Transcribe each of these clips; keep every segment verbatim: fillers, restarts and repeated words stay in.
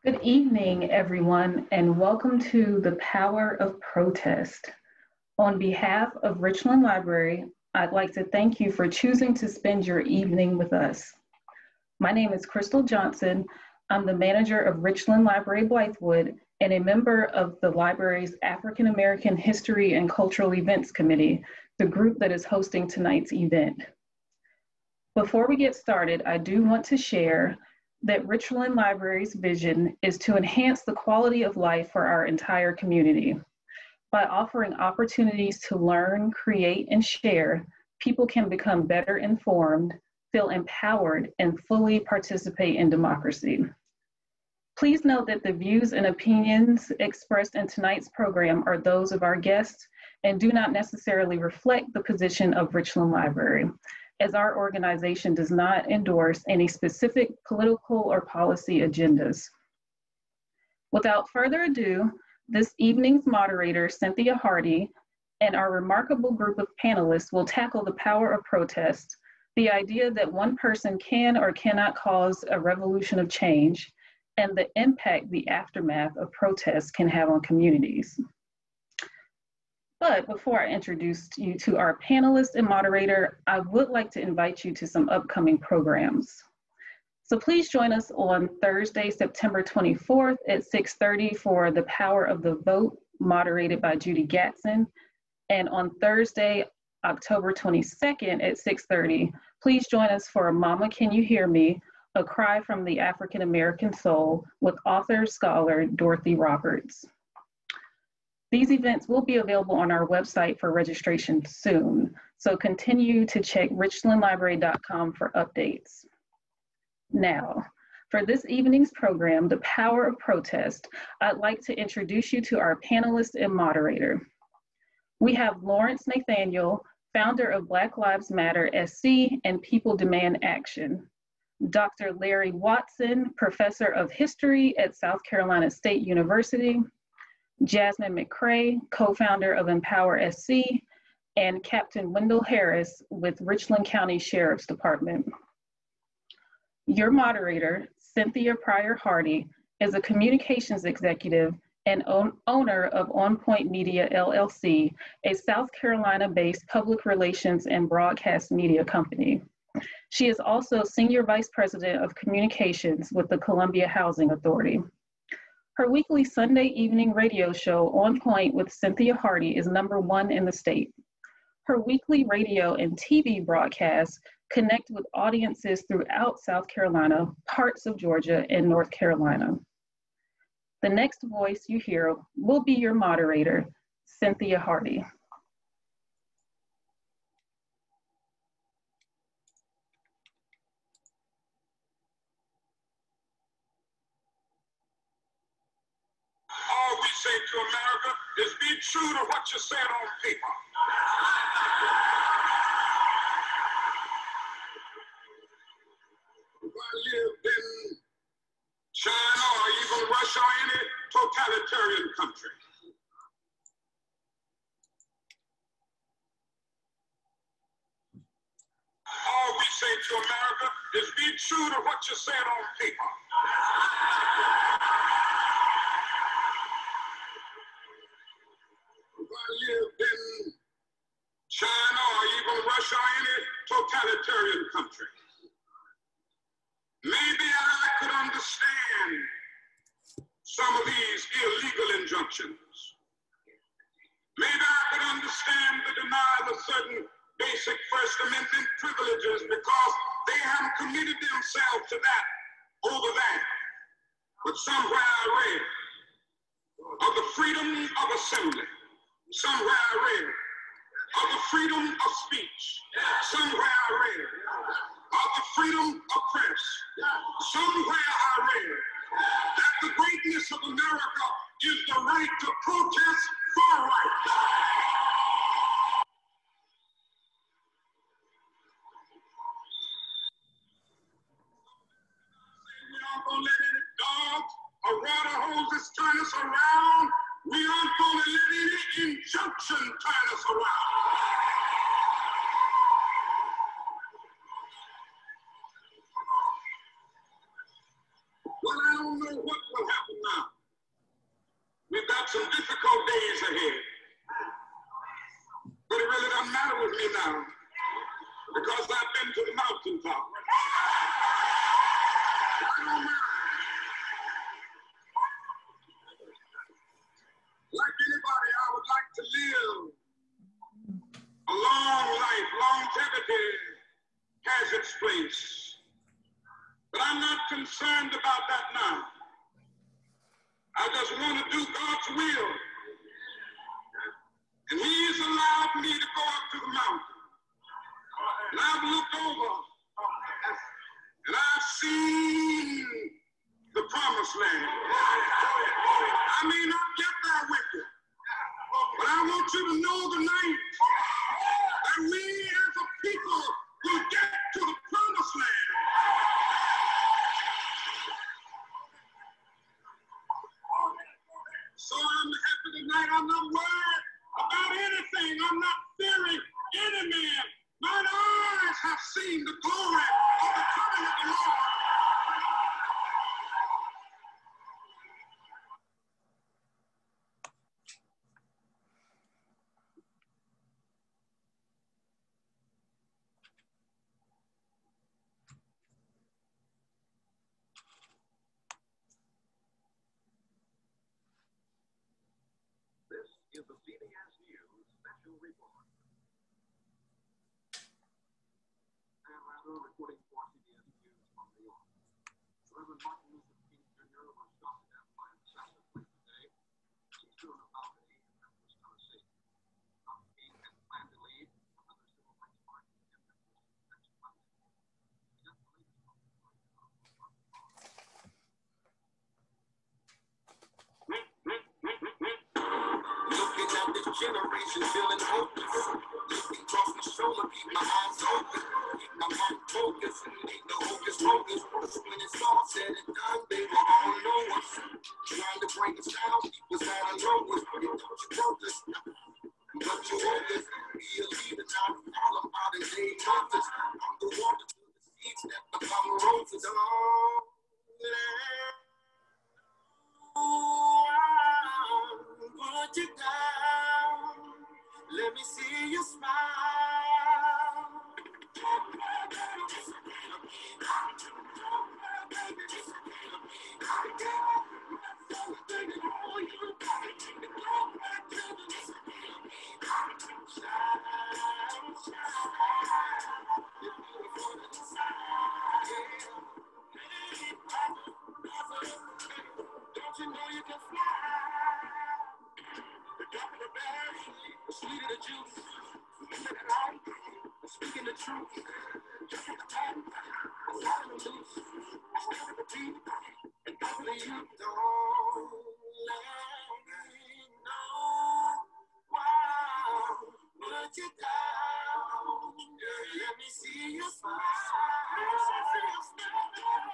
Good evening, everyone, and welcome to the Power of Protest. On behalf of Richland Library, I'd like to thank you for choosing to spend your evening with us. My name is Crystal Johnson. I'm the manager of Richland Library Blythewood and a member of the library's African American History and Cultural Events Committee, the group that is hosting tonight's event. Before we get started, I do want to share that Richland Library's vision is to enhance the quality of life for our entire community. By offering opportunities to learn, create, and share, people can become better informed, feel empowered, and fully participate in democracy. Please note that the views and opinions expressed in tonight's program are those of our guests and do not necessarily reflect the position of Richland Library, as our organization does not endorse any specific political or policy agendas. Without further ado, this evening's moderator, Cynthia Hardy, and our remarkable group of panelists will tackle the power of protest, the idea that one person can or cannot cause a revolution of change, and the impact the aftermath of protests can have on communities. But before I introduce you to our panelist and moderator, I would like to invite you to some upcoming programs. So please join us on Thursday, September twenty-fourth at six thirty for The Power of the Vote, moderated by Judy Gatson. And on Thursday, October twenty-second at six thirty, please join us for Mama Can You Hear Me? A Cry from the African American Soul with author, scholar, Dorothy Roberts. These events will be available on our website for registration soon, so continue to check richland library dot com for updates. Now, for this evening's program, The Power of Protest, I'd like to introduce you to our panelist and moderator. We have Lawrence Nathaniel, founder of Black Lives Matter S C and People Demand Action. Doctor Larry Watson, professor of history at South Carolina State University. Jazmyne McCrae, co-founder of EmpowerSC, and Captain Harris with Richland County Sheriff's Department. Your moderator, Cynthia Hardy, is a communications executive and own, owner of OnPoint Media L L C, a South Carolina-based public relations and broadcast media company. She is also Senior Vice President of Communications with the Columbia Housing Authority. Her weekly Sunday evening radio show, OnPoint with Cynthia Hardy, is number one in the state. Her weekly radio and T V broadcasts connect with audiences throughout South Carolina, parts of Georgia, and North Carolina. The next voice you hear will be your moderator, Cynthia Hardy. All we say to America is be true to what you said on paper. If I lived in China or even Russia or any totalitarian country, all we say to America is be true to what you said on paper. If I lived in China or even Russia or any totalitarian country, maybe I could understand some of these illegal injunctions. Maybe I could understand the denial of certain basic First Amendment privileges because they haven't committed themselves to that over that. But somewhere I read of the freedom of assembly. Somewhere I read of the freedom of speech. Somewhere I read of the freedom of press. Somewhere I read that the greatness of America is the right to protest for rights. We aren't going to let any dog or water hoses turn us around. We aren't going to let any injunction turn us around. Well, I don't know what will happen them to the mountaintop. I don't mind. Like anybody, I would like to live a long life. Longevity has its place. But I'm not concerned about that now. I just want to do God's will. And He's allowed me to go up to the mountain. And I've looked over and I've seen the promised land. I may not get there with you, but I want you to know tonight that we as a people will get to the promised land. So I'm happy tonight. I'm not worried about anything. I'm not fearing any man. Mine eyes have seen the glory of the coming of the Lord. Is the C B S News special report. And rather reporting for C B S News from New York. Reverend Martin Luther King Junior was shot to death by an assassin late today. He's still in a balcony in Memphis, Tennessee. Doctor King had planned to leave another civil rights march in Memphis next Monday. He got the latest from the Looking at this generation, feeling hopeless. Looking across my shoulder, keep my eyes open. Keep my mind focused and make the hocus pocus. When it's all said and done, they will all know us. Trying to break us down, keep us out of nowhere. Don't you focus, but you focus. Be a leader, not all about it. They focus. I'm the water to the seeds that become roses. Oh, put you down, let me see you smile. Don't you know you can fly? The drop of the bag, the sweet of the juice, the light, speaking the truth, just like the pattern, it's out of the loose, I stand at the beat, and hopefully you don't let me know why, put you down, let me see you smile, let me see you smile.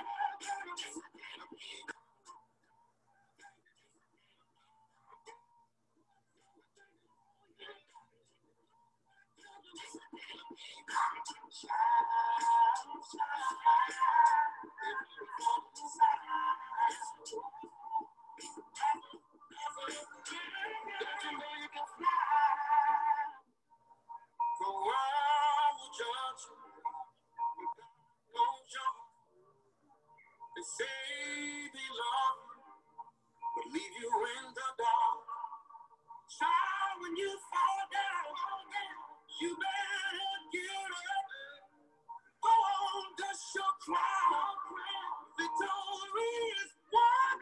They say they love you, but leave you in the dark. Child, when you fall down, you better get up. Go on, dust your crown. Victory is won.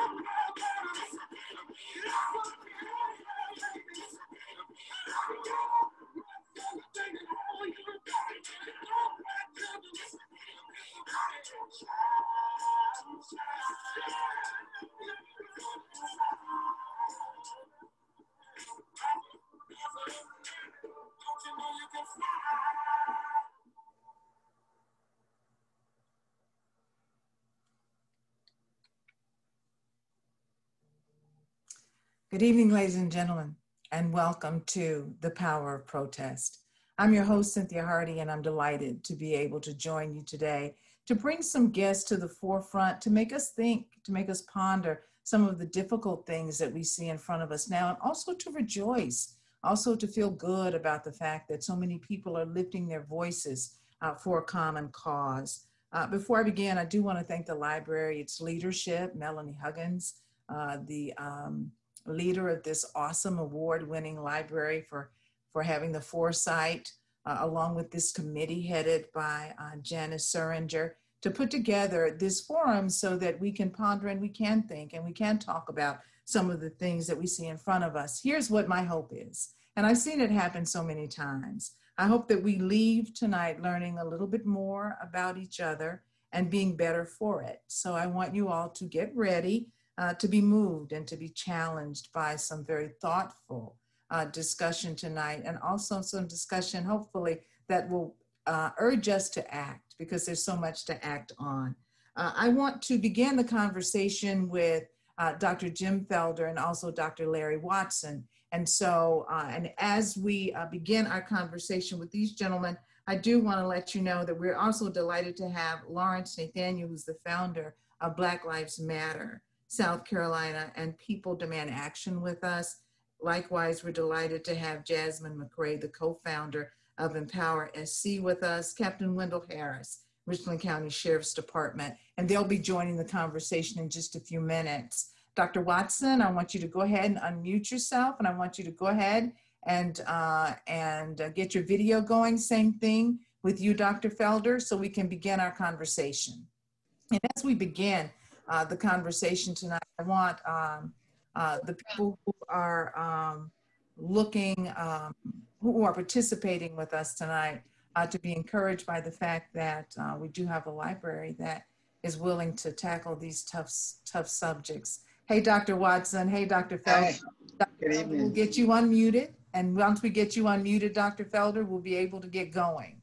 Good evening, ladies and gentlemen, and welcome to the Power of Protest. I'm your host, Cynthia Hardy, and I'm delighted to be able to join you today to bring some guests to the forefront, to make us think, to make us ponder some of the difficult things that we see in front of us now, and also to rejoice, also to feel good about the fact that so many people are lifting their voices uh, for a common cause. Uh, before I begin, I do want to thank the library, its leadership, Melanie Huggins, uh, the um, leader of this awesome award-winning library for, for having the foresight, uh, along with this committee headed by uh, Janice Suringer, to put together this forum so that we can ponder and we can think and we can talk about some of the things that we see in front of us. Here's what my hope is, and I've seen it happen so many times. I hope that we leave tonight learning a little bit more about each other and being better for it. So I want you all to get ready uh, to be moved and to be challenged by some very thoughtful uh, discussion tonight, and also some discussion, hopefully, that will uh, urge us to act, because there's so much to act on. Uh, I want to begin the conversation with uh, Doctor Jim Felder and also Doctor Larry Watson. And so, uh, and as we uh, begin our conversation with these gentlemen, I do want to let you know that we're also delighted to have Lawrence Nathaniel, who's the founder of Black Lives Matter, South Carolina, and People Demand Action with us. Likewise, we're delighted to have Jazmyne McCrae, the co-founder of EmpowerSC with us, Captain Harris, Richland County Sheriff's Department, and they'll be joining the conversation in just a few minutes. Doctor Watson, I want you to go ahead and unmute yourself, and I want you to go ahead and, uh, and uh, get your video going. Same thing with you, Doctor Felder, so we can begin our conversation. And as we begin uh, the conversation tonight, I want um, uh, the people who are um, looking, um, who are participating with us tonight uh, to be encouraged by the fact that uh, we do have a library that is willing to tackle these tough, tough subjects. Hey, Doctor Watson. Hey, Doctor Felder. Hi. Good evening. We'll get you unmuted. And once we get you unmuted, Doctor Felder, we'll be able to get going.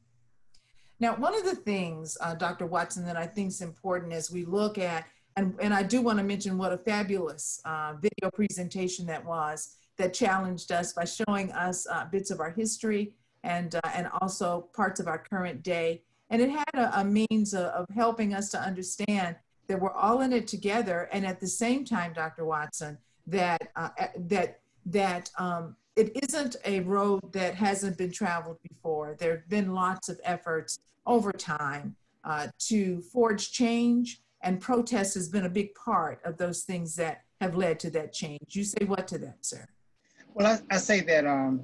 Now, one of the things, uh, Doctor Watson, that I think is important as we look at, and, and I do want to mention what a fabulous uh, video presentation that was, that challenged us by showing us uh, bits of our history and, uh, and also parts of our current day. And it had a, a means of, of helping us to understand that we're all in it together, and at the same time, Doctor Watson, that uh, that that um, it isn't a road that hasn't been traveled before. There have been lots of efforts over time uh, to forge change, and protest has been a big part of those things that have led to that change. You say what to that, sir? Well, I, I say that um,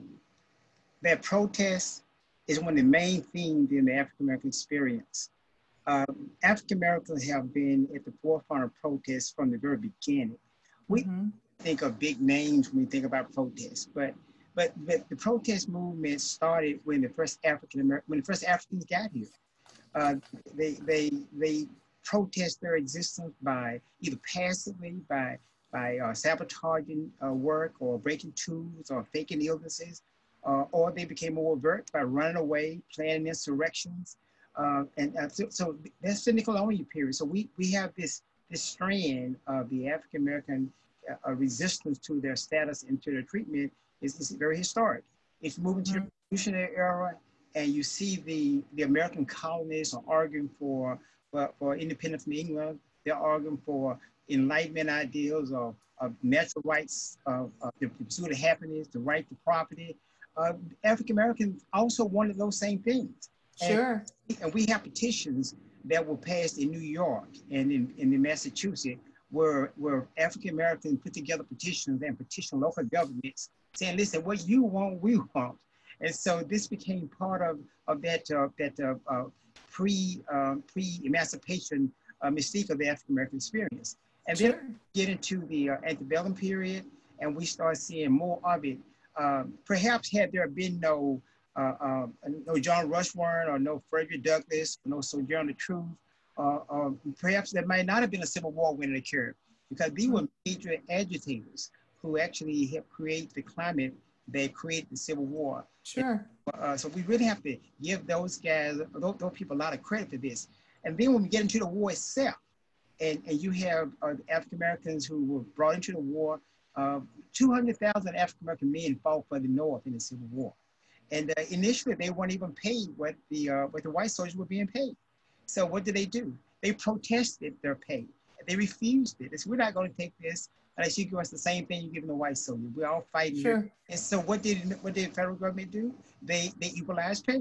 that protest is one of the main themes in the African American experience. Um, African Americans have been at the forefront of protests from the very beginning. We mm-hmm. think of big names when we think about protests, but but but the protest movement started when the first African American when the first Africans got here. Uh, they they they protest their existence by either passively by by uh, sabotaging uh, work or breaking tools or faking illnesses, uh, or they became more overt by running away, planning insurrections. Uh, and uh, so, so that's the colonial period. So we, we have this, this strand of the African-American uh, resistance to their status and to their treatment is, is very historic. If you move into mm-hmm. the Revolutionary era and you see the, the American colonists are arguing for, for, for independence from England, they're arguing for Enlightenment ideals of, of natural rights, of, of the pursuit of happiness, the right to property. Uh, African-Americans also wanted those same things. Sure. And, and we have petitions that were passed in New York and in, in, in Massachusetts where, where African Americans put together petitions and petition local governments saying, listen, what you want, we want. And so this became part of, of that, uh, that uh, uh, pre, uh, pre-emancipation uh, mystique of the African American experience. And sure. then we get into the uh, antebellum period and we start seeing more of it. Um, perhaps had there been no Uh, uh, no John Rushmore or no Frederick Douglass, no Sojourner Truth, uh, uh, perhaps there might not have been a civil war when it occurred, because these were major agitators who actually helped create the climate that created the Civil War. Sure. And, uh, so we really have to give those guys, those, those people a lot of credit for this. And then when we get into the war itself, and, and you have uh, African Americans who were brought into the war, uh, two hundred thousand African American men fought for the North in the Civil War. And uh, initially, they weren't even paid what the uh, what the white soldiers were being paid. So what did they do? They protested their pay. They refused it. They said, we're not going to take this unless you give us the same thing you're giving the white soldier. We're all fighting. Sure. Here. And so what did what did the federal government do? They they equalized pay.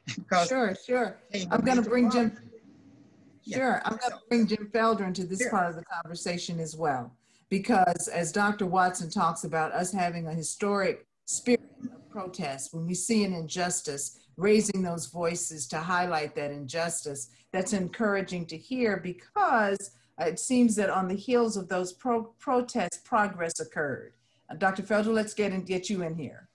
because sure, sure. hey, I'm going to bring Jim. Yeah. Sure, I'm going to bring Jim Felder into this Sure. part of the conversation as well, because as Doctor Watson talks about us having a historic spirit of protest, when we see an injustice, raising those voices to highlight that injustice, that's encouraging to hear, because it seems that on the heels of those pro protests, progress occurred. Uh, Doctor Felder, let's get and get you in here.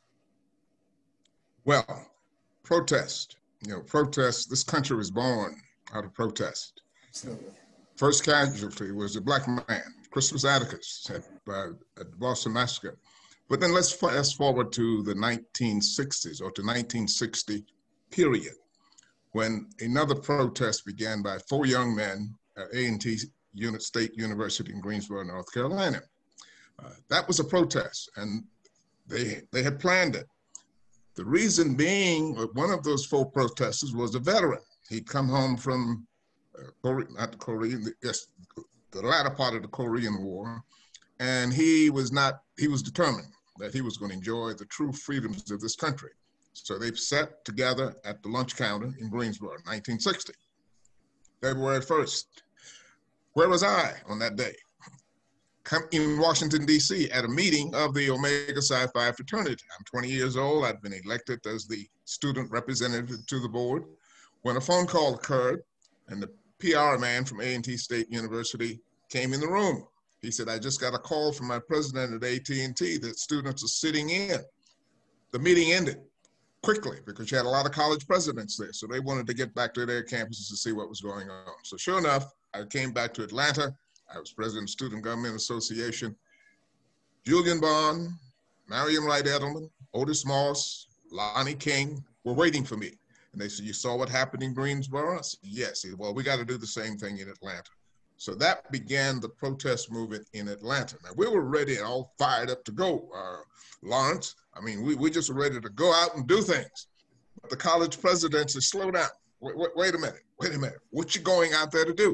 Well, protest, you know, protest, this country was born out of protest. Absolutely. First casualty was a black man, Christopher Atticus, at, uh, at the Boston Massacre. But then let's fast forward to the nineteen sixties or to nineteen sixty period, when another protest began by four young men at A and T Unit State University in Greensboro, North Carolina. Uh, that was a protest, and they, they had planned it. The reason being, one of those four protesters was a veteran. He'd come home from, uh, Korea, not the Korean, the, yes, the latter part of the Korean War, and he was not, he was determined that he was going to enjoy the true freedoms of this country. So they sat together at the lunch counter in Greensboro, nineteen sixty, February first. Where was I on that day? Come in Washington, D C at a meeting of the Omega Psi Phi fraternity. I'm twenty years old. I'd been elected as the student representative to the board when a phone call occurred, and the P R man from A and T State University came in the room. He said, I just got a call from my president at A T and T that students are sitting in. The meeting ended quickly because you had a lot of college presidents there. So they wanted to get back to their campuses to see what was going on. So sure enough, I came back to Atlanta. I was president of the Student Government Association. Julian Bond, Mariam Wright Edelman, Otis Moss, Lonnie King were waiting for me. And they said, you saw what happened in Greensboro? I said, yes. He said, well, we got to do the same thing in Atlanta. So that began the protest movement in Atlanta. Now, we were ready and all fired up to go, uh, Lawrence. I mean, we, we just were ready to go out and do things. But the college presidents said, slow down. Wait, wait, wait a minute, wait a minute. What you going out there to do?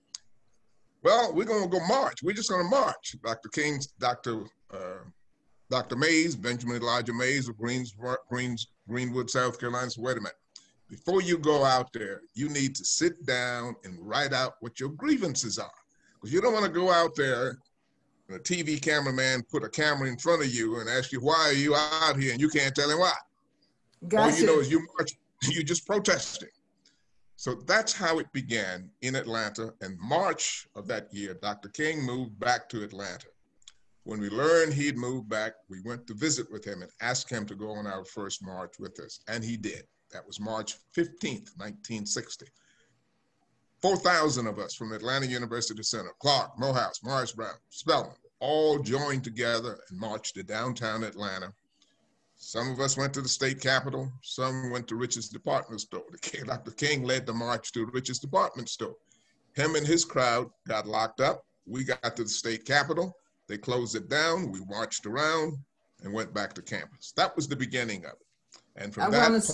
Well, we're going to go march. We're just going to march. Doctor King, Doctor Uh, Doctor Mays, Benjamin Elijah Mays of Greens, Greens, Greenwood, South Carolina said, wait a minute. Before you go out there, you need to sit down and write out what your grievances are. Because you don't want to go out there and a T V cameraman put a camera in front of you and ask you, why are you out here? And you can't tell him why. Gotcha. All you know is you march, you're just protesting. So that's how it began in Atlanta. In March of that year, Doctor King moved back to Atlanta. When we learned he'd moved back, we went to visit with him and asked him to go on our first march with us, and he did. That was March fifteenth, nineteen sixty. four thousand of us from Atlanta University Center, Clark, Morehouse, Morris Brown, Spelman, all joined together and marched to downtown Atlanta. Some of us went to the state capitol, some went to Rich's department store. Doctor King led the march to Rich's department store. Him and his crowd got locked up. We got to the state capitol. They closed it down. We marched around and went back to campus. That was the beginning of it. And from I that point,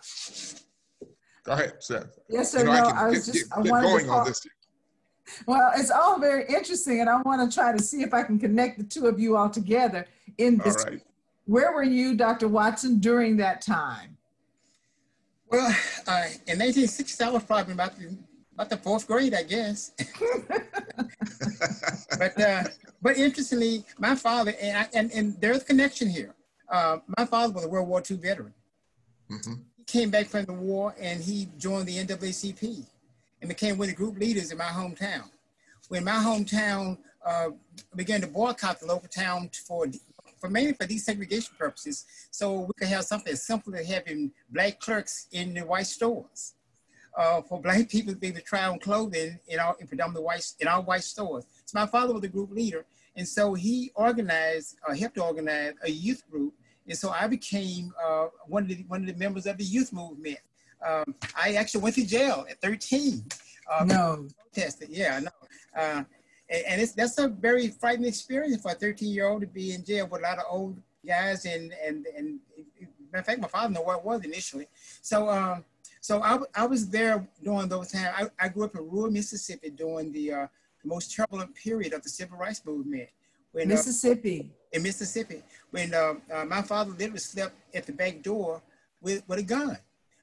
I, go ahead, Seth. Yes, sir. You know, no, I, I was get, just get, I get going on this. Well, it's all very interesting, and I want to try to see if I can connect the two of you all together in this. All right. Where were you, Doctor Watson, during that time? Well, uh, in nineteen sixty, I was probably about the, about the fourth grade, I guess. but uh, but interestingly, my father, and, I, and, and there's a connection here. Uh, my father was a World War Two veteran. Mm-hmm. He came back from the war and he joined the N double A C P and became one of the group leaders in my hometown. When my hometown uh, began to boycott the local town for, for mainly for desegregation purposes, so we could have something as simple as having black clerks in the white stores. Uh, for black people to be able to try on clothing in our in predominantly white in our white stores. So my father was a group leader, and so he organized, uh, helped to organize a youth group, and so I became uh, one of the one of the members of the youth movement. Um, I actually went to jail at thirteen. Uh, no, protested. Yeah, no, uh, and, and it's that's a very frightening experience for a thirteen-year-old to be in jail with a lot of old guys, and and and matter of fact, my father knew where it was initially. So. Um, So I, I was there during those times. I, I grew up in rural Mississippi during the uh, most turbulent period of the civil rights movement. When, Mississippi. Uh, in Mississippi, when uh, uh, my father literally slept at the back door with, with a gun.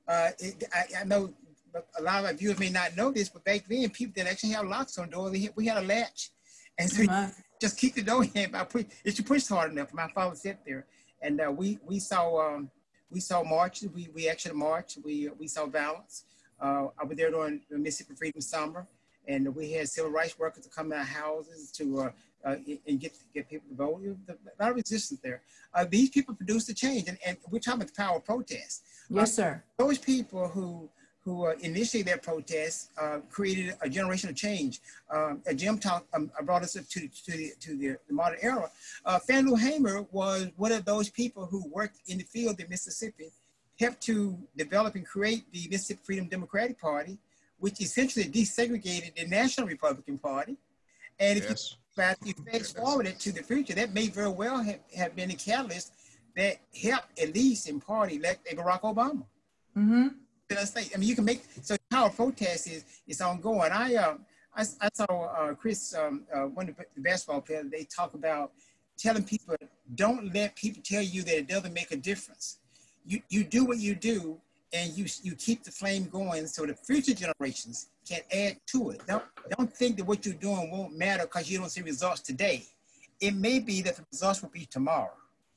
Uh, it, I, I know a lot of our viewers may not know this, but back then people didn't actually have locks on doors. We had a latch, and so Mm-hmm. you just keep the door in by push. If you push hard enough, my father sat there, and uh, we we saw um, we saw marches. We we actually marched. We we saw violence. Uh, I was there during the Mississippi Freedom Summer, and we had civil rights workers to come out of houses to uh, uh, and get get people to vote. There was a lot of resistance there. Uh, these people produced the change, and, and we're talking about the power of protest. Yes, sir. Uh, those people who who uh, initiated their protests uh, created a generational change. Um, Jim talk, um, brought us up to, to, the, to the, the modern era. Uh, Fannie Lou Hamer was one of those people who worked in the field in Mississippi, helped to develop and create the Mississippi Freedom Democratic Party, which essentially desegregated the National Republican Party. And if yes. you, if you fast forward it to the future, that may very well have, have been a catalyst that helped, at least in part, elect Barack Obama. Mm-hmm. I mean, you can make, so the power of protest is, is ongoing. I, uh, I, I saw uh, Chris, um, uh, one of the basketball players, they talk about telling people, don't let people tell you that it doesn't make a difference. You, you do what you do, and you, you keep the flame going so the future generations can add to it. Don't, don't think that what you're doing won't matter because you don't see results today. It may be that the results will be tomorrow,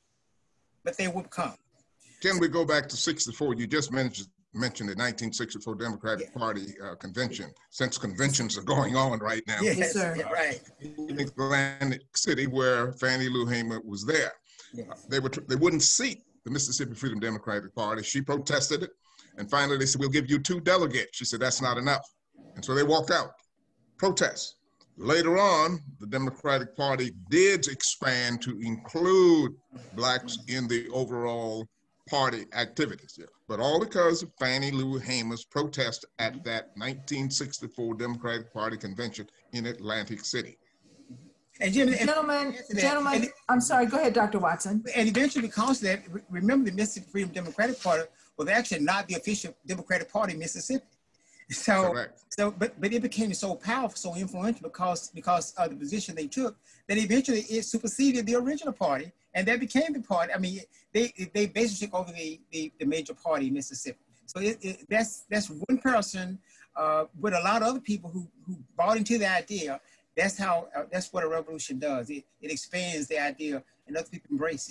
but they will come. Can we go back to sixty-four? You just mentioned mentioned the nineteen sixty-four Democratic yeah. Party uh, convention, since conventions are going on right now. Yes, yes sir. Uh, right. In Atlantic City, where Fannie Lou Hamer was there. Yes. Uh, they, were they wouldn't seat the Mississippi Freedom Democratic Party. She protested it. And finally, they said, we'll give you two delegates. She said, that's not enough. And so they walked out. Protest. Later on, the Democratic Party did expand to include Blacks in the overall party activities, yeah. But all because of Fannie Lou Hamer's protest at that nineteen sixty-four Democratic Party convention in Atlantic City. And Jim, gentlemen, and, gentlemen, and, I'm sorry, go ahead, Doctor Watson. And eventually, because of that, remember the Mississippi Freedom Democratic Party was actually not the official Democratic Party in Mississippi. So, Correct. so, but but it became so powerful, so influential because because of the position they took that eventually it superseded the original party, and that became the party. I mean, they they basically took over the the, the major party in Mississippi. So it, it, that's that's one person uh, with a lot of other people who who bought into the idea. That's how uh, that's what a revolution does. It it expands the idea, and other people embrace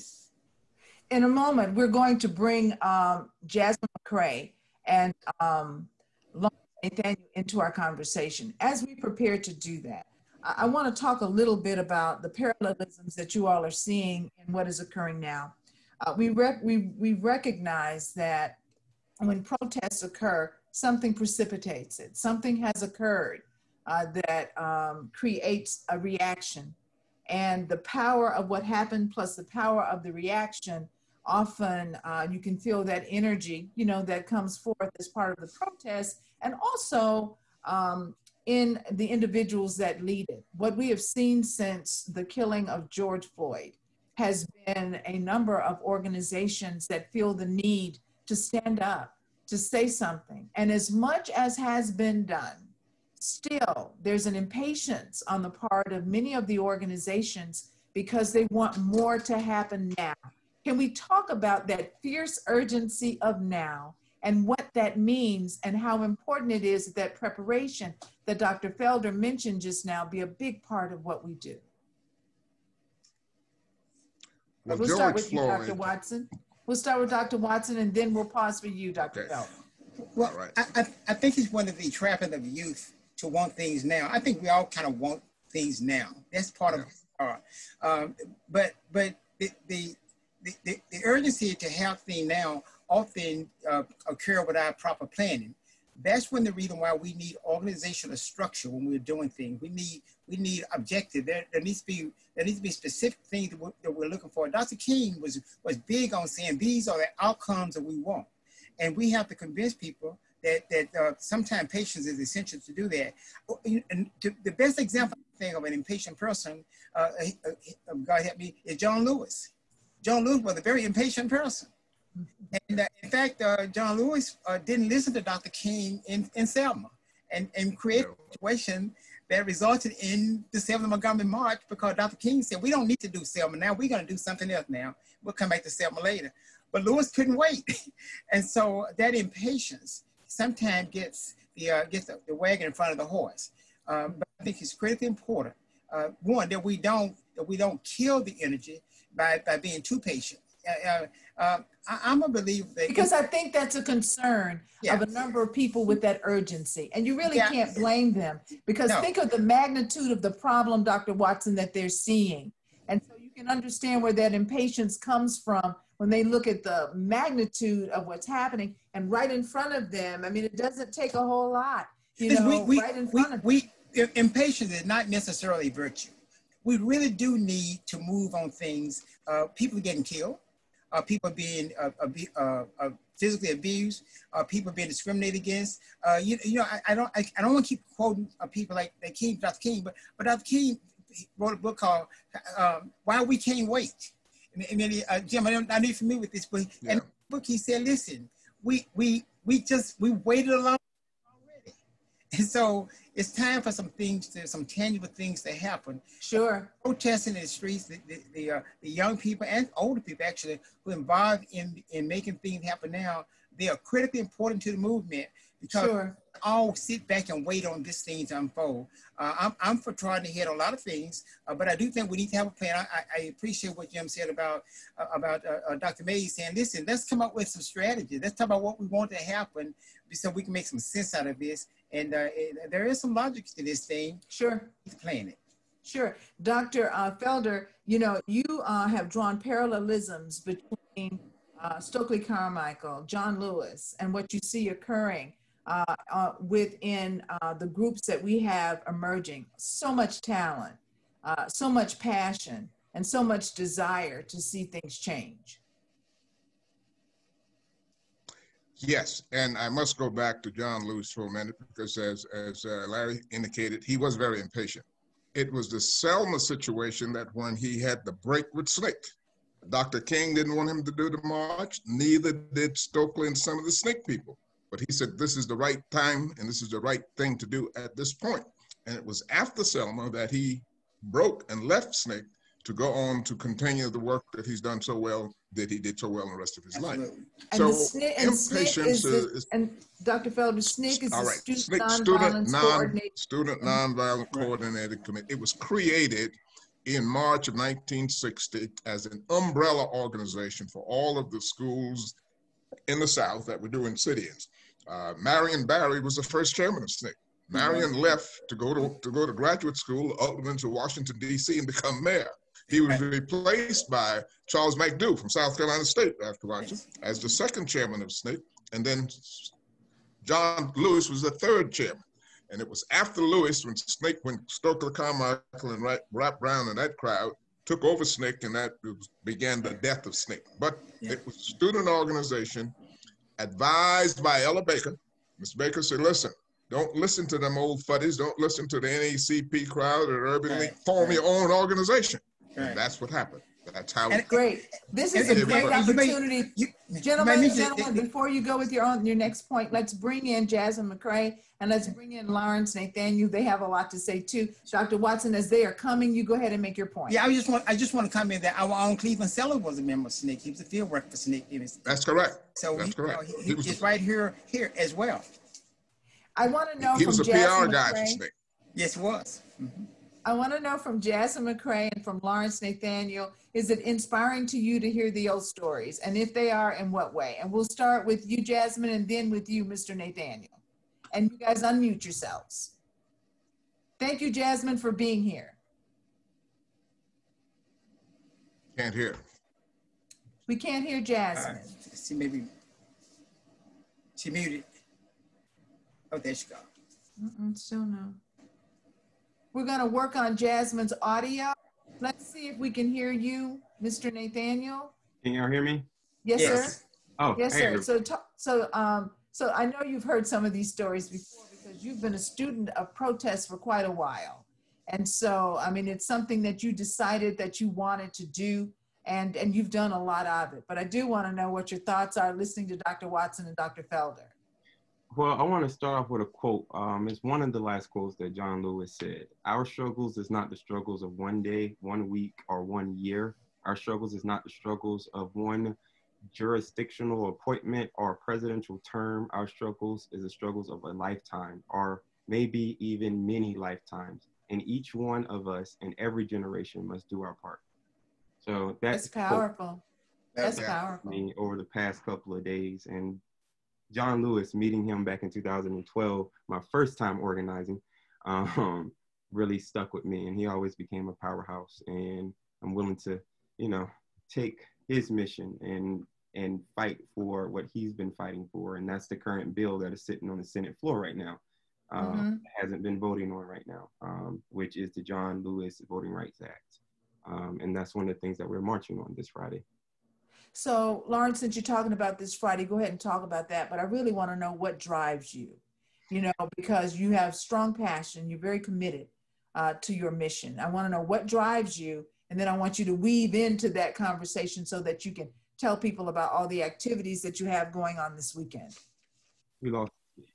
it. In a moment, we're going to bring um, Jazmyne McCrae and um, Lawrence Nathaniel into our conversation. As we prepare to do that, I, I want to talk a little bit about the parallelisms that you all are seeing in what is occurring now. Uh, we, rec we, we recognize that when protests occur, something precipitates it. Something has occurred uh, that um, creates a reaction. And the power of what happened plus the power of the reaction, often uh, you can feel that energy, you know, that comes forth as part of the protest, and also um, in the individuals that lead it. What we have seen since the killing of George Floyd has been a number of organizations that feel the need to stand up, to say something. And as much as has been done, still, there's an impatience on the part of many of the organizations because they want more to happen now. Can we talk about that fierce urgency of now and what that means and how important it is that, that preparation that Doctor Felder mentioned just now be a big part of what we do? Well, we'll George start with Floyd. you, Doctor Watson. We'll start with Doctor Watson, and then we'll pause for you, Doctor Okay. Felder. Well, right. I, I, I think it's one of the trappings of youth to want things now. I think we all kind of want things now. That's part yeah. of it. Um, but but the, the, the, the urgency to have things now often uh, occur without proper planning. That's when the reason why we need organizational structure when we're doing things. We need we need objective. There, there needs to be there needs to be specific things that we're, that we're looking for. Doctor King was was big on saying these are the outcomes that we want, and we have to convince people that that uh, sometimes patience is essential to do that. And to, the best example I think of an impatient person, uh, uh, God help me, is John Lewis. John Lewis was a very impatient person. And uh, in fact, uh, John Lewis uh, didn't listen to Doctor King in, in Selma and, and created a situation that resulted in the Selma Montgomery March because Doctor King said, we don't need to do Selma now. We're going to do something else now. We'll come back to Selma later. but Lewis couldn't wait. And so that impatience sometimes gets the, uh, gets the, the wagon in front of the horse. Um, but I think it's critically important, uh, one, that we don't, that we don't kill the energy by, by being too patient. Uh, uh, I, I'm a believer that- Because I think that's a concern yeah. of a number of people with that urgency. And you really yeah. can't blame them, because no. think of the magnitude of the problem, Doctor Watson, that they're seeing. And so you can understand where that impatience comes from when they look at the magnitude of what's happening and right in front of them. I mean, it doesn't take a whole lot, you know, we, we, right in front we, of we, them. Impatience is not necessarily virtue. We really do need to move on things. Uh, people are getting killed. Uh, people being uh, uh, uh, physically abused, uh, people being discriminated against. Uh, you, you know, I, I don't, I, I don't want to keep quoting uh, people like, like King, Doctor King, but but Doctor King wrote a book called uh, "Why We Can't Wait." And, and then, he, uh, Jim, I don't, I know you're familiar with this book. Yeah. And in the book, he said, "Listen, we we we just we waited a long time already, and so it's time for some things, to, some tangible things to happen." Sure. Protesting in the streets, the the, the, uh, the young people and older people actually who are involved in in making things happen now, they are critically important to the movement, because sure. all sit back and wait on this thing to unfold. Uh, I'm, I'm for trying to hit a lot of things, uh, but I do think we need to have a plan. I, I appreciate what Jim said about uh, about uh, uh, Doctor Mays saying, listen, let's come up with some strategy. Let's talk about what we want to happen so we can make some sense out of this. And uh, it, there is some logic to this thing. Sure. He's playing it. Sure. Doctor Uh, Felder, you know, you uh, have drawn parallelisms between uh, Stokely Carmichael, John Lewis, and what you see occurring uh, uh, within uh, the groups that we have emerging. So much talent, uh, so much passion, and so much desire to see things change. Yes, and I must go back to John Lewis for a minute, because as, as uh, Larry indicated, he was very impatient. It was the Selma situation that when he had the break with S N C C, Doctor King didn't want him to do the march, neither did Stokely and some of the S N C C people. But he said, this is the right time and this is the right thing to do at this point. And it was after Selma that he broke and left S N C C to go on to continue the work that he's done so well, that he did so well in the rest of his life. And so S N C C, impatience is, the, is, and Doctor Felder, S N C C is all the right. Student Student, Nonviolence non, Coordinating Student Nonviolent Coordinating Committee. It was created in March of nineteen sixty as an umbrella organization for all of the schools in the South that were doing sit-ins. Uh, Marion Barry was the first chairman of S N C C. Marion mm-hmm. left to go to, to go to graduate school, ultimately to Washington, D C and become mayor. He was replaced by Charles McDew from South Carolina State afterwards as the second chairman of S N C C. And then John Lewis was the third chairman. And it was after Lewis, when S N C C, when Stokely Carmichael and Rap Brown and that crowd took over S N C C, and that began the death of S N C C. But yeah. it was a student organization advised by Ella Baker. Miz Baker said, listen, don't listen to them old fuddies. Don't listen to the N A C P crowd or Urban right. League. Form right. your own organization. Right. And that's what happened. That's how. And great. This is a great opportunity. You may, gentlemen, you gentlemen, before you go with your own, your next point, let's bring in Jazmyne McCrae and let's bring in Lawrence Nathaniel. They have a lot to say too. Doctor Watson, as they are coming, you go ahead and make your point. Yeah, I just want I just want to comment that our own Cleveland Seller was a member of S N C C. He was a field worker for S N C C. That's correct. So that's he, correct. You know, he, he was right here here as well. I want to know he from was a Jazmyne P R McCrae, guy for S N C C. Yes, he was. Mm-hmm. I want to know from Jazmyne McCrae and from Lawrence Nathaniel, is it inspiring to you to hear the old stories? And if they are, in what way? And we'll start with you, Jazmyne, and then with you, Mister Nathaniel. And you guys unmute yourselves. Thank you, Jazmyne, for being here. Can't hear. We can't hear Jazmyne. Uh, she maybe, she muted. Oh, there she goes. Mm-mm, still no. We're going to work on Jazmyne's audio. Let's see if we can hear you, Mister Nathaniel. Can y'all hear me? Yes, yes. sir. Oh, yes, hey. sir. So, so, um, so I know you've heard some of these stories before because you've been a student of protest for quite a while, and so I mean, it's something that you decided that you wanted to do, and and you've done a lot of it. But I do want to know what your thoughts are listening to Doctor Watson and Doctor Felder. Well, I want to start off with a quote. Um, it's one of the last quotes that John Lewis said. Our struggles is not the struggles of one day, one week, or one year. Our struggles is not the struggles of one jurisdictional appointment or presidential term. Our struggles is the struggles of a lifetime, or maybe even many lifetimes. And each one of us in every generation must do our part. So that's, that's powerful. That's that's powerful. Me over the past couple of days. And John Lewis, meeting him back in two thousand twelve, my first time organizing, um, really stuck with me. And he always became a powerhouse. And I'm willing to, you know, take his mission and and fight for what he's been fighting for. And that's the current bill that is sitting on the Senate floor right now. Um, mm-hmm. Hasn't been voting on right now, um, which is the John Lewis Voting Rights Act. Um, and that's one of the things that we're marching on this Friday. So Lawrence, since you're talking about this Friday, go ahead and talk about that. But I really want to know what drives you, you know, because you have strong passion, you're very committed uh, to your mission. I want to know what drives you. And then I want you to weave into that conversation so that you can tell people about all the activities that you have going on this weekend. We lost.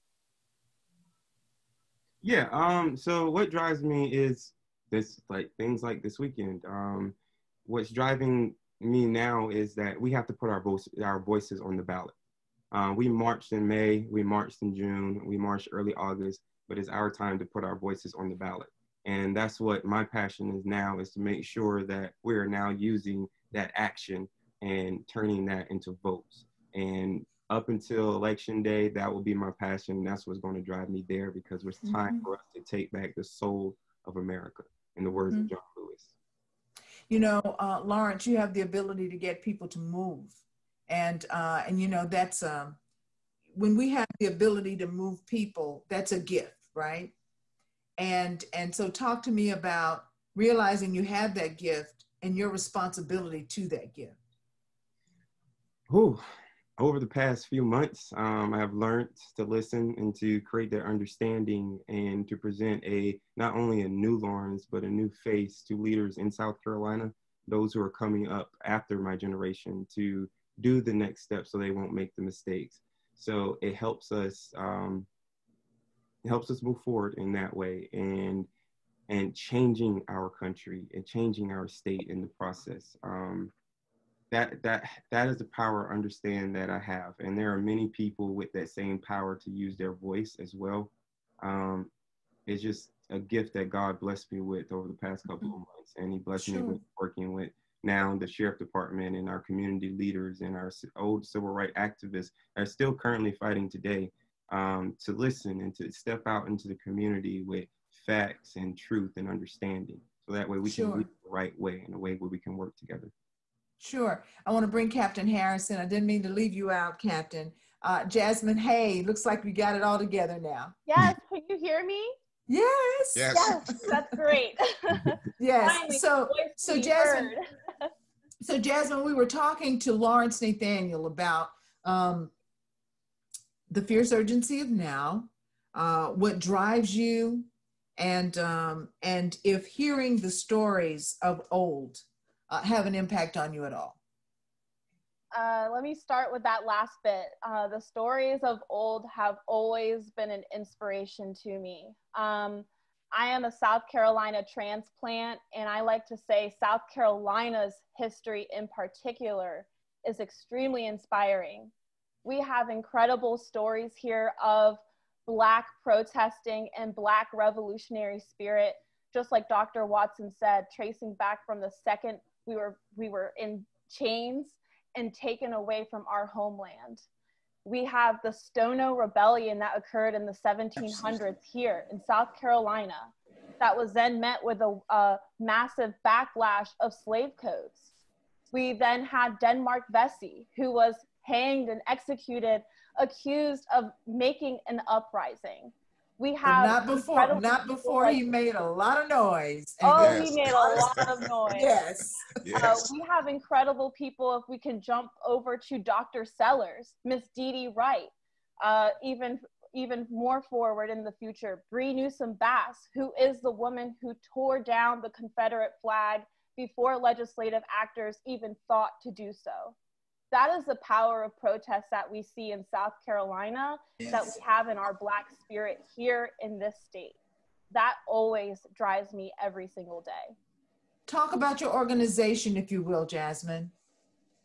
Yeah, um, so what drives me is this, like things like this weekend. Um, what's driving me now is that we have to put our, voice, our voices on the ballot. Uh, we marched in May, we marched in June, we marched early August, but it's our time to put our voices on the ballot. And that's what my passion is now, is to make sure that we're now using that action and turning that into votes. And up until election day, that will be my passion. And that's what's going to drive me there, because it's time mm-hmm. for us to take back the soul of America, in the words mm-hmm. of John Lewis. You know, uh, Lawrence, you have the ability to get people to move. And, uh, and you know, that's, um, when we have the ability to move people, that's a gift, right? And, and so talk to me about realizing you have that gift and your responsibility to that gift. Ooh, over the past few months, um, I have learned to listen and to create that understanding, and to present a, not only a new Lawrence, but a new face to leaders in South Carolina, those who are coming up after my generation, to do the next step so they won't make the mistakes. So it helps us, um, it helps us move forward in that way, and and changing our country and changing our state in the process. Um, that that that is the power, understand, that I have. And there are many people with that same power to use their voice as well. Um, it's just a gift that God blessed me with over the past couple of months. And he blessed sure. me with working with now the sheriff department and our community leaders and our old civil rights activists are still currently fighting today, um, to listen and to step out into the community with facts and truth and understanding. So that way we sure. can lead the right way, in a way where we can work together. Sure. I want to bring Captain Harris in. I didn't mean to leave you out, Captain. Uh, Jazmyne, hey, looks like we got it all together now. Yes. Can you hear me? Yes. Yes. Yes. That's great. Yes. Finally, so, so Jazmyne, so Jazmyne, we were talking to Lawrence Nathaniel about um, the fierce urgency of now, uh, what drives you, and um, and if hearing the stories of old Uh, have an impact on you at all? Uh, let me start with that last bit. Uh, the stories of old have always been an inspiration to me. Um, I am a South Carolina transplant, and I like to say South Carolina's history in particular is extremely inspiring. We have incredible stories here of Black protesting and Black revolutionary spirit, just like Doctor Watson said, tracing back from the second we were we were in chains and taken away from our homeland. We have the Stono Rebellion that occurred in the seventeen hundreds here in South Carolina, that was then met with a, a massive backlash of slave codes. We then had Denmark Vesey, who was hanged and executed, accused of making an uprising. We have but not before, not before like, he made a lot of noise. Oh, yes. He made a lot of noise. Yes. yes. Uh, we have incredible people. If we can jump over to Doctor Sellers, Miss Dee Dee Wright, uh, even even more forward in the future, Bree Newsom Bass, who is the woman who tore down the Confederate flag before legislative actors even thought to do so. That is the power of protest that we see in South Carolina, yes. that we have in our Black spirit here in this state. That always drives me every single day. Talk about your organization, if you will, Jazmyne.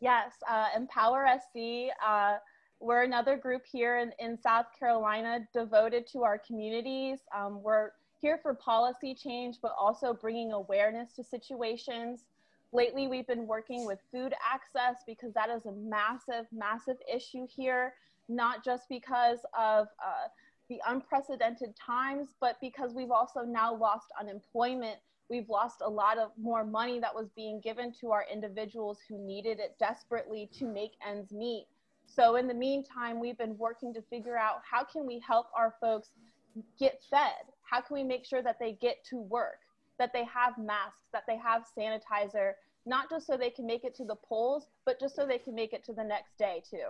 Yes, uh, EmpowerSC, uh, we're another group here in, in South Carolina devoted to our communities. Um, we're here for policy change, but also bringing awareness to situations. Lately, we've been working with food access because that is a massive, massive issue here, not just because of uh, the unprecedented times, but because we've also now lost unemployment. We've lost a lot of more money that was being given to our individuals who needed it desperately to make ends meet. So in the meantime, we've been working to figure out how can we help our folks get fed? How can we make sure that they get to work, that they have masks, that they have sanitizer, not just so they can make it to the polls, but just so they can make it to the next day too.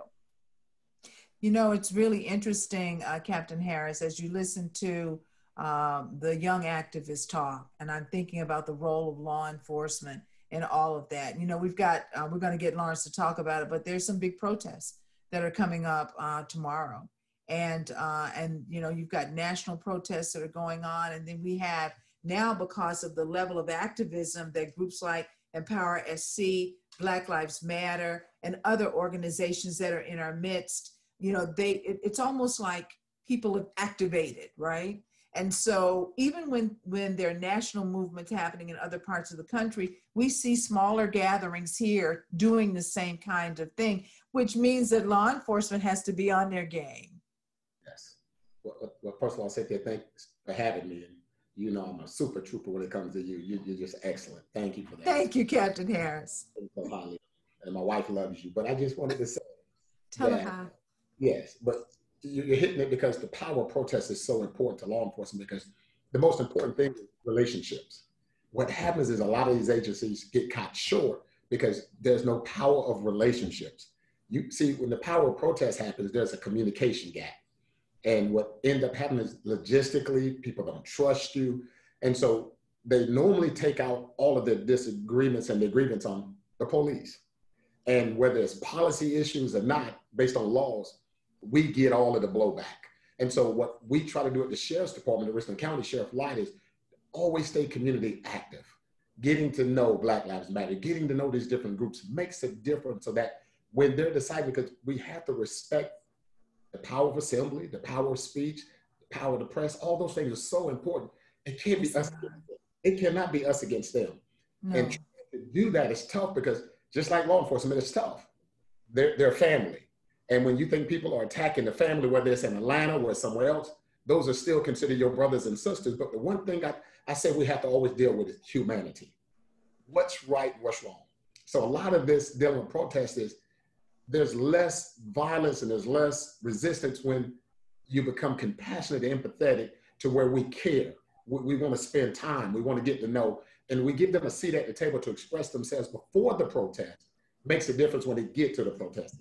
You know, it's really interesting, uh, Captain Harris, as you listen to um, the young activists talk, and I'm thinking about the role of law enforcement and all of that. You know, we've got, uh, we're going to get Lawrence to talk about it, but there's some big protests that are coming up uh, tomorrow. And, uh, and, you know, you've got national protests that are going on. And then we have now, because of the level of activism that groups like EmpowerSC, Black Lives Matter, and other organizations that are in our midst, you know, they, it, it's almost like people have activated, right? And so even when, when there are national movements happening in other parts of the country, we see smaller gatherings here doing the same kind of thing, which means that law enforcement has to be on their game. Yes. Well, well first of all, Cynthia, thanks for having me. And you know I'm a super trooper when it comes to you. you you're just excellent. Thank you for that. Thank you, Captain Harris. So highly. And my wife loves you. But I just wanted to say Tell that, her how. Yes, but you're hitting it because the power of protest is so important to law enforcement, because the most important thing is relationships. What happens is a lot of these agencies get caught short because there's no power of relationships. You see, when the power of protest happens, there's a communication gap. And what ends up happening is logistically, people don't trust you. And so they normally take out all of their disagreements and their grievance on the police. And whether it's policy issues or not, based on laws, we get all of the blowback. And so what we try to do at the Sheriff's Department, the Richland County Sheriff Light, is always stay community active. Getting to know Black Lives Matter, getting to know these different groups makes a difference, so that when they're deciding, because we have to respect the power of assembly, the power of speech, the power of the press, all those things are so important. It can't be us. It cannot be us against them. No. And to do that is tough, because just like law enforcement, it's tough. They're, they're family. And when you think people are attacking the family, whether it's in Atlanta or somewhere else, those are still considered your brothers and sisters. But the one thing I, I say we have to always deal with is humanity. What's right, what's wrong? So a lot of this dealing with protests is there's less violence and there's less resistance when you become compassionate and empathetic to where we care. We, we want to spend time. We want to get to know. And we give them a seat at the table to express themselves before the protest. Makes a difference when they get to the protest.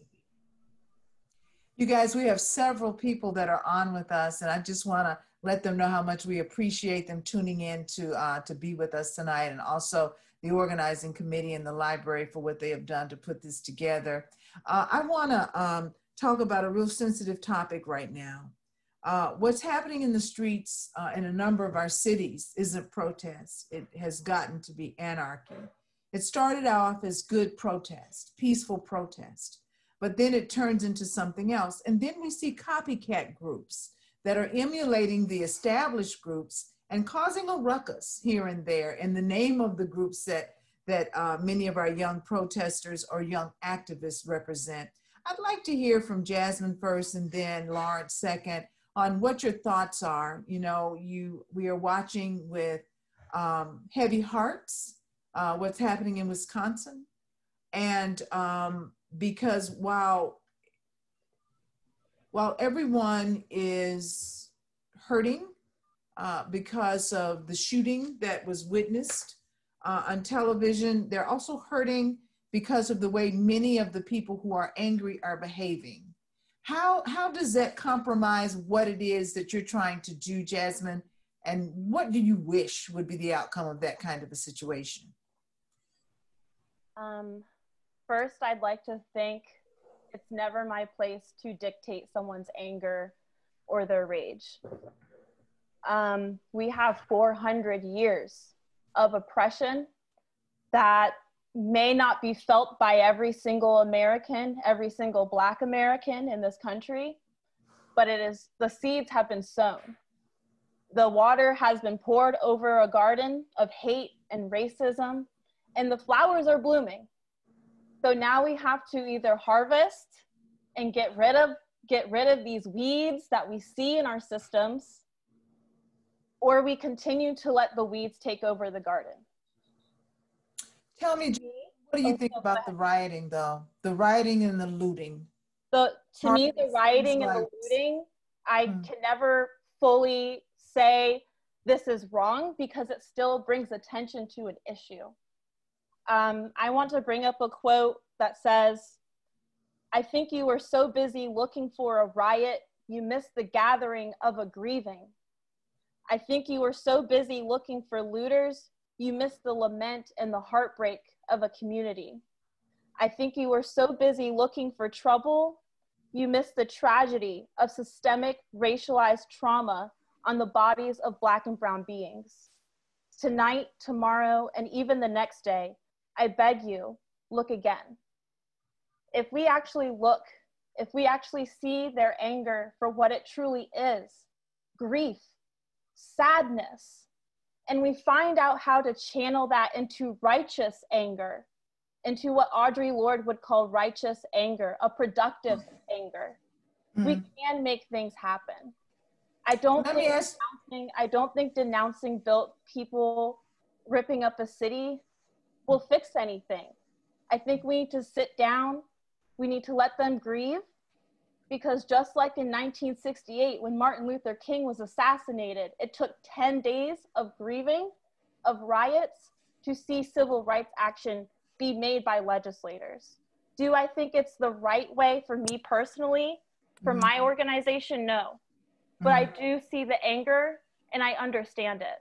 You guys, we have several people that are on with us, and I just want to let them know how much we appreciate them tuning in to, uh, to be with us tonight, and also the organizing committee and the library for what they have done to put this together. Uh, I want to um, talk about a real sensitive topic right now. Uh, what's happening in the streets uh, in a number of our cities isn't protest. It has gotten to be anarchy. It started off as good protest, peaceful protest, but then it turns into something else. And then we see copycat groups that are emulating the established groups and causing a ruckus here and there in the name of the groups that, that uh, many of our young protesters or young activists represent. I'd like to hear from Jazmyne first and then Lawrence second on what your thoughts are. You know, you we are watching with um, heavy hearts uh, what's happening in Wisconsin. And um, because while, while everyone is hurting uh, because of the shooting that was witnessed uh, on television, they're also hurting because of the way many of the people who are angry are behaving. How, how does that compromise what it is that you're trying to do, Jazmyne? And what do you wish would be the outcome of that kind of a situation? Um, first, I'd like to think it's never my place to dictate someone's anger or their rage. Um, we have four hundred years of oppression that may not be felt by every single American, every single Black American in this country, but it is, the seeds have been sown. The water has been poured over a garden of hate and racism, and the flowers are blooming. So now we have to either harvest and get rid of, get rid of these weeds that we see in our systems, or we continue to let the weeds take over the garden. Tell me, what do you think about the rioting, though? The rioting and the looting. So to me, the rioting and the looting, I hmm. can never fully say this is wrong because it still brings attention to an issue. Um, I want to bring up a quote that says, "I think you were so busy looking for a riot, you missed the gathering of a grieving. I think you were so busy looking for looters, you missed the lament and the heartbreak of a community. I think you were so busy looking for trouble, you missed the tragedy of systemic racialized trauma on the bodies of Black and brown beings. Tonight, tomorrow, and even the next day, I beg you, look again." If we actually look, if we actually see their anger for what it truly is, grief, sadness, and we find out how to channel that into righteous anger, into what Audre Lorde would call righteous anger, a productive anger, mm-hmm. we can make things happen. I don't Let think ask- denouncing, I don't think denouncing built people ripping up a city will fix anything. I think we need to sit down, we need to let them grieve, because just like in nineteen sixty-eight, when Martin Luther King was assassinated, it took ten days of grieving, of riots, to see civil rights action be made by legislators. Do I think it's the right way for me personally, for mm-hmm. my organization? No. But mm-hmm. I do see the anger and I understand it.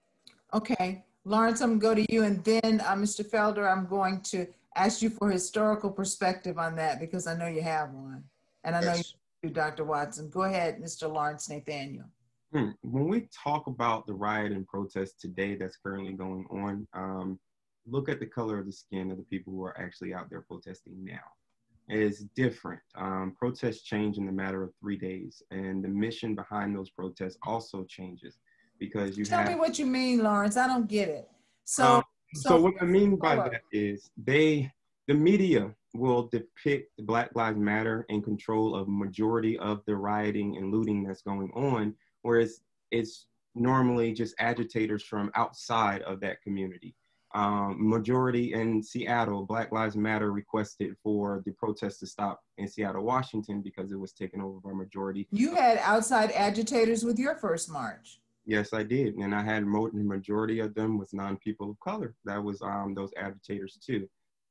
Okay, Lawrence, I'm going to go to you, and then uh, Mister Felder, I'm going to ask you for historical perspective on that because I know you have one. And I know yes. you do, Doctor Watson. Go ahead, Mister Lawrence Nathaniel. Hmm. When we talk about the riot and protest today that's currently going on, um, look at the color of the skin of the people who are actually out there protesting now. It is different. Um, protests change in the matter of three days, and the mission behind those protests also changes because you Tell have- me what you mean, Lawrence. I don't get it. So, um, so, so what I mean by color. that is they, the media will depict Black Lives Matter in control of majority of the rioting and looting that's going on, whereas it's normally just agitators from outside of that community. Um, majority in Seattle, Black Lives Matter requested for the protest to stop in Seattle, Washington, because it was taken over by majority. You had outside agitators with your first march. Yes, I did. And I had the majority of them was non-people of color. That was um, those agitators too.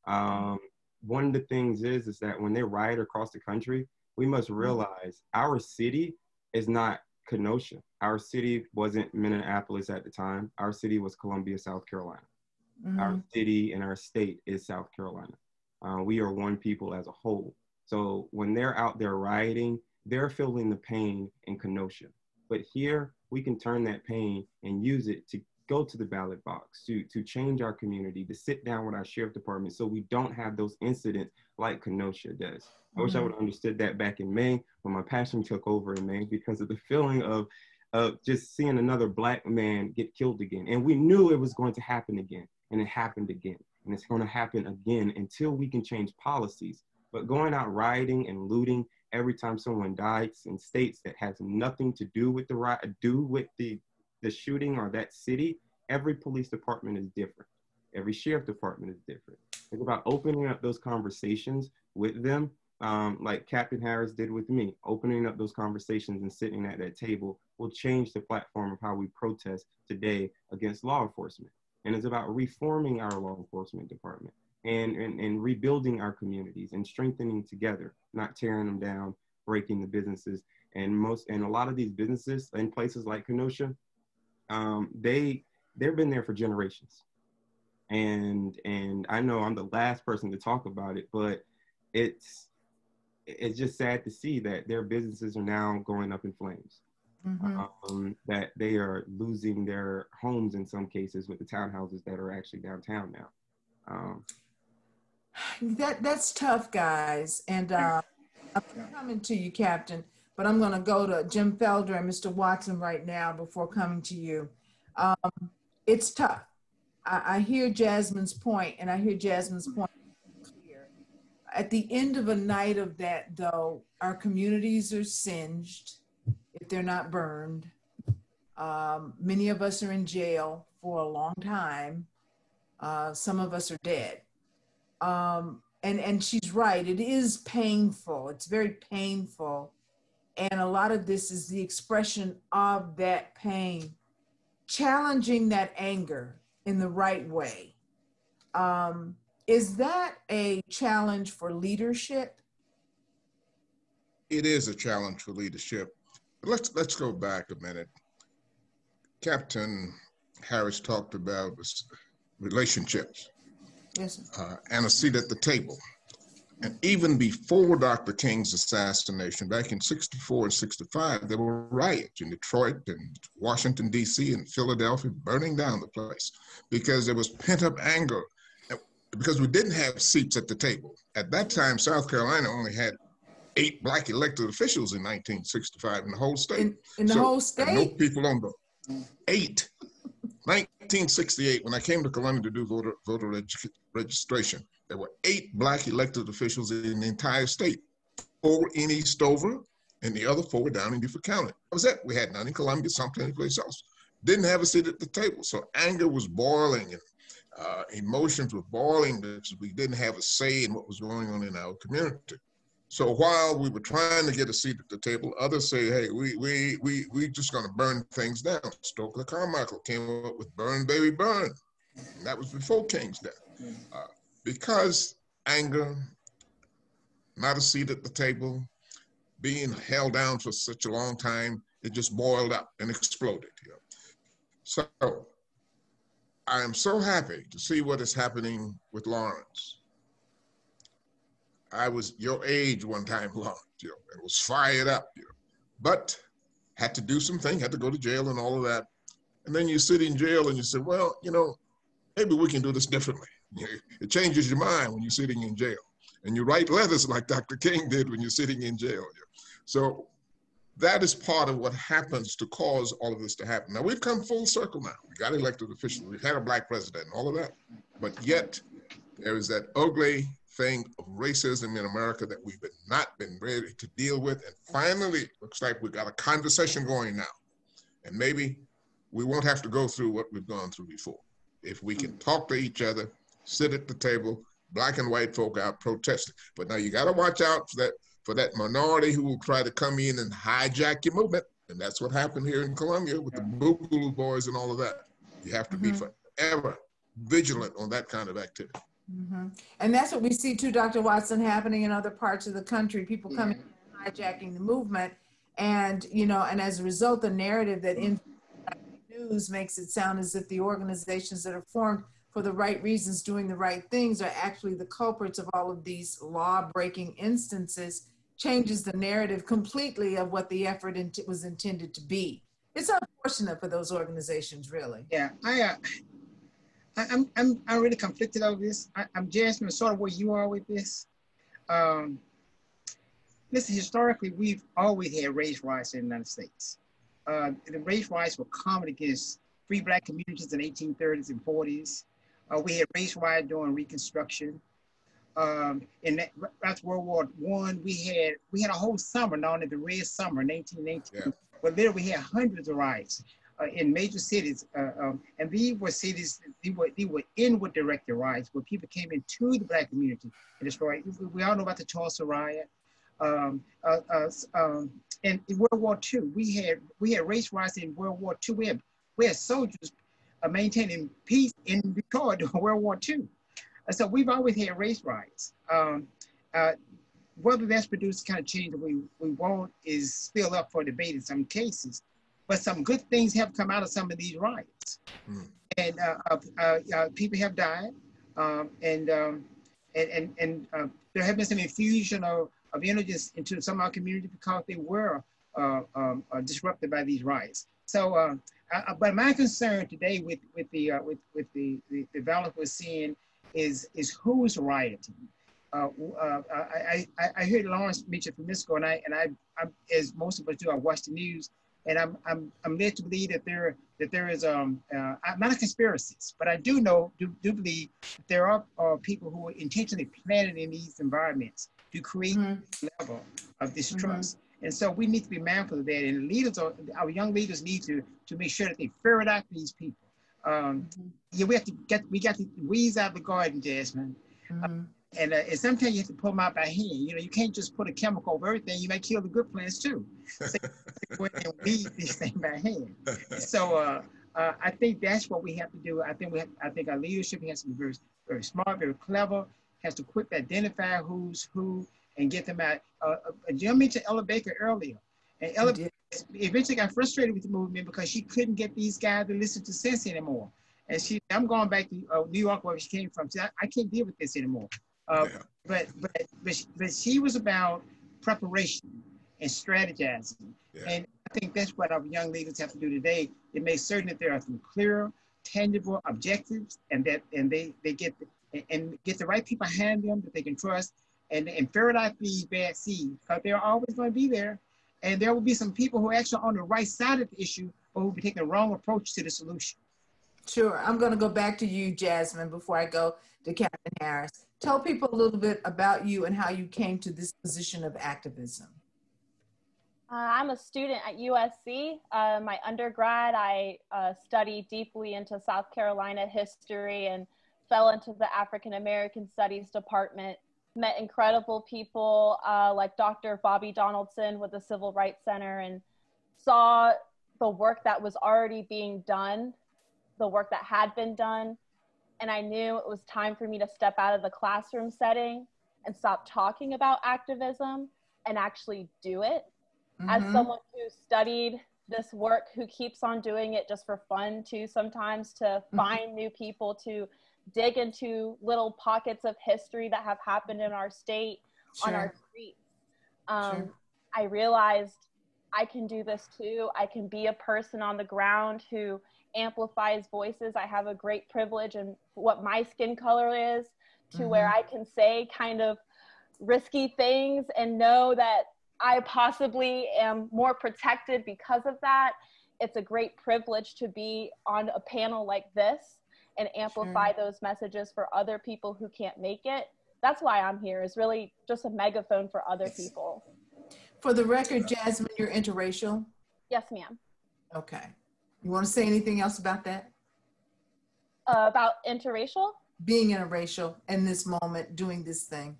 Um, one of the things is, is that when they riot across the country, we must realize our city is not Kenosha. Our city wasn't Minneapolis at the time. Our city was Columbia, South Carolina. Mm-hmm. Our city and our state is South Carolina. Uh, we are one people as a whole. So when they're out there rioting, they're feeling the pain in Kenosha. But here, we can turn that pain and use it to go to the ballot box, to, to change our community, to sit down with our sheriff department so we don't have those incidents like Kenosha does. I mm-hmm. wish I would have understood that back in May when my passion took over in May because of the feeling of, of just seeing another Black man get killed again. And we knew it was going to happen again, and it happened again. And it's going to happen again until we can change policies. But going out rioting and looting every time someone dies in states that has nothing to do with the riot, do with the, the shooting or that city, every police department is different. Every sheriff department is different. It's about opening up those conversations with them, um, like Capitan Harris did with me. Opening up those conversations and sitting at that table will change the platform of how we protest today against law enforcement. And it's about reforming our law enforcement department. And, and, and rebuilding our communities and strengthening together, not tearing them down, breaking the businesses. And most, and a lot of these businesses in places like Kenosha, um, they, they've been there for generations. And, and I know I'm the last person to talk about it, but it's, it's just sad to see that their businesses are now going up in flames. Mm-hmm. um, that they are losing their homes in some cases with the townhouses that are actually downtown now. Um, That that's tough, guys. And uh, I'm coming to you, Captain, but I'm going to go to Jim Felder and Mister Watson right now before coming to you. Um, it's tough. I, I hear Jazmyne's point, and I hear Jazmyne's point clear. At the end of a night of that, though, our communities are singed if they're not burned. Um, many of us are in jail for a long time. Uh, some of us are dead. Um, and, and she's right, it is painful. It's very painful. And a lot of this is the expression of that pain, challenging that anger in the right way. Um, is that a challenge for leadership? It is a challenge for leadership. But let's, let's go back a minute. Captain Harris talked about relationships. Yes, uh, and a seat at the table. And even before Doctor King's assassination, back in sixty-four and sixty-five, there were riots in Detroit and Washington, D C and Philadelphia, burning down the place because there was pent-up anger, because we didn't have seats at the table. At that time, South Carolina only had eight Black elected officials in nineteen sixty-five in the whole state. In, in the so, whole state? No people on the eight. nineteen sixty-eight, when I came to Columbia to do voter, voter reg registration, there were eight Black elected officials in the entire state, four in Eastover, and the other four were down in Beaufort County. That was it. We had none in Columbia, some place else. Didn't have a seat at the table. So anger was boiling, and uh, emotions were boiling because we didn't have a say in what was going on in our community. So while we were trying to get a seat at the table, others say, hey, we we we we just gonna burn things down. Stokely Carmichael came up with Burn Baby Burn. And that was before King's death. Uh, because anger, not a seat at the table, being held down for such a long time, it just boiled up and exploded. You know? So I am so happy to see what is happening with Lawrence. I was your age one time, Lawrence, you know, and was fired up, you know, but had to do something, had to go to jail and all of that. And then you sit in jail and you say, well, you know, maybe we can do this differently. It changes your mind when you're sitting in jail. And you write letters like Doctor King did when you're sitting in jail. So that is part of what happens to cause all of this to happen. Now, we've come full circle now. We got elected officials. We've had a Black president and all of that. But yet, there is that ugly thing of racism in America that we've been not been ready to deal with. And finally, looks like we've got a conversation going now. And maybe we won't have to go through what we've gone through before. If we can talk to each other, sit at the table, Black and white folk out protesting. But now you got to watch out for that, for that minority who will try to come in and hijack your movement. And that's what happened here in Columbia with the Boogaloo boys and all of that. You have to mm-hmm. be forever vigilant on that kind of activity. Mm-hmm. And that's what we see too, Doctor Watson, happening in other parts of the country, people coming yeah. in and hijacking the movement. And, you know, and as a result, the narrative that in news makes it sound as if the organizations that are formed for the right reasons, doing the right things, are actually the culprits of all of these law-breaking instances, changes the narrative completely of what the effort int- was intended to be. It's unfortunate for those organizations, really. Yeah, I, uh, I I'm, I'm, I'm really conflicted over this. I, I'm Jazmyne, sort of where you are with this. Um, listen, historically, we've always had race riots in the United States. Uh, the race riots were common against free Black communities in the eighteen thirties and forties. Uh, we had race riots during Reconstruction. Um, and that, that's World War One. We had we had a whole summer known as the Red Summer in eighteen eighteen. Yeah. But there we had hundreds of riots uh, in major cities, uh, um, and these were cities. They were they were inward directed riots where people came into the Black community and destroyed. We, we all know about the Tulsa riot. Um, uh, uh, um, and in World War Two, we had we had race riots in World War Two. We had we had soldiers uh, maintaining peace in Detroit during World War Two. Uh, so we've always had race riots. Um, uh, whether that's produced the kind of change that we, we want is still up for debate in some cases. But some good things have come out of some of these riots. Mm. And uh, uh, uh, uh, people have died. Um, and, um, and, and, and uh, there have been some infusion of, of energies into some of our community because they were uh, um, uh, disrupted by these riots. So, uh, uh, but my concern today with, with, the, uh, with, with the, the, the violence we're seeing is is who's rioting. Uh, uh, I, I I heard Lawrence mention from this and I and I I'm, as most of us do, I watch the news, and I'm I'm I'm led to believe that there that there is um uh, I'm not a conspiracist, but I do know do, do believe that there are uh, people who are intentionally planted in these environments to create mm-hmm. a level of distrust. Mm-hmm. And so we need to be mindful of that. And leaders, are, our young leaders, need to to make sure that they ferret out these people. Um, mm-hmm. Yeah, we have to get we got to weeds out the garden, Jazmyne. Mm-hmm. Uh, And, uh, and sometimes you have to pull them out by hand. You know, you can't just put a chemical over everything. You might kill the good plants too. So go ahead and weed these things by hand. So uh, uh, I think that's what we have to do. I think we have, I think our leadership has to be very, very smart, very clever. Has to quick identify who's who and get them out. Uh, uh, Jim mentioned Ella Baker earlier, and Ella eventually got frustrated with the movement because she couldn't get these guys to listen to sense anymore. And she, I'm going back to uh, New York where she came from. She, I, I can't deal with this anymore. Uh, yeah. but, but but she, but she was about preparation and strategizing, yeah. And I think that's what our young leaders have to do today. It makes certain that there are some clear, tangible objectives, and that and they they get the, and get the right people behind them that they can trust, and and ferret out these bad seeds, because they're always going to be there, and there will be some people who are actually on the right side of the issue, but who will be taking the wrong approach to the solution. Sure. I'm going to go back to you, Jazmyne, before I go to Capitan Harris. Tell people a little bit about you and how you came to this position of activism. Uh, I'm a student at U S C. Uh, my undergrad, I uh, studied deeply into South Carolina history and fell into the African American Studies department. Met incredible people uh, like Doctor Bobby Donaldson with the Civil Rights Center, and saw the work that was already being done, the work that had been done. And I knew it was time for me to step out of the classroom setting and stop talking about activism and actually do it. Mm-hmm. As someone who studied this work, who keeps on doing it just for fun too, sometimes to mm-hmm. find new people, to dig into little pockets of history that have happened in our state, sure. on our streets. Um, sure. I realized I can do this too. I can be a person on the ground who amplifies voices. I have a great privilege in what my skin color is, to mm-hmm. where I can say kind of risky things and know that I possibly am more protected because of that. It's a great privilege to be on a panel like this and amplify sure. those messages for other people who can't make it. That's why I'm here, is really just a megaphone for other people. For the record, Jazmyne, you're interracial? Yes, ma'am. Okay. You want to say anything else about that? Uh, about interracial? Being interracial in this moment, doing this thing.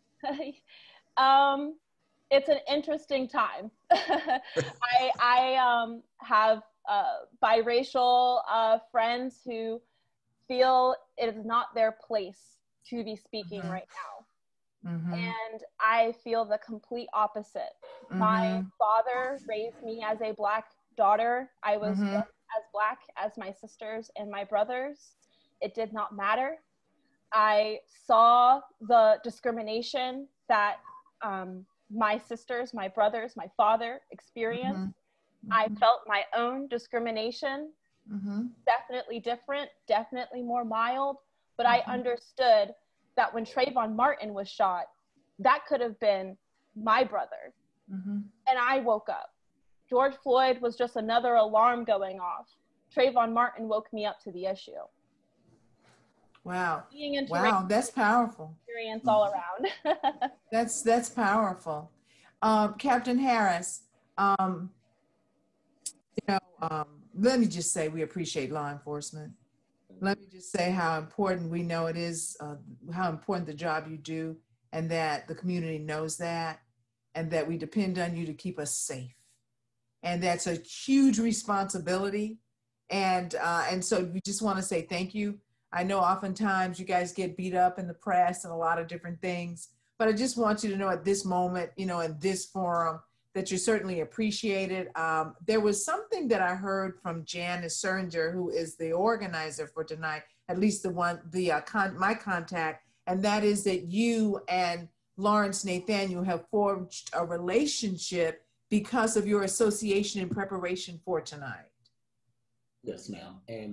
um, it's an interesting time. I, I um, have uh, biracial uh, friends who feel it is not their place to be speaking mm-hmm. right now. Mm-hmm. And I feel the complete opposite. Mm-hmm. My father raised me as a Black daughter. I was mm-hmm. just as Black as my sisters and my brothers. It did not matter. I saw the discrimination that um, my sisters, my brothers, my father experienced. Mm-hmm. Mm-hmm. I felt my own discrimination, mm-hmm. definitely different, definitely more mild, but mm-hmm. I understood that when Trayvon Martin was shot, that could have been my brother. Mm-hmm. And I woke up. George Floyd was just another alarm going off. Trayvon Martin woke me up to the issue. Wow. Wow, that's powerful. Experience all around. that's that's powerful. Um, Captain Harris, um, you know, um, let me just say we appreciate law enforcement. Let me just say how important we know it is, uh, how important the job you do, and that the community knows that, and that we depend on you to keep us safe. And that's a huge responsibility. And, uh, and so we just want to say thank you. I know oftentimes you guys get beat up in the press and a lot of different things, but I just want you to know at this moment, you know, in this forum, that you're certainly appreciated. Um, there was something that I heard from Janice Sernger, who is the organizer for tonight, at least the one, the uh, con my contact, and that is that you and Lawrence Nathaniel have forged a relationship because of your association in preparation for tonight. Yes, ma'am. And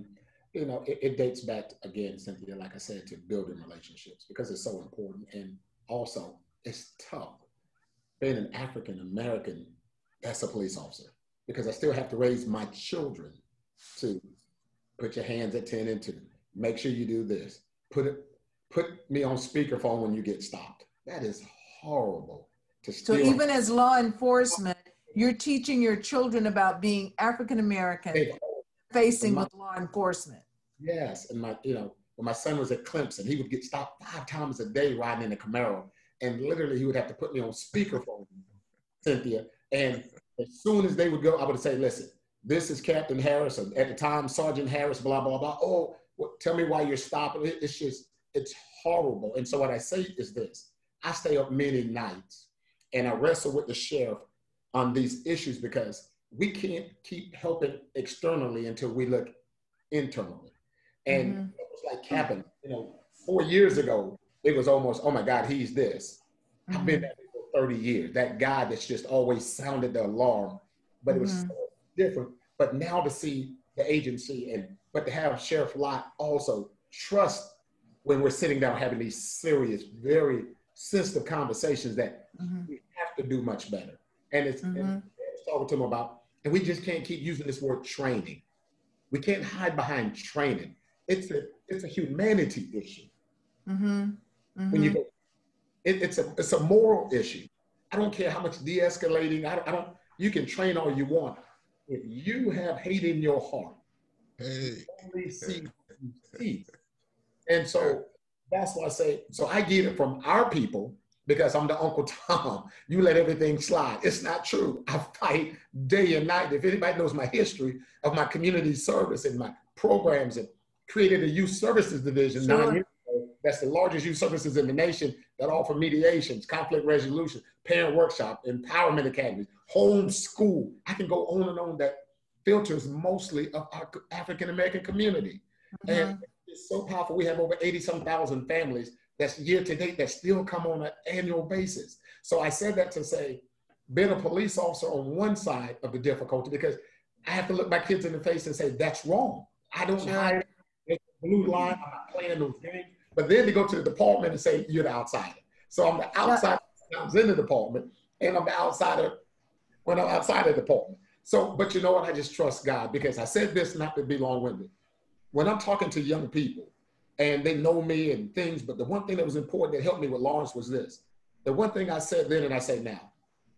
you know, it, it dates back again, Cynthia, like I said, to building relationships because it's so important. And also it's tough being an African American as a police officer, because I still have to raise my children to put your hands at ten and two, make sure you do this, put it, put me on speakerphone when you get stopped. That is horrible. To so even as law enforcement, you're teaching your children about being African American facing my, with law enforcement. Yes, and my, you know, when my son was at Clemson, he would get stopped five times a day riding in a Camaro, and literally he would have to put me on speakerphone, Cynthia. And as soon as they would go, I would say, listen, this is Captain Harris, or at the time, Sergeant Harris, blah, blah, blah. Oh, well, tell me why you're stopping. It, it's just, it's horrible. And so what I say is this, I stay up many nights and I wrestle with the sheriff on these issues because we can't keep helping externally until we look internally. And mm-hmm. it was like Capitan, you know, four years ago, it was almost, oh my God, he's this. Mm-hmm. I've been there for thirty years. That guy that's just always sounded the alarm, but mm-hmm. it was so different. But now to see the agency and, but to have Sheriff Lott also trust when we're sitting down having these serious, very sensitive conversations that mm-hmm. we have to do much better. And it's, mm-hmm. and I was talking to him about, and we just can't keep using this word training. We can't hide behind training. It's a, it's a humanity issue. Mm-hmm. Mm-hmm. When you go, it, it's a, it's a moral issue. I don't care how much de-escalating, I don't, I don't, you can train all you want. If you have hate in your heart, hey. you only see what you see. And so that's why I say, so I get it from our people because I'm the Uncle Tom. You let everything slide. It's not true. I fight day and night. If anybody knows my history of my community service and my programs, and created a youth services division sure. nine years ago. That's the largest youth services in the nation that offer mediations, conflict resolution, parent workshop, empowerment academies, home school. I can go on and on that filters mostly of our African-American community. Mm-hmm. And it's so powerful. We have over eighty some thousand families that's year to date that still come on an annual basis. So I said that to say, being a police officer on one side of the difficulty, because I have to look my kids in the face and say, that's wrong. I don't sure. hide the blue line. I'm not playing those games. But then to go to the department and say, you're the outsider. So I'm the outsider when I was in the department, and I'm the outsider when I'm outside the department. So, but you know what? I just trust God, because I said this not to be long-winded. When I'm talking to young people and they know me and things, but the one thing that was important that helped me with Lawrence was this. The one thing I said then and I say now,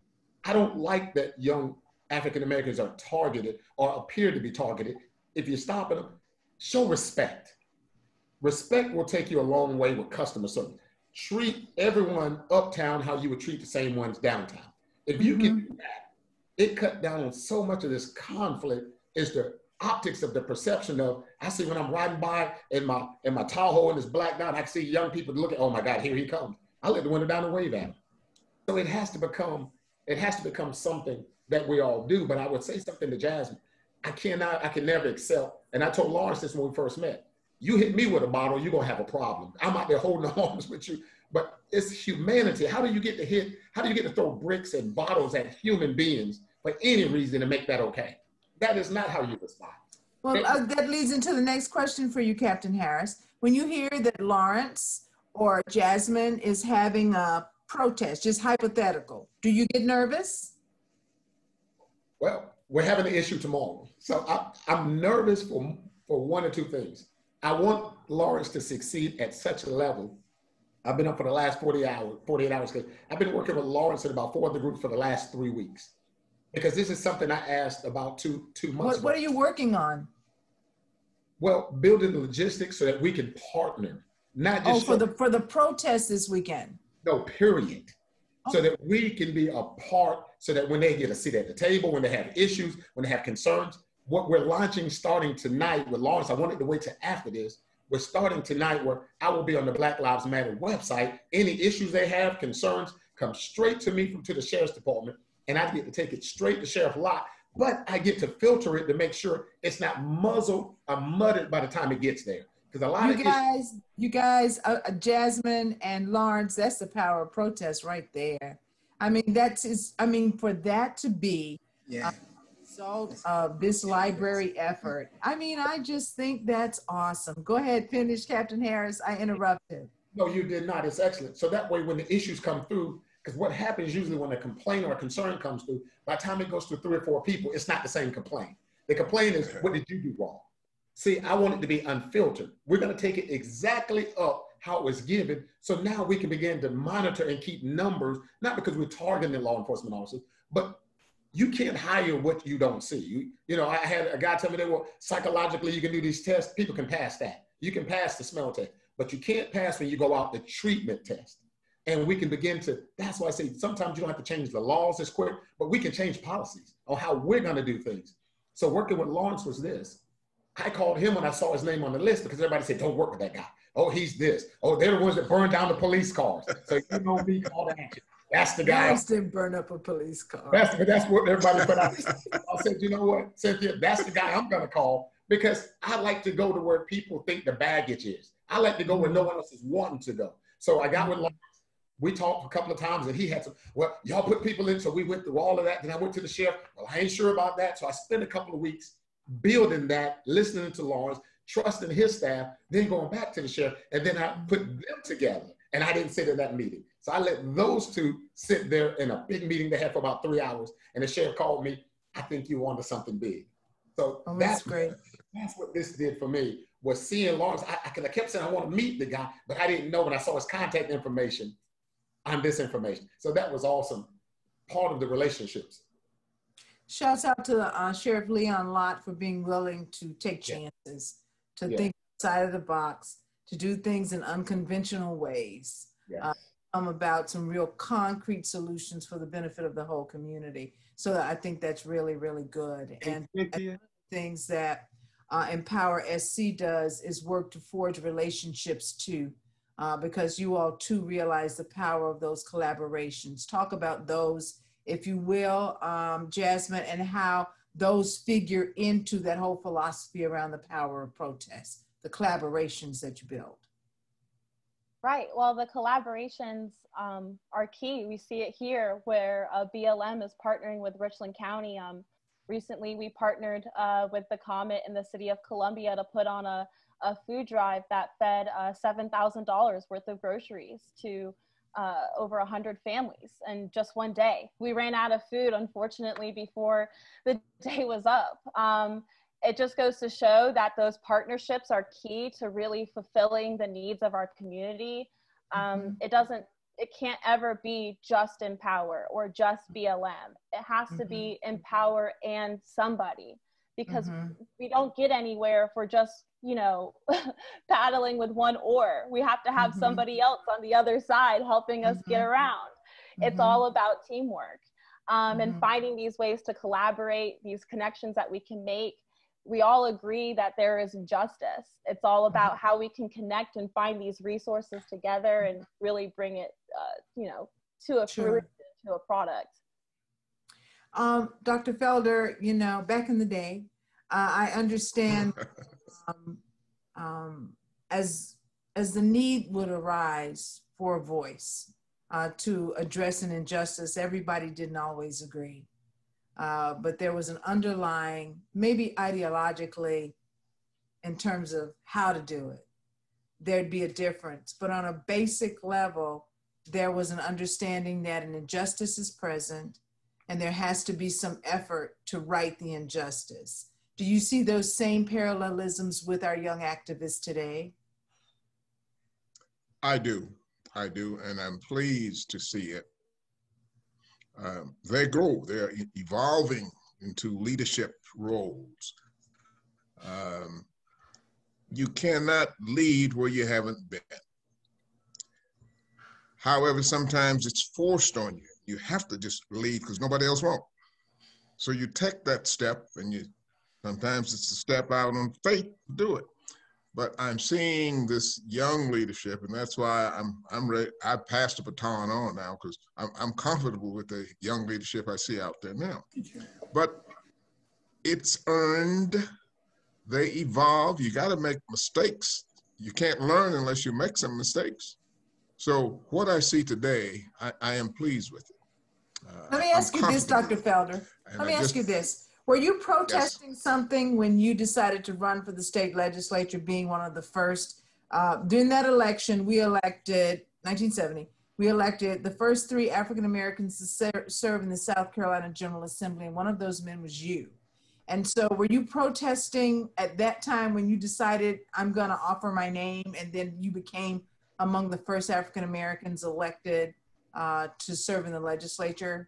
I don't like that young African-Americans are targeted or appear to be targeted. If you're stopping them, show respect. Respect will take you a long way with customer service. Treat everyone uptown how you would treat the same ones downtown. If you mm-hmm. can do that, it cut down on so much of this conflict is the optics of the perception of, I see when I'm riding by in my in my Tahoe and this black dot, I can see young people look at, oh my God, here he comes. I let the window down and wave at him. So it has to become, it has to become something that we all do. But I would say something to Jazmyne. I cannot, I can never accept, and I told Lawrence this when we first met, you hit me with a bottle, you're gonna have a problem. I'm out there holding arms with you, but it's humanity. How do you get to hit, how do you get to throw bricks and bottles at human beings for any reason to make that okay? That is not how you respond. Well, uh, that leads into the next question for you, Captain Harris. When you hear that Lawrence or Jazmyne is having a protest, just hypothetical, do you get nervous? Well, we're having an issue tomorrow. So I, I'm nervous for, for one or two things. I want Lawrence to succeed at such a level. I've been up for the last forty hours, forty-eight hours. I've been working with Lawrence and about four other groups for the last three weeks. Because this is something I asked about two, two months what, ago. What are you working on? Well, building the logistics so that we can partner, not just- Oh, for the, for the protest this weekend? No, period. So that we can be a part, so that when they get a seat at the table, when they have issues, when they have concerns, what we're launching starting tonight with Lawrence, I wanted to wait till after this, we're starting tonight where I will be on the Black Lives Matter website. Any issues they have, concerns, come straight to me from to the Sheriff's Department, and I get to take it straight to Sheriff Lott, but I get to filter it to make sure it's not muzzled or mudded by the time it gets there. Because a lot you of guys, issues, you guys, uh, Jazmyne and Lawrence, that's the power of protest right there. I mean, that's is. I mean, for that to be yeah. uh, result of this library effort. I mean, I just think that's awesome. Go ahead, finish, Captain Harris. I interrupted. No, you did not. It's excellent. So that way, when the issues come through, because what happens usually when a complaint or a concern comes through, by the time it goes to three or four people, it's not the same complaint. The complaint is, what did you do wrong? See, I want it to be unfiltered. We're going to take it exactly up how it was given. So now we can begin to monitor and keep numbers, not because we're targeting law enforcement officers, but you can't hire what you don't see. You, you know, I had a guy tell me that, well, psychologically, you can do these tests. People can pass that. You can pass the smell test, but you can't pass when you go out the treatment test. And we can begin to, that's why I say sometimes you don't have to change the laws as quick, but we can change policies on how we're going to do things. So working with Lawrence was this. I called him when I saw his name on the list because everybody said, don't work with that guy. Oh, he's this. Oh, they're the ones that burned down the police cars. So you know me, call that action. That's the guy. Lawrence didn't burn up a police car. That's, that's what everybody put out. I said, you know what, Cynthia, that's the guy I'm going to call because I like to go to where people think the baggage is. I like to go where no one else is wanting to go. So I got with Lawrence. We talked a couple of times and he had some, well, y'all put people in. So we went through all of that. Then I went to the sheriff. Well, I ain't sure about that. So I spent a couple of weeks building that, listening to Lawrence, trusting his staff, then going back to the sheriff. And then I put them together. And I didn't sit in that meeting. So I let those two sit there in a big meeting they had for about three hours. And the sheriff called me, I think you wanted something big. So oh, that's, that's great. That's what this did for me, was seeing Lawrence. I, I, I kept saying I want to meet the guy, but I didn't know when I saw his contact information on this information. So that was awesome. Part of the relationships. Shouts out to uh, Sheriff Leon Lott for being willing to take chances, to yeah. think outside of the box, to do things in unconventional ways, yes. uh, um, about some real concrete solutions for the benefit of the whole community. So I think that's really, really good. And, and things that uh, EmpowerSC does is work to forge relationships too. Uh, because you all too realize the power of those collaborations. Talk about those, if you will, um, Jazmyne, and how those figure into that whole philosophy around the power of protest, the collaborations that you build. Right, well, the collaborations um, are key. We see it here where uh, B L M is partnering with Richland County. Um, recently, we partnered uh, with the Comet in the city of Columbia to put on a a food drive that fed uh, seven thousand dollars worth of groceries to uh, over one hundred families in just one day. We ran out of food, unfortunately, before the day was up. Um, it just goes to show that those partnerships are key to really fulfilling the needs of our community. Um, mm-hmm. It doesn't, it can't ever be just Empower or just B L M. It has mm-hmm. to be Empower and somebody, because mm-hmm. we don't get anywhere if we're just, you know, paddling with one oar. We have to have mm-hmm. somebody else on the other side helping us mm-hmm. get around. Mm-hmm. It's all about teamwork um, mm-hmm. and finding these ways to collaborate, these connections that we can make. We all agree that there is injustice. It's all about mm-hmm. how we can connect and find these resources together and really bring it, uh, you know, to a sure. fruition, to a product. Um, Doctor Felder, you know, back in the day, uh, I understand Um, um, as, as the need would arise for a voice uh, to address an injustice, everybody didn't always agree. Uh, but there was an underlying, maybe ideologically, in terms of how to do it, there'd be a difference. But on a basic level, there was an understanding that an injustice is present and there has to be some effort to right the injustice. Do you see those same parallelisms with our young activists today? I do, I do, and I'm pleased to see it. Um, they grow, they're evolving into leadership roles. Um, you cannot lead where you haven't been. However, sometimes it's forced on you. You have to just lead because nobody else won't. So you take that step and you sometimes it's a step out on faith to do it. But I'm seeing this young leadership, and that's why I'm I'm ready. I passed the baton on now because I'm I'm comfortable with the young leadership I see out there now. But it's earned. They evolve. You got to make mistakes. You can't learn unless you make some mistakes. So what I see today, I, I am pleased with it. Uh, Let me ask you this, Doctor Felder. Let me ask just, you this. Were you protesting Yes. something when you decided to run for the state legislature, being one of the first? Uh, during that election, we elected, nineteen seventy, we elected the first three African Americans to ser serve in the South Carolina General Assembly, and one of those men was you. And so were you protesting at that time when you decided, I'm gonna offer my name, and then you became among the first African Americans elected uh, to serve in the legislature?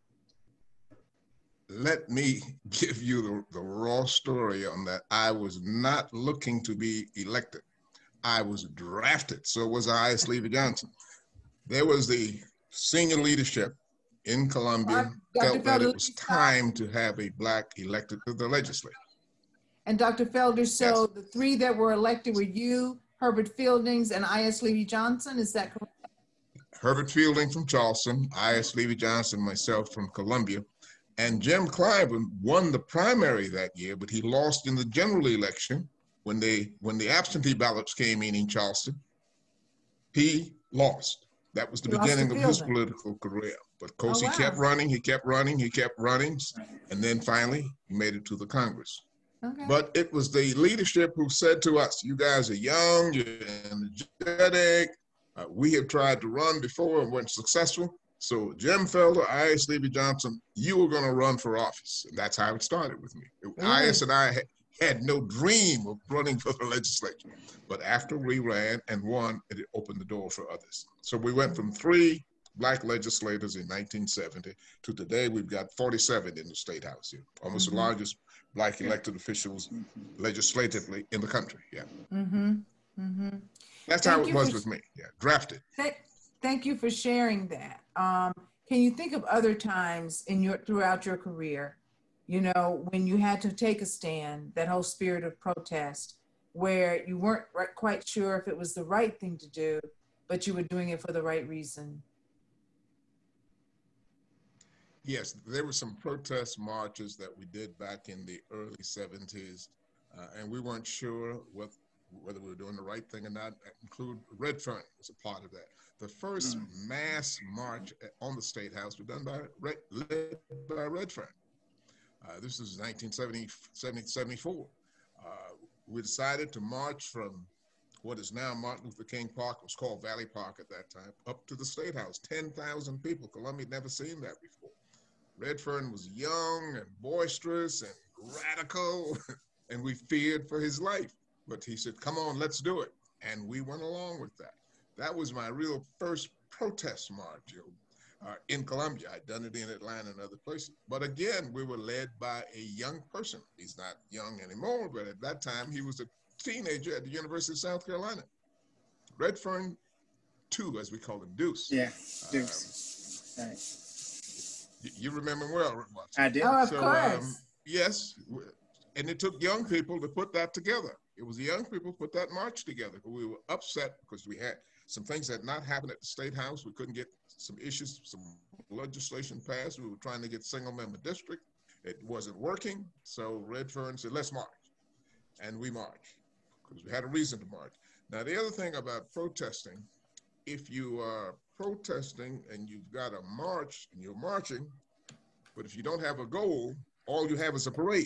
Let me give you the, the raw story on that. I was not looking to be elected. I was drafted. So was I, Sleevy Johnson. There was the senior leadership in Columbia felt that it was time to have a Black elected to the legislature. And Doctor Felder, so Yes. the three that were elected were you, Herbert Fieldings, and I S Levy Johnson, is that correct? Herbert Fielding from Charleston, I S Levy Johnson, myself from Columbia. And Jim Cliburn won the primary that year, but he lost in the general election when they when the absentee ballots came in in Charleston. He lost. That was the He lost to beginning of his Fielding. political career. But of course, Oh, he wow. kept running, he kept running, he kept running, and then finally he made it to the Congress. Okay. But it was the leadership who said to us, you guys are young, you're energetic. Uh, we have tried to run before and weren't successful. So Jim Felder, I S Levy Johnson, you were going to run for office. And that's how it started with me. Ooh. I S and I had, had no dream of running for the legislature. But after we ran and won, it opened the door for others. So we went from three Black legislators in nineteen seventy to today we've got forty-seven in the State House here, almost Mm-hmm. the largest Black elected officials legislatively in the country. Yeah. Mm-hmm. Mm-hmm. That's Thank how it you was for- with me. Yeah. Drafted. Thank, thank you for sharing that. Um, can you think of other times in your throughout your career, you know, when you had to take a stand, that whole spirit of protest, where you weren't right, quite sure if it was the right thing to do, but you were doing it for the right reason? Yes, there were some protest marches that we did back in the early seventies, uh, and we weren't sure what, whether we were doing the right thing or not. That include Redfern was a part of that. The first mm. mass march on the State House was done by Red, led by Redfern. Uh, this is nineteen seventy, seventy-four. Uh, we decided to march from what is now Martin Luther King Park, it was called Valley Park at that time, up to the State House, ten thousand people. Columbia had never seen that before. Redfern was young and boisterous and radical, and we feared for his life. But he said, come on, let's do it. And we went along with that. That was my real first protest march, you know, uh, in Columbia. I'd done it in Atlanta and other places. But again, we were led by a young person. He's not young anymore, but at that time, he was a teenager at the University of South Carolina. Redfern two, as we call him, Deuce. Yeah, Deuce. Um, right. You remember well, I did. Oh, of so, course. Um, yes, and it took young people to put that together. It was the young people put that march together. We were upset because we had some things that had not happened at the State House. We couldn't get some issues, some legislation passed. We were trying to get single member district. It wasn't working. So Redfern said, let's march. And we marched because we had a reason to march. Now, the other thing about protesting, if you are protesting and you've got a march and you're marching, but if you don't have a goal, all you have is a parade.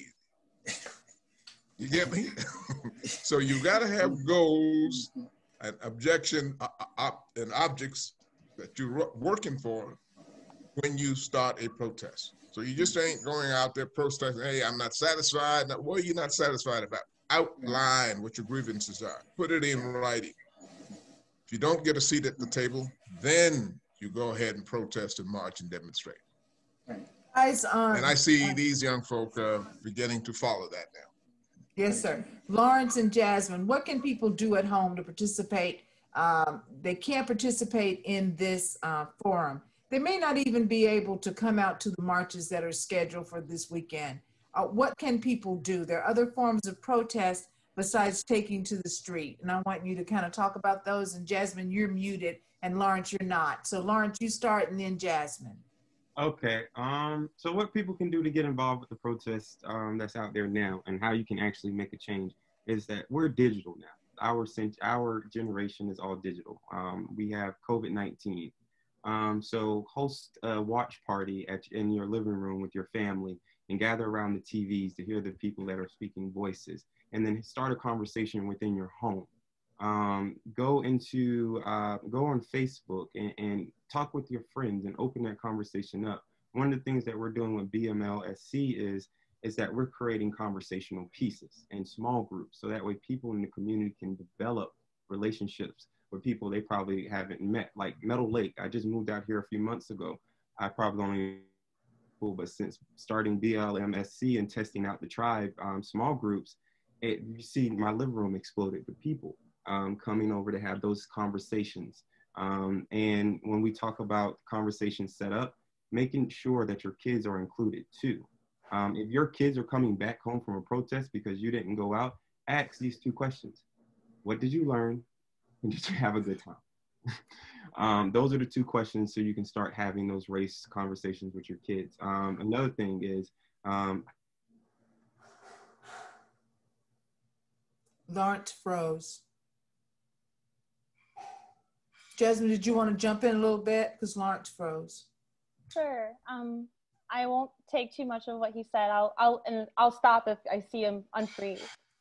You get me? So you got to have goals and objection uh, uh, and objects that you're working for when you start a protest. So you just ain't going out there protesting, hey, I'm not satisfied. Now, what are you not satisfied about? Outline what your grievances are. Put it in writing. If you don't get a seat at the table, then you go ahead and protest and march and demonstrate. Guys, um, and I see these young folk uh, beginning to follow that now. Yes, sir. Lawrence and Jazmyne, what can people do at home to participate? Um, they can't participate in this uh, forum. They may not even be able to come out to the marches that are scheduled for this weekend. Uh, what can people do? There are other forms of protest besides taking to the street. And I want you to kind of talk about those. And Jazmyne, you're muted, and Lawrence, you're not. So Lawrence, you start, and then Jazmyne. Okay, um, so what people can do to get involved with the protest um, that's out there now and how you can actually make a change is that we're digital now. Our, our generation is all digital. Um, we have COVID nineteen. Um, so host a watch party at, in your living room with your family and gather around the T Vs to hear the people that are speaking voices, and then start a conversation within your home. Um, go into, uh, go on Facebook and, and talk with your friends and open that conversation up. One of the things that we're doing with B M L S C is, is that we're creating conversational pieces in small groups. So that way people in the community can develop relationships with people they probably haven't met. Like Meadow Lake, I just moved out here a few months ago. I probably only, but since starting B L M S C and testing out the tribe um, small groups, it, you see my living room exploded with people um, coming over to have those conversations. Um, and when we talk about conversations set up, making sure that your kids are included too. Um, if your kids are coming back home from a protest because you didn't go out, ask these two questions. What did you learn? And did you have a good time? um, those are the two questions so you can start having those race conversations with your kids. Um, another thing is, um, Lawrence froze. Jazmyne, did you want to jump in a little bit? Because Lawrence froze. Sure. Um, I won't take too much of what he said. I'll, I'll, and I'll stop if I see him unfreeze.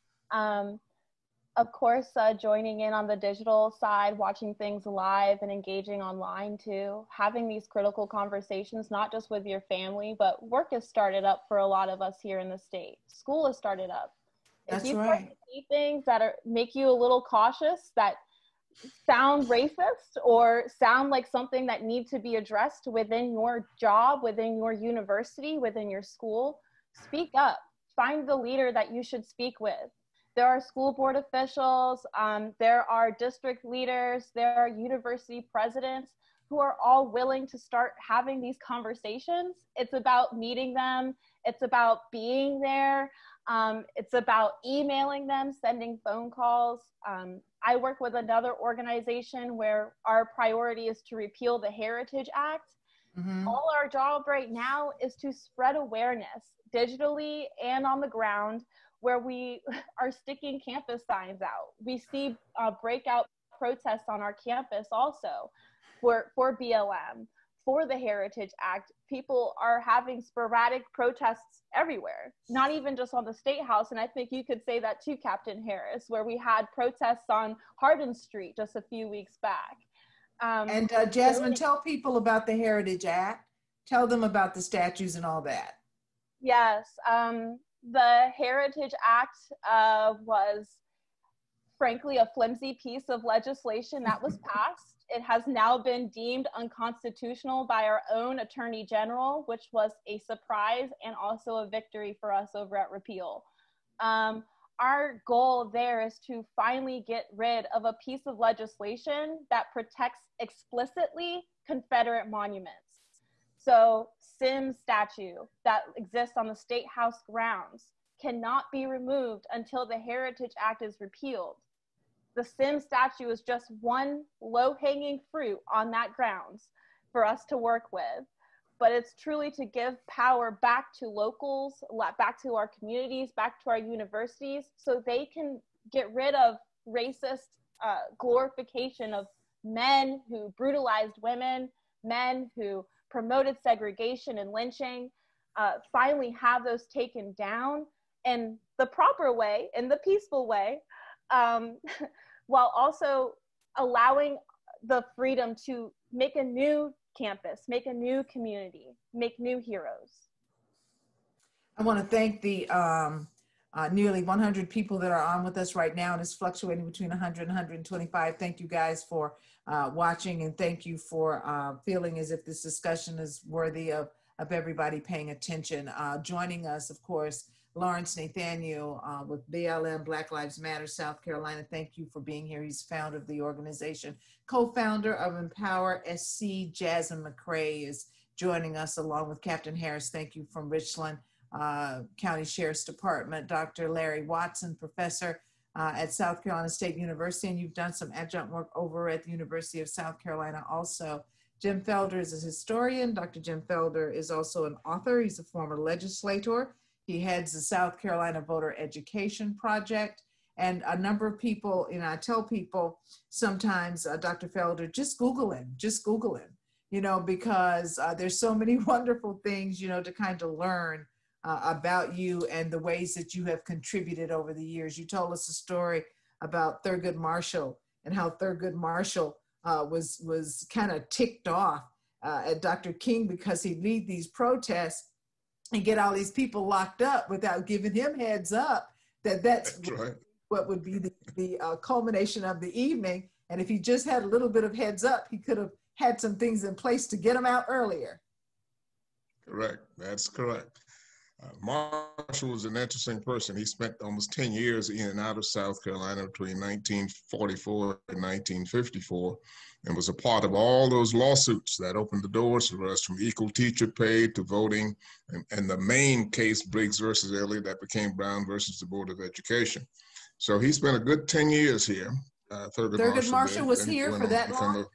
Um, of course, uh, joining in on the digital side, watching things live and engaging online too, having these critical conversations, not just with your family, but work has started up for a lot of us here in the state. School has started up. That's if you right. start to see things that are make you a little cautious, that sound racist or sound like something that need to be addressed within your job, within your university, within your school, speak up. Find the leader that you should speak with. There are school board officials, um, there are district leaders, there are university presidents who are all willing to start having these conversations. It's about meeting them. It's about being there. Um, it's about emailing them, sending phone calls. Um, I work with another organization where our priority is to repeal the Heritage Act. Mm-hmm. All our job right now is to spread awareness digitally and on the ground, where we are sticking campus signs out. We see uh, breakout protests on our campus also for, for B L M, for the Heritage Act. People are having sporadic protests everywhere, not even just on the State House. And I think you could say that too, Capitan Harris, where we had protests on Hardin Street just a few weeks back. Um, and uh, Jazmyne, tell people about the Heritage Act. Tell them about the statues and all that. Yes. Um, The Heritage Act uh, was, frankly, a flimsy piece of legislation that was passed. It has now been deemed unconstitutional by our own Attorney General, which was a surprise and also a victory for us over at Repeal. Um, our goal there is to finally get rid of a piece of legislation that protects explicitly Confederate monuments. So Sims statue that exists on the State House grounds cannot be removed until the Heritage Act is repealed. The Sims statue is just one low-hanging fruit on that grounds for us to work with. But it's truly to give power back to locals, back to our communities, back to our universities, so they can get rid of racist uh, glorification of men who brutalized women, men who promoted segregation and lynching, uh, finally have those taken down in the proper way, in the peaceful way, um, while also allowing the freedom to make a new campus, make a new community, make new heroes. I want to thank the um, uh, nearly one hundred people that are on with us right now, and it's fluctuating between one hundred and one hundred twenty-five. Thank you guys for uh, watching, and thank you for uh, feeling as if this discussion is worthy of, of everybody paying attention. Uh, joining us, of course, Lawrence Nathaniel uh, with B L M, Black Lives Matter, South Carolina. Thank you for being here. He's founder of the organization. Co-founder of EmpowerSC, Jazmyne McCrae is joining us along with Capitan Harris. Thank you from Richland uh, County Sheriff's Department. Doctor Larry Watson, professor uh, at South Carolina State University, and you've done some adjunct work over at the University of South Carolina also. Jim Felder is a historian. Doctor Jim Felder is also an author. He's a former legislator. He heads the South Carolina Voter Education Project. And a number of people, you know, I tell people sometimes, uh, Doctor Felder, just Google him, just Google him, you know, because uh, there's so many wonderful things, you know, to kind of learn uh, about you and the ways that you have contributed over the years. You told us a story about Thurgood Marshall and how Thurgood Marshall uh, was, was kind of ticked off uh, at Doctor King because he'd lead these protests and get all these people locked up without giving him heads up that that's, that's right. what would be the, the uh, culmination of the evening. And if he just had a little bit of heads up, he could have had some things in place to get him out earlier. Correct. That's correct. Uh, Marshall was an interesting person. He spent almost ten years in and out of South Carolina between nineteen forty-four and nineteen fifty-four, and was a part of all those lawsuits that opened the doors for us, from equal teacher pay to voting, and, and the main case, Briggs versus Elliott, that became Brown versus the Board of Education. So he spent a good ten years here. Uh, Thurgood, Thurgood Marshall, Marshall was and here for that long?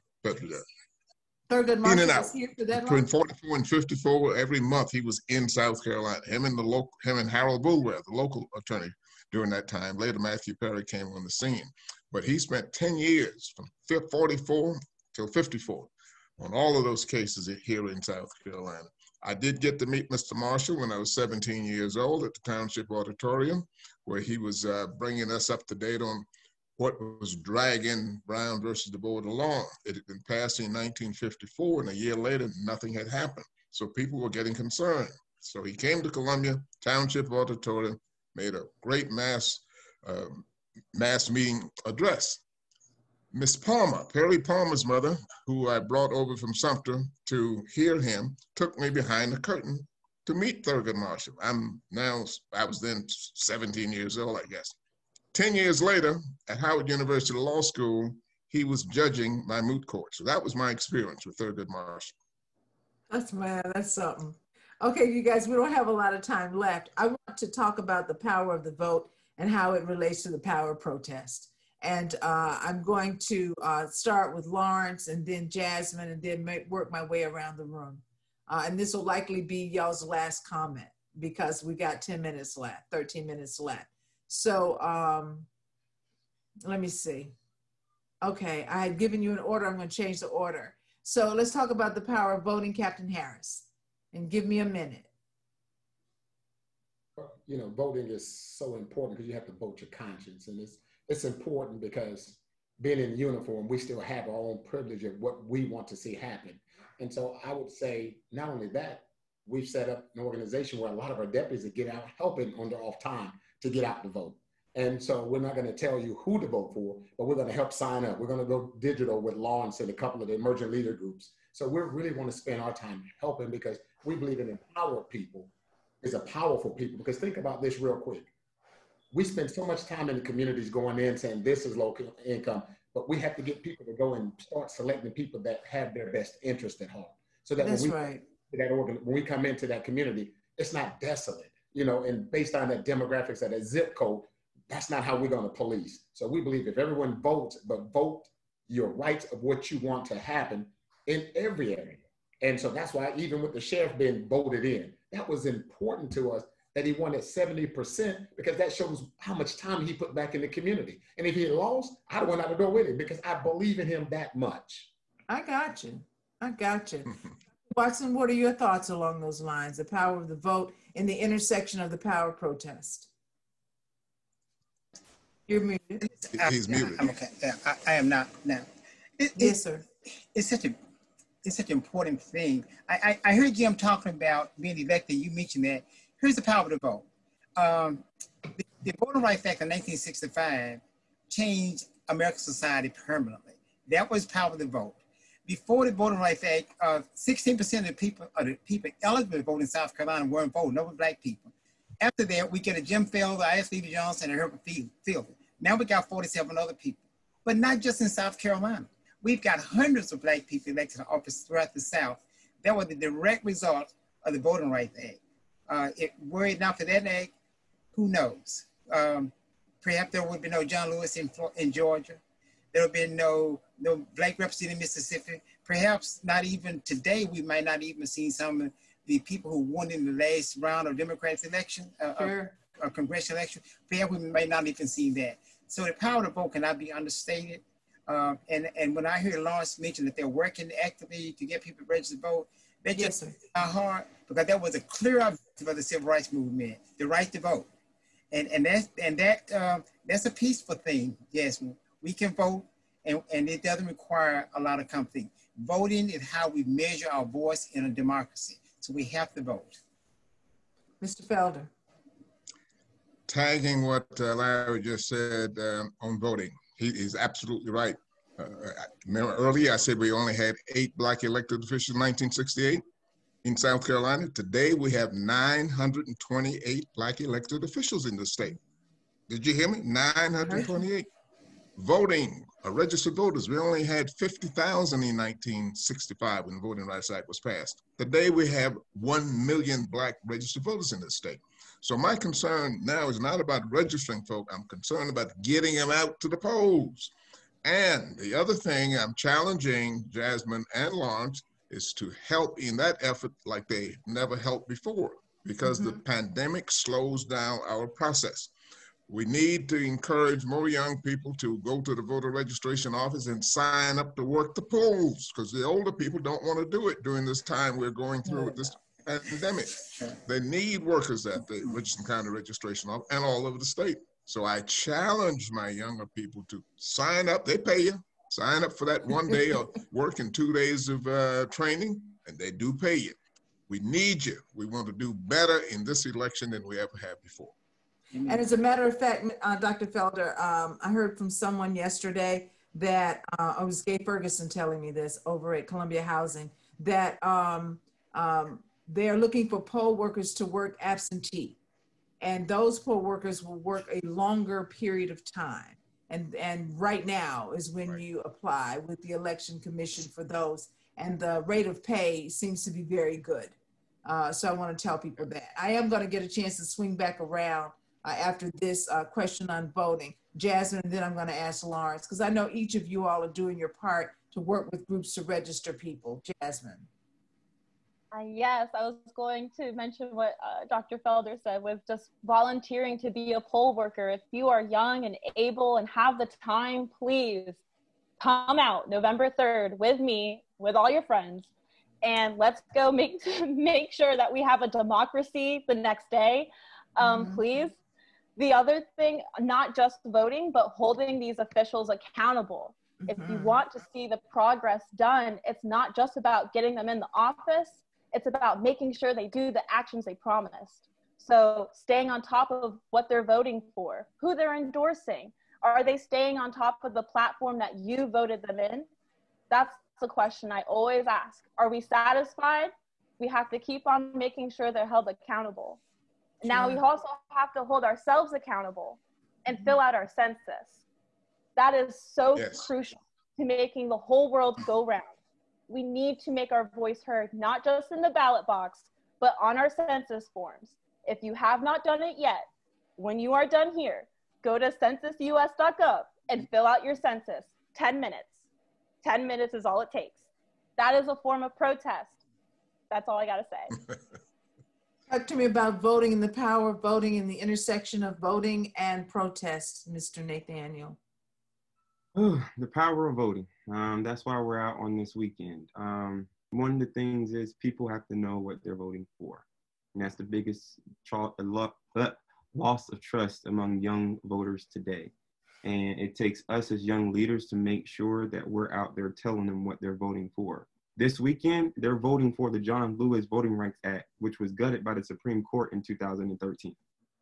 Thurgood Marshall was here for that long? Between forty-four and fifty-four, every month he was in South Carolina. Him and the local, him and Harold Boulware, the local attorney during that time. Later, Matthew Perry came on the scene. But he spent ten years from forty-four till fifty-four on all of those cases here in South Carolina. I did get to meet Mister Marshall when I was seventeen years old at the Township Auditorium, where he was uh, bringing us up to date on what was dragging Brown versus the Board along. It had been passed in nineteen fifty-four, and a year later, nothing had happened. So people were getting concerned. So he came to Columbia Township Auditorium, made a great mass, uh, mass meeting address. Miss Palmer, Perry Palmer's mother, who I brought over from Sumter to hear him, took me behind the curtain to meet Thurgood Marshall. I'm now, I was then seventeen years old, I guess. ten years later, at Howard University Law School, he was judging my moot court. So that was my experience with Thurgood Marshall. That's, man, that's something. Okay, you guys, we don't have a lot of time left. I want to talk about the power of the vote and how it relates to the power of protest. And uh, I'm going to uh, start with Lawrence and then Jazmyne and then make, work my way around the room. Uh, and this will likely be y'all's last comment because we got ten minutes left, thirteen minutes left. So um, let me see. Okay, I had given you an order. I'm going to change the order. So let's talk about the power of voting, Captain Harris, and give me a minute. You know, voting is so important because you have to vote your conscience. And it's, it's important because being in uniform, we still have our own privilege of what we want to see happen. And so I would say, not only that, we've set up an organization where a lot of our deputies that get out helping on their off time to get out to vote. And so we're not going to tell you who to vote for, but we're going to help sign up. We're going to go digital with Lawrence and a couple of the emerging leader groups. So we really want to spend our time helping because we believe in empowered people is a powerful people. Because think about this real quick. We spend so much time in the communities going in saying this is low income, but we have to get people to go and start selecting people that have their best interest at heart. So that That's when we, right. that organ, when we come into that community, it's not desolate, you know, and based on that demographics of that zip code, that's not how we're going to police. So we believe if everyone votes, but vote your rights of what you want to happen in every area. And so that's why even with the sheriff being voted in, that was important to us that he won at seventy percent because that shows how much time he put back in the community. And if he had lost, I'd have went out the door with him because I believe in him that much. I got you. I got you. Watson, what are your thoughts along those lines? The power of the vote in the intersection of the power of protest. You're muted. He's muted. I'm okay. Yeah, I, I am not now. It, yes, it, sir. It's such a it's such an important thing. I, I, I heard Jim talking about being elected. You mentioned that. Here's the power of the vote. Um, the, the Voting Rights Act of nineteen sixty-five changed American society permanently. That was power of the vote. Before the Voting Rights Act, uh, sixteen percent of the people, of the people eligible to vote in South Carolina weren't voting, no black people. After that, we get a Jim Felder, I S. Lee Johnson, and Herbert Felder. Now we got forty-seven other people, but not just in South Carolina. We've got hundreds of black people elected to office throughout the South. That was the direct result of the Voting Rights Act. Uh, it, were it not for that act, who knows? Um, perhaps there would be no John Lewis in, in Georgia. There would be no, no black representative in Mississippi. Perhaps not even today, we might not even see some of the people who won in the last round of Democrats election, uh, sure. a, a congressional election. Perhaps we might not even see that. So the power of the vote cannot be understated. Uh, and, and when I hear Lawrence mention that they're working actively to get people ready to vote, That Yes, just sir. our heart, because that was a clear objective of the civil rights movement, the right to vote. And and that's and that um, that's a peaceful thing. Yes, we can vote, and, and it doesn't require a lot of company. Voting is how we measure our voice in a democracy. So we have to vote. Mister Felder. Tagging what uh, Larry just said um, on voting, he is absolutely right. Uh, remember earlier I said we only had eight Black elected officials in nineteen sixty-eight in South Carolina. Today we have nine hundred twenty-eight Black elected officials in the state. Did you hear me? nine hundred twenty-eight. Voting, uh, registered voters, we only had fifty thousand in nineteen sixty-five when the Voting Rights Act was passed. Today we have one million Black registered voters in this state. So my concern now is not about registering folk, I'm concerned about getting them out to the polls. And the other thing I'm challenging Jazmyne and Lawrence is to help in that effort like they never helped before, because mm-hmm. the pandemic slows down our process. We need to encourage more young people to go to the voter registration office and sign up to work the polls, because the older people don't want to do it during this time we're going through with this pandemic. They need workers at the Richland County Registration Office and all over the state. So I challenge my younger people to sign up. They pay you. Sign up for that one day of work and two days of uh, training, and they do pay you. We need you. We want to do better in this election than we ever have before. And as a matter of fact, uh, Doctor Felder, um, I heard from someone yesterday that, uh, it was Gay Ferguson telling me this over at Columbia Housing, that um, um, they're looking for poll workers to work absentee. And those poll workers will work a longer period of time. And, and right now is when right. you apply with the Election Commission for those. And the rate of pay seems to be very good. Uh, so I want to tell people that. I am going to get a chance to swing back around uh, after this uh, question on voting. Jazmyne, and then I'm going to ask Lawrence, because I know each of you all are doing your part to work with groups to register people. Jazmyne. Uh, yes, I was going to mention what uh, Doctor Felder said with just volunteering to be a poll worker. If you are young and able and have the time, please come out November third with me, with all your friends, and let's go make, make sure that we have a democracy the next day, um, mm-hmm. please. The other thing, not just voting, but holding these officials accountable. Mm-hmm. If you want to see the progress done, it's not just about getting them in the office. It's about making sure they do the actions they promised. So staying on top of what they're voting for, who they're endorsing. Are they staying on top of the platform that you voted them in? That's the question I always ask. Are we satisfied? We have to keep on making sure they're held accountable. Now we also have to hold ourselves accountable and fill out our census. That is so yes. crucial to making the whole world go round. We need to make our voice heard, not just in the ballot box, but on our census forms. If you have not done it yet, when you are done here, go to census U S dot gov and fill out your census. ten minutes. ten minutes is all it takes. That is a form of protest. That's all I gotta say. Talk to me about voting and the power of voting and the intersection of voting and protest, Mister Nathaniel. Oh, the power of voting. Um, that's why we're out on this weekend. Um, one of the things is people have to know what they're voting for. And that's the biggest loss of trust among young voters today. And it takes us as young leaders to make sure that we're out there telling them what they're voting for. This weekend, they're voting for the John Lewis Voting Rights Act, which was gutted by the Supreme Court in two thousand thirteen.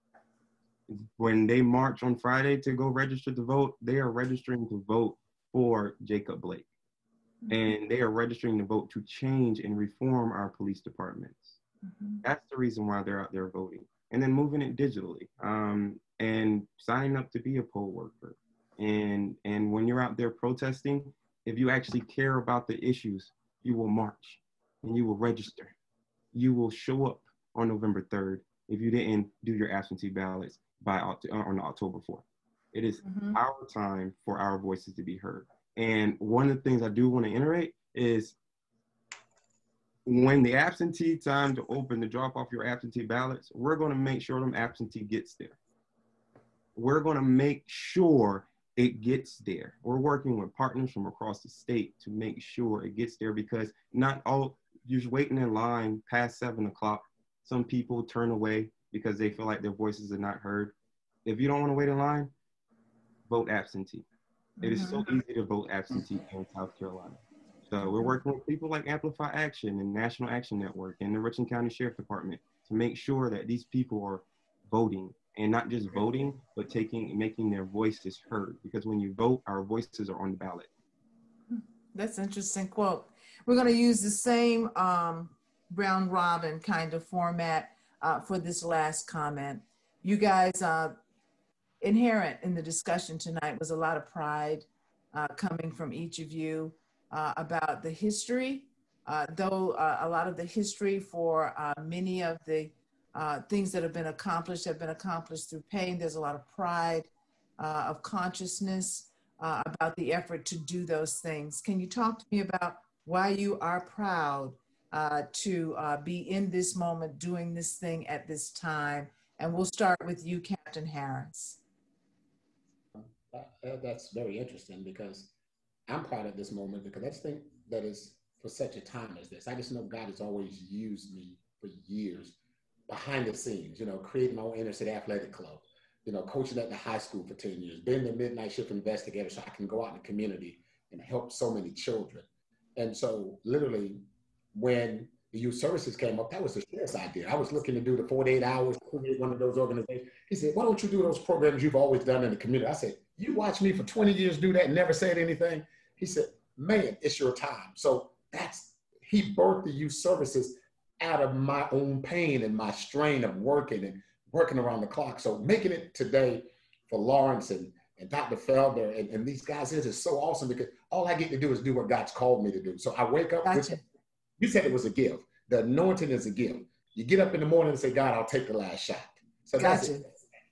When they march on Friday to go register to vote, they are registering to vote for Jacob Blake. Mm-hmm. And they are registering to vote to change and reform our police departments. Mm-hmm. That's the reason why they're out there voting. And then moving it digitally um, and signing up to be a poll worker. And, and when you're out there protesting, if you actually care about the issues, you will march and you will register. You will show up on November third if you didn't do your absentee ballots by on October fourth. It is mm-hmm. our time for our voices to be heard. And one of the things I do want to iterate is when the absentee time to open to drop off your absentee ballots, we're going to make sure them absentee gets there. We're going to make sure it gets there. We're working with partners from across the state to make sure it gets there, because not all, you're waiting in line past seven o'clock, some people turn away because they feel like their voices are not heard. If you don't want to wait in line, vote absentee. Mm-hmm. It is so easy to vote absentee here in South Carolina. So we're working with people like Amplify Action and National Action Network and the Richland County Sheriff Department to make sure that these people are voting, and not just voting, but taking and making their voices heard. Because when you vote, our voices are on the ballot. That's an interesting quote. We're going to use the same um, round robin kind of format uh, for this last comment. You guys, uh, inherent in the discussion tonight was a lot of pride uh, coming from each of you uh, about the history, uh, though uh, a lot of the history for uh, many of the uh, things that have been accomplished have been accomplished through pain. There's a lot of pride uh, of consciousness uh, about the effort to do those things. Can you talk to me about why you are proud uh, to uh, be in this moment doing this thing at this time? And we'll start with you, Capitan Harris. Uh, that's very interesting, because I'm proud of this moment, because I just think that is for such a time as this. I just know God has always used me for years behind the scenes, you know, creating my own inner city athletic club, you know, coaching at the high school for ten years, being the midnight shift investigator so I can go out in the community and help so many children. And so literally when the youth services came up, that was the sheriff's idea. I was looking to do the forty-eight hours, create one of those organizations. He said, why don't you do those programs you've always done in the community? I said, you watched me for twenty years do that and never said anything? He said, man, it's your time. So that's, he birthed the youth services out of my own pain and my strain of working and working around the clock. So making it today for Lawrence and, and Doctor Felder and, and these guys is just so awesome, because all I get to do is do what God's called me to do. So I wake up, gotcha. with, you said it was a gift. The anointing is a gift. You get up in the morning and say, God, I'll take the last shot. So gotcha. That's it.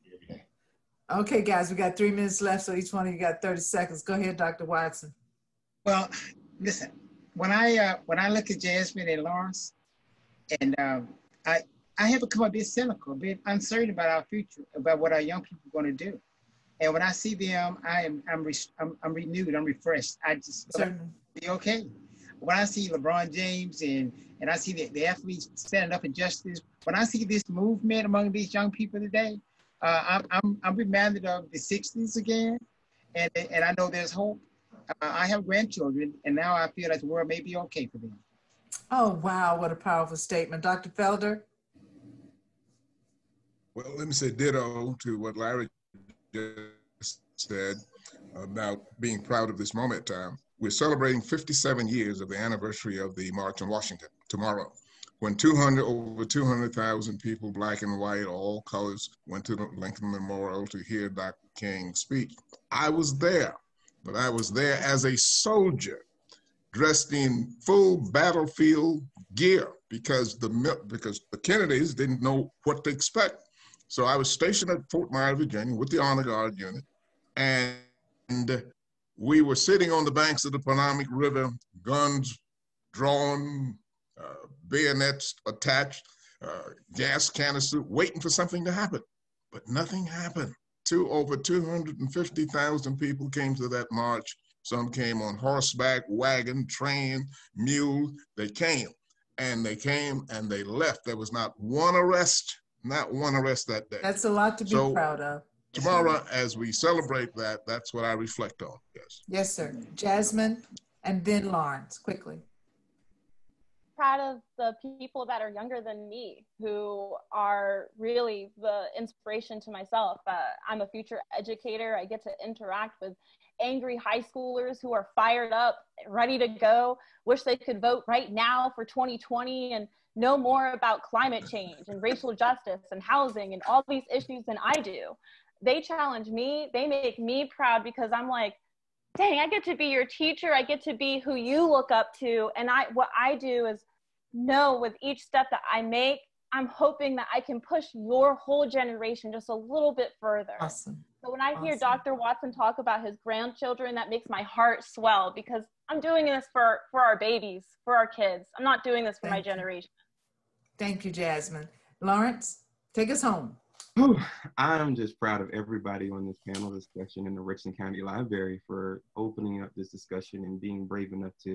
Okay, guys, we got three minutes left, so each one of you got thirty seconds. Go ahead, Doctor Watson. Well, listen, when I uh, when I look at Jazmyne and Lawrence, and um, I I have become a bit cynical, a bit uncertain about our future, about what our young people are going to do. And when I see them, I am I'm re I'm, I'm renewed, I'm refreshed. I just be okay. When I see LeBron James and and I see the, the athletes standing up for justice, when I see this movement among these young people today, uh, I'm I'm I'm reminded of the sixties again, and and I know there's hope. Uh, I have grandchildren, and now I feel like the world may be okay for them. Oh, wow, what a powerful statement. Doctor Felder? Well, let me say ditto to what Larry just said about being proud of this moment. Um, we're celebrating fifty-seven years of the anniversary of the March on Washington tomorrow, when two hundred, over two hundred thousand people, black and white, all colors, went to the Lincoln Memorial to hear Doctor King speak. I was there, but I was there as a soldier, dressed in full battlefield gear, because the because the Kennedys didn't know what to expect. So I was stationed at Fort Myer, Virginia, with the Honor Guard unit, and we were sitting on the banks of the Potomac River, guns drawn, uh, bayonets attached, uh, gas canister, waiting for something to happen. But nothing happened. Two, over two hundred fifty thousand people came to that march. Some came on horseback, wagon, train, mule. They came, and they came, and they left. There was not one arrest, not one arrest that day. That's a lot to be so, proud of. Tomorrow, as we celebrate that, that's what I reflect on, yes. Yes, sir. Jazmyne, and then Lawrence, quickly. Proud of the people that are younger than me, who are really the inspiration to myself. Uh, I'm a future educator. I get to interact with angry high schoolers who are fired up, ready to go, wish they could vote right now for twenty twenty and know more about climate change and racial justice and housing and all these issues than I do. They challenge me. They make me proud, because I'm like, dang, I get to be your teacher. I get to be who you look up to. And I, what I do is know with each step that I make, I'm hoping that I can push your whole generation just a little bit further. Awesome. So when I awesome. hear Doctor Watson talk about his grandchildren, that makes my heart swell, because I'm doing this for, for our babies, for our kids. I'm not doing this for Thank my you. generation. Thank you, Jazmyne. Lawrence, take us home. I'm just proud of everybody on this panel discussion in the Richland County Library for opening up this discussion and being brave enough to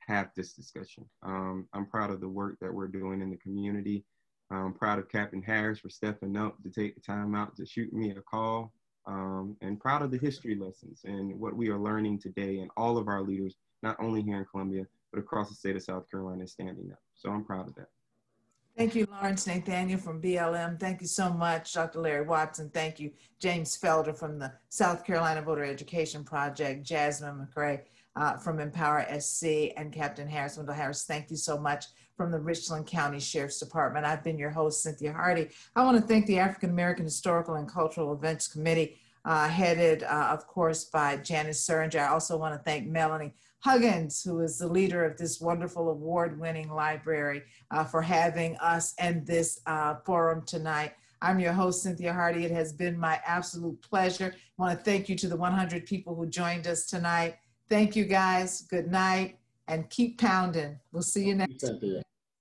have this discussion. Um, I'm proud of the work that we're doing in the community. I'm proud of Capitan Harris for stepping up to take the time out to shoot me a call, um, and proud of the history lessons and what we are learning today, and all of our leaders, not only here in Columbia, but across the state of South Carolina, standing up. So I'm proud of that. Thank you, Lawrence Nathaniel from B L M. Thank you so much, Doctor Larry Watson. Thank you, James Felder from the South Carolina Voter Education Project, Jazmyne McCrae uh, from EmpowerSC, and Capitan Harris, Wendell Harris. Thank you so much from the Richland County Sheriff's Department. I've been your host, Cynthia Hardy. I want to thank the African American Historical and Cultural Events Committee, uh, headed, uh, of course, by Janice Suringer. I also want to thank Melanie Huggins, who is the leader of this wonderful award-winning library, uh, for having us and this uh, forum tonight. I'm your host, Cynthia Hardy. It has been my absolute pleasure. I want to thank you to the one hundred people who joined us tonight. Thank you, guys. Good night, and keep pounding. We'll see you next time.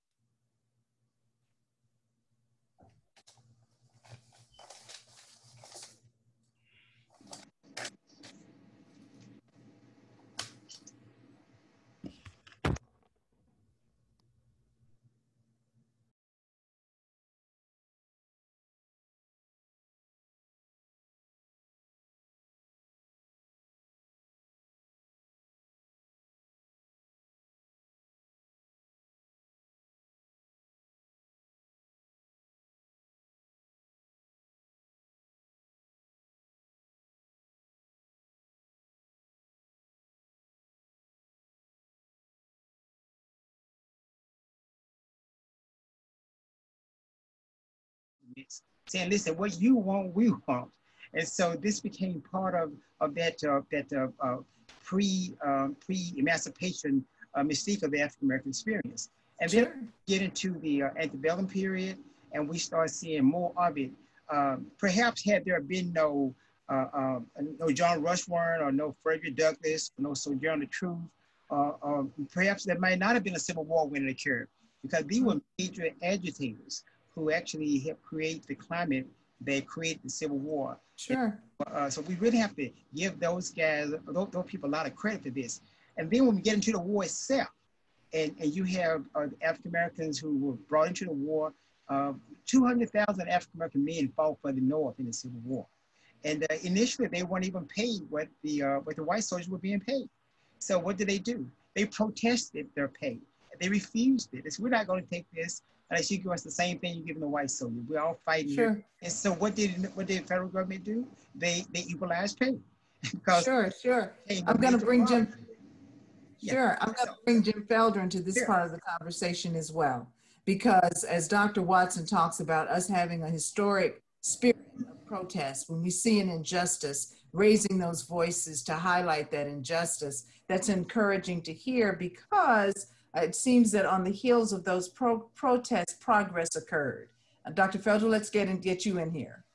Saying, listen, what you want, we want. And so this became part of, of that, uh, that uh, uh, pre, uh, pre-emancipation uh, mystique of the African-American experience. And Sure. then get into the uh, antebellum period, and we start seeing more of it. Um, perhaps had there been no, uh, uh, no John Rushmore or no Frederick Douglass, no Sojourner Truth, uh, uh, perhaps there might not have been a Civil War when it occurred, because these were major agitators who actually helped create the climate that created the Civil War. Sure. Uh, so we really have to give those guys, those, those people a lot of credit for this. And then when we get into the war itself, and, and you have uh, African Americans who were brought into the war, uh, two hundred thousand African American men fought for the North in the Civil War. And uh, initially they weren't even paid what the, uh, what the white soldiers were being paid. So what did they do? They protested their pay. They refused it. They said, we're not going to take this unless you give us the same thing you're giving the white soldier. We're all fighting. Sure. And so what did what did the federal government do? They they equalized pay. because Sure, sure. I'm going to bring Jim. Yeah. Sure, I'm going to bring Jim Felder into this Sure. part of the conversation as well, because as Doctor Watson talks about us having a historic spirit of protest, when we see an injustice, raising those voices to highlight that injustice, that's encouraging to hear, because it seems that on the heels of those pro protests, progress occurred. Uh, Doctor Felder, let's get and get you in here.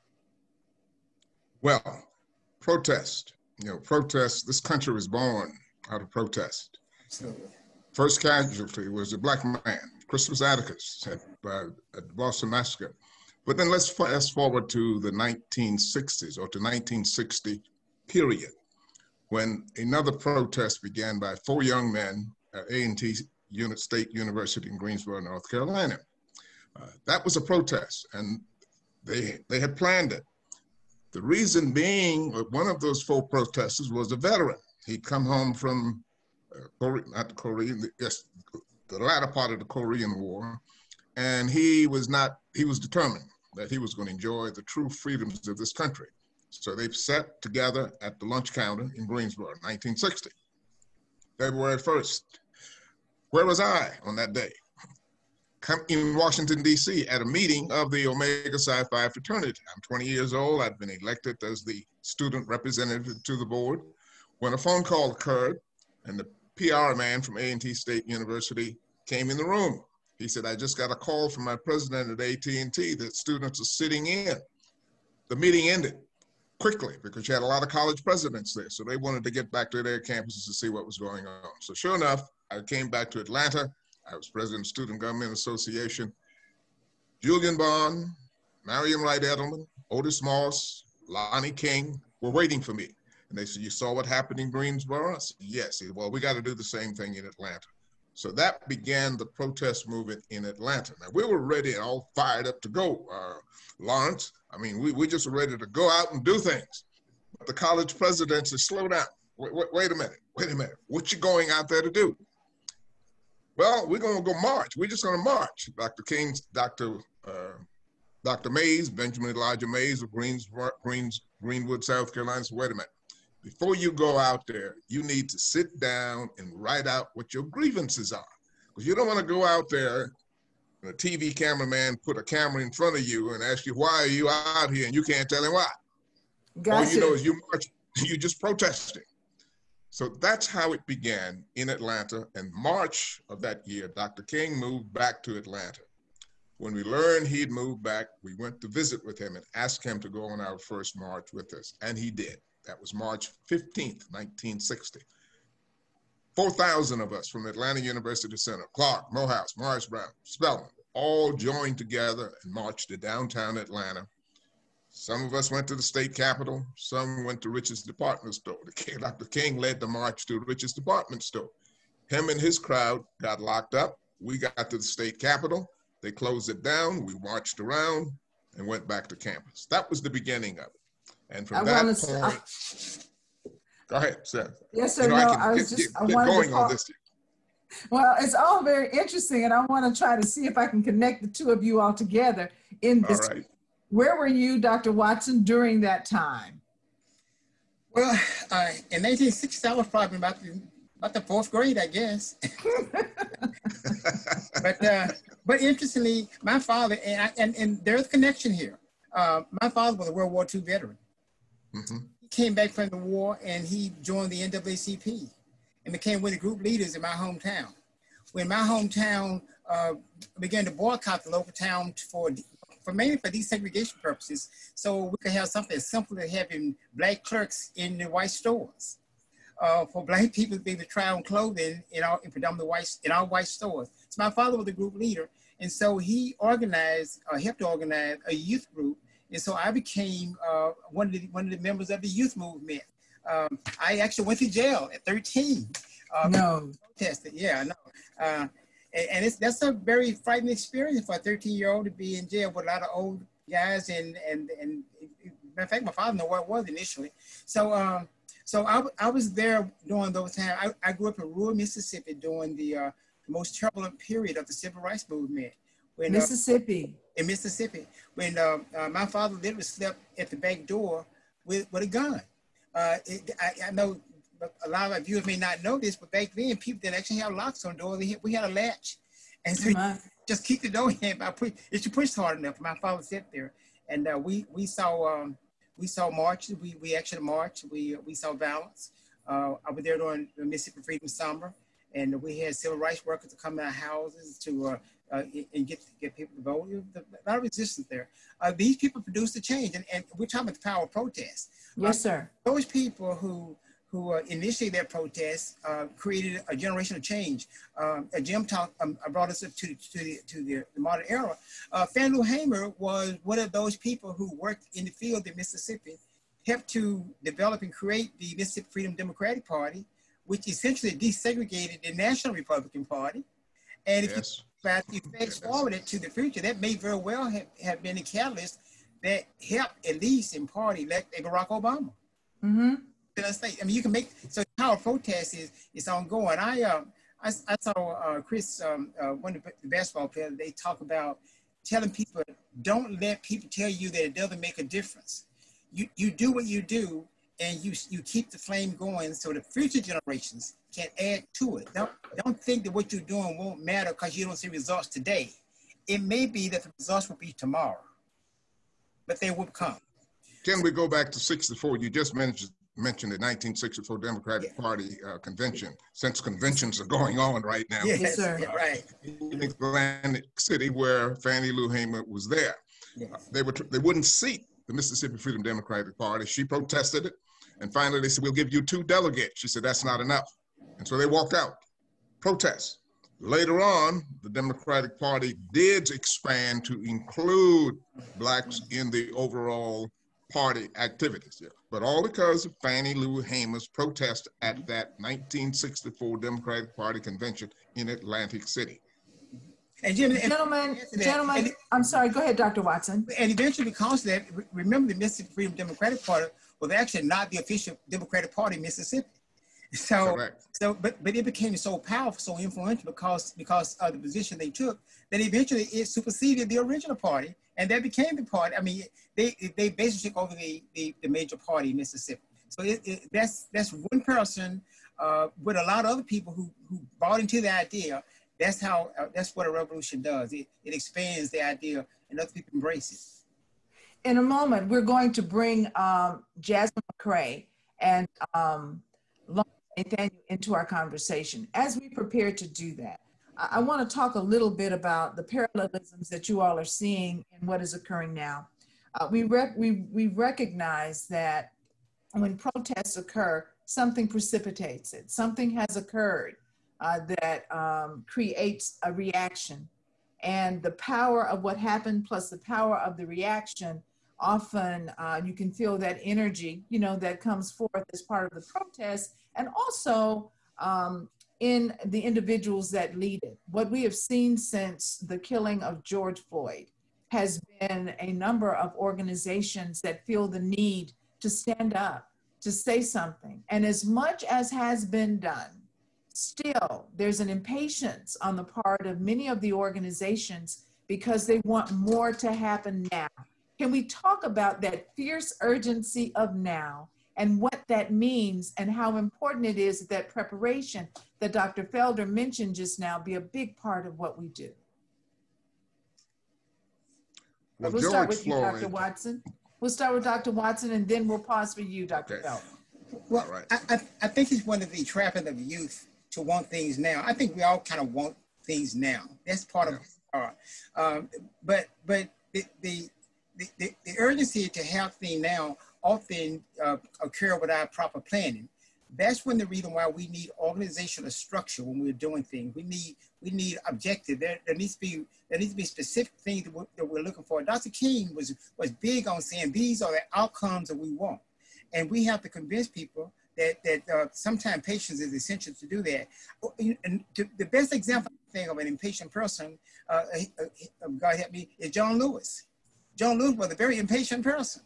Well, protest, you know, protest, this country was born out of protest. Absolutely. First casualty was a black man, Christopher Atticus, at, uh, at the Boston Massacre. But then let's fast forward to the nineteen sixties or to nineteen sixty period, when another protest began by four young men at A and T State University in Greensboro, North Carolina. Uh, that was a protest, and they, they had planned it. The reason being, uh, one of those four protesters was a veteran. He'd come home from, uh, Korea, not the Korean, the, yes, the latter part of the Korean War, and he was not, he was determined that he was going to enjoy the true freedoms of this country. So they sat together at the lunch counter in Greensboro, nineteen sixty, February first. Where was I on that day? Come in Washington, D C at a meeting of the Omega Psi Phi fraternity. I'm twenty years old. I've been elected as the student representative to the board when a phone call occurred, and the P R man from A and T State University came in the room. He said, I just got a call from my president at A T and T that students are sitting in. The meeting ended quickly because you had a lot of college presidents there. So they wanted to get back to their campuses to see what was going on. So sure enough, I came back to Atlanta. I was president of Student Government Association. Julian Bond, Marion Wright Edelman, Otis Moss, Lonnie King were waiting for me. And they said, you saw what happened in Greensboro? I said, yes. He said, well, we got to do the same thing in Atlanta. So that began the protest movement in Atlanta. Now, we were ready and all fired up to go, uh, Lawrence. I mean, we, we just ready to go out and do things. But the college president said, slow down. Wait, wait, wait a minute, wait a minute. What you going out there to do? Well, we're gonna go march. We're just gonna march. Doctor King, Doctor Uh, Doctor Mays, Benjamin Elijah Mays of Greens, Greens, Greenwood, South Carolina said, wait a minute. Before you go out there, you need to sit down and write out what your grievances are. Because you don't want to go out there and a T V cameraman put a camera in front of you and ask you, why are you out here? And you can't tell him why. Gotcha. All you know is you march, you're just protesting. So that's how it began in Atlanta. In March of that year, Doctor King moved back to Atlanta. When we learned he'd moved back, we went to visit with him and asked him to go on our first march with us, and he did. That was March fifteenth, nineteen sixty. four thousand of us from Atlanta University Center, Clark, Morehouse, Morris Brown, Spelman, all joined together and marched to downtown Atlanta. Some of us went to the state capitol, some went to Rich's department store. Doctor King led the march to Rich's department store. Him and his crowd got locked up. We got to the state capitol. They closed it down. We marched around and went back to campus. That was the beginning of it. And from I that point, to, uh, go ahead, Seth. Yes, sir. You know, no, I can I was get, just get, I get wanted going to talk, on this. Well, it's all very interesting, and I want to try to see if I can connect the two of you all together in this. All right. Where were you, Doctor Watson, during that time? Well, uh, in nineteen sixty, I was probably about the, about the fourth grade, I guess. but uh, but interestingly, my father, and, I, and, and there's a connection here. Uh, my father was a World War Two veteran. Mm-hmm. He came back from the war and he joined the N double A C P and became one of the group leaders in my hometown. When my hometown uh, began to boycott the local town for for mainly for desegregation purposes, so we could have something as simple as having black clerks in the white stores, uh, for black people to be able to try on clothing in our in predominantly white in our white stores. So my father was the group leader, and so he organized, uh, helped to organize a youth group, and so I became uh, one of the one of the members of the youth movement. Um, I actually went to jail at thirteen. Uh, no, protested. Yeah, I know. Uh, And, and it's, that's a very frightening experience for a thirteen-year-old to be in jail with a lot of old guys. And, and, and in fact, my father knew what it was initially. So um, so I, I was there during those times. I, I grew up in rural Mississippi during the, uh, the most turbulent period of the civil rights movement. When, Mississippi. Uh, in Mississippi. When uh, uh, my father literally slept at the back door with, with a gun. Uh, it, I, I know a lot of our viewers may not know this, but back then people didn't actually have locks on doors. We had a latch, and so oh just keep the door in. By push, if you push hard enough, my father sat there, and uh, we we saw um, we saw marches. We we actually marched. We we saw violence. Uh, I was there during the Mississippi Freedom Summer, and we had civil rights workers to come in our houses to uh, uh, and get get people to vote. There was a lot of resistance there. Uh, these people produced a change, and, and we're talking about the power of protest. Yes, uh, sir. Those people who who uh, initiated their protests uh, created a generational change. Um, uh, Jim talked, um, brought us up to, to, the, to the, the modern era. Uh, Fannie Lou Hamer was one of those people who worked in the field in Mississippi, helped to develop and create the Mississippi Freedom Democratic Party, which essentially desegregated the National Republican Party. And if yes. you, you fast forward it to the future, that may very well have, have been a catalyst that helped, at least in part, elect Barack Obama. Mm-hmm. I mean, you can make, so power of protest is, is ongoing. I, uh, I, I saw uh, Chris, um, uh, one of the basketball players, they talk about telling people, don't let people tell you that it doesn't make a difference. You, you do what you do, and you, you keep the flame going so the future generations can add to it. Don't, don't think that what you're doing won't matter because you don't see results today. It may be that the results will be tomorrow, but they will come. Can we go back to sixty-four? You just mentioned mentioned the nineteen sixty-four Democratic yeah. Party uh, convention, since conventions are going on right now. Yes, yes sir. Uh, right. In Atlantic City, where Fannie Lou Hamer was there. Yes. Uh, they, were they wouldn't seat the Mississippi Freedom Democratic Party. She protested it. And finally, they said, we'll give you two delegates. She said, that's not enough. And so they walked out. Protest. Later on, the Democratic Party did expand to include Blacks in the overall party activities. Yeah. But all because of Fannie Lou Hamer's protest at that nineteen sixty-four Democratic Party convention in Atlantic City. And Jim, gentlemen, and, gentlemen, and, I'm sorry, go ahead, Doctor Watson. And eventually, because of that, remember the Mississippi Freedom Democratic Party was actually not the official Democratic Party in Mississippi. So, Correct. so, but but it became so powerful, so influential because because of the position they took that eventually it superseded the original party, and that became the party. I mean, they they basically took over the the, the major party in Mississippi. So it, it, that's that's one person uh, with a lot of other people who who bought into the idea. That's how, uh, that's what a revolution does. It, it expands the idea and other people embrace it. In a moment, we're going to bring um, Jazmyne McCrae and um, Lawrence Nathaniel into our conversation. As we prepare to do that, I, I want to talk a little bit about the parallelisms that you all are seeing in what is occurring now. Uh, we, rec we, we recognize that when protests occur, something precipitates it. Something has occurred Uh, that um, creates a reaction. And the power of what happened plus the power of the reaction, often uh, you can feel that energy, you know, that comes forth as part of the protest, and also um, in the individuals that lead it. What we have seen since the killing of George Floyd has been a number of organizations that feel the need to stand up, to say something. And as much as has been done, still, there's an impatience on the part of many of the organizations because they want more to happen now. Can we talk about that fierce urgency of now and what that means and how important it is that preparation that Doctor Felder mentioned just now be a big part of what we do? Well, we'll George start with Floyd. you, Doctor Watson. We'll start with Doctor Watson and then we'll pause for you, Doctor Okay. Felder. Well, right. I, I, I think it's one of the trappings of youth to want things now. I think we all kind of want things now. That's part yeah. of our, um, but but the, the the the urgency to have things now often uh, occur without proper planning. That's when the reason why we need organizational structure when we're doing things. We need we need objective. There, there needs to be there needs to be specific things that we're, that we're looking for. Doctor King was was big on saying these are the outcomes that we want, and we have to convince people that, that uh, sometimes patience is essential to do that. And to, the best example I think of an impatient person, uh, uh, God help me, is John Lewis. John Lewis was a very impatient person.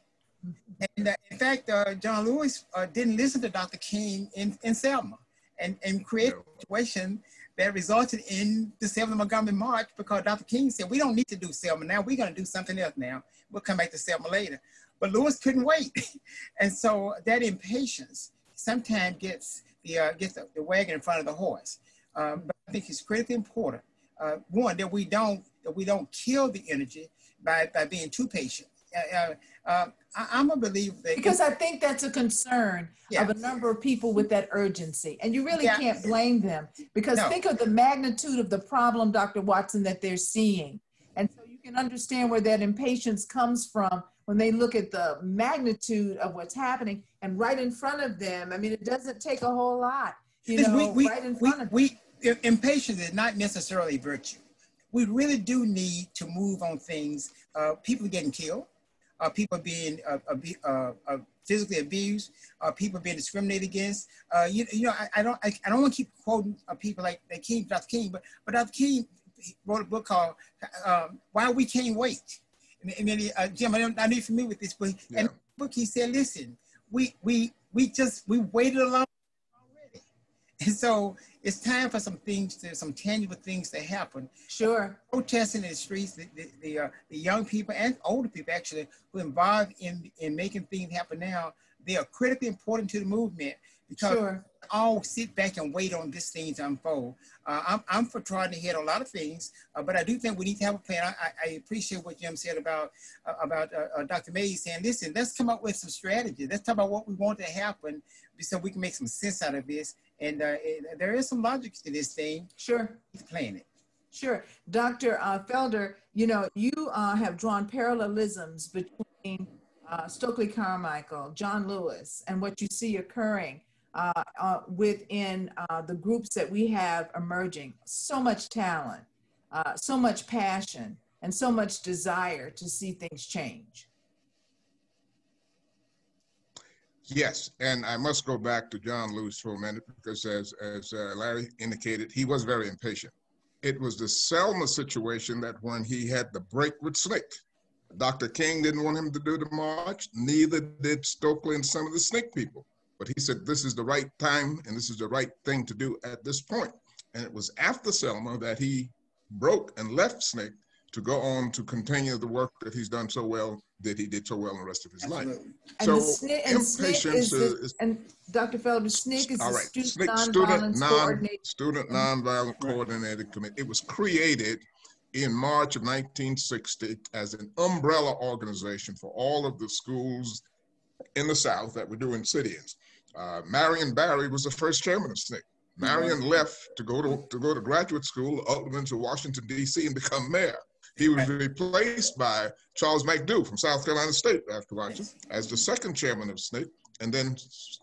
And uh, in fact, uh, John Lewis uh, didn't listen to Doctor King in, in Selma and, and created a situation that resulted in the Selma Montgomery March because Doctor King said, we don't need to do Selma now, we're gonna do something else now. We'll come back to Selma later. But Lewis couldn't wait. And so that impatience sometimes gets the uh, gets the, the wagon in front of the horse. Um, but I think it's critically important. Uh, one, that we don't that we don't kill the energy by, by being too patient. Uh, uh, uh, I, I'm a believer that because I think that's a concern yeah. of a number of people with that urgency, and you really yeah. can't blame them because no. think of the magnitude of the problem, Doctor Watson, that they're seeing, and so you can understand where that impatience comes from when they look at the magnitude of what's happening and right in front of them. I mean, it doesn't take a whole lot, you know, we, we, right in we, front of them. We, impatience is not necessarily virtue. We really do need to move on things. Uh, people getting killed, uh, people being uh, uh, uh, physically abused, uh, people being discriminated against. Uh, you, you know, I, I don't, I, I don't want to keep quoting uh, people like, like King, Doctor King, but, but Doctor King wrote a book called uh, "Why We Can't Wait." And then, uh, Jim, I don't, I know you're familiar with this, but yeah. in the book he said, "Listen, we we we just we waited a long time already, and so it's time for some things to some tangible things to happen." Sure. Protesting in the streets, the the the, uh, the young people and older people actually who are involved in in making things happen now, they are critically important to the movement because sure. all sit back and wait on this thing to unfold. Uh, I'm, I'm for trying to hit a lot of things, uh, but I do think we need to have a plan. I, I appreciate what Jim said about uh, about uh, uh, Doctor Mays saying, listen, let's come up with some strategy. Let's talk about what we want to happen so we can make some sense out of this. And uh, it, there is some logic to this thing. Sure. He's playing it. Sure. Doctor Uh, Felder, you know, you uh, have drawn parallelisms between uh, Stokely Carmichael, John Lewis, and what you see occurring Uh, uh, within uh, the groups that we have emerging. So much talent, uh, so much passion, and so much desire to see things change. Yes, and I must go back to John Lewis for a minute because as, as uh, Larry indicated, he was very impatient. It was the Selma situation that when he had the break with S N C C, Doctor King didn't want him to do the march, neither did Stokely and some of the S N C C people. But he said, this is the right time and this is the right thing to do at this point. And it was after Selma that he broke and left S N C C to go on to continue the work that he's done so well, that he did so well in the rest of his Absolutely. life. And so the S N C C, and impatience S N C C is, is, the, is and Doctor Felder, S N C C is all the right. Student S N C C, Nonviolence Student, non, Coordinating. Student Nonviolent Coordinating Committee. It was created in March of nineteen sixty as an umbrella organization for all of the schools in the South that were doing sit-ins. Uh, Marion Barry was the first chairman of S N C C. Marion left to go to, to go to graduate school, ultimately to Washington, D C and become mayor. He was replaced by Charles McDew from South Carolina State afterwards as the second chairman of S N C C. And then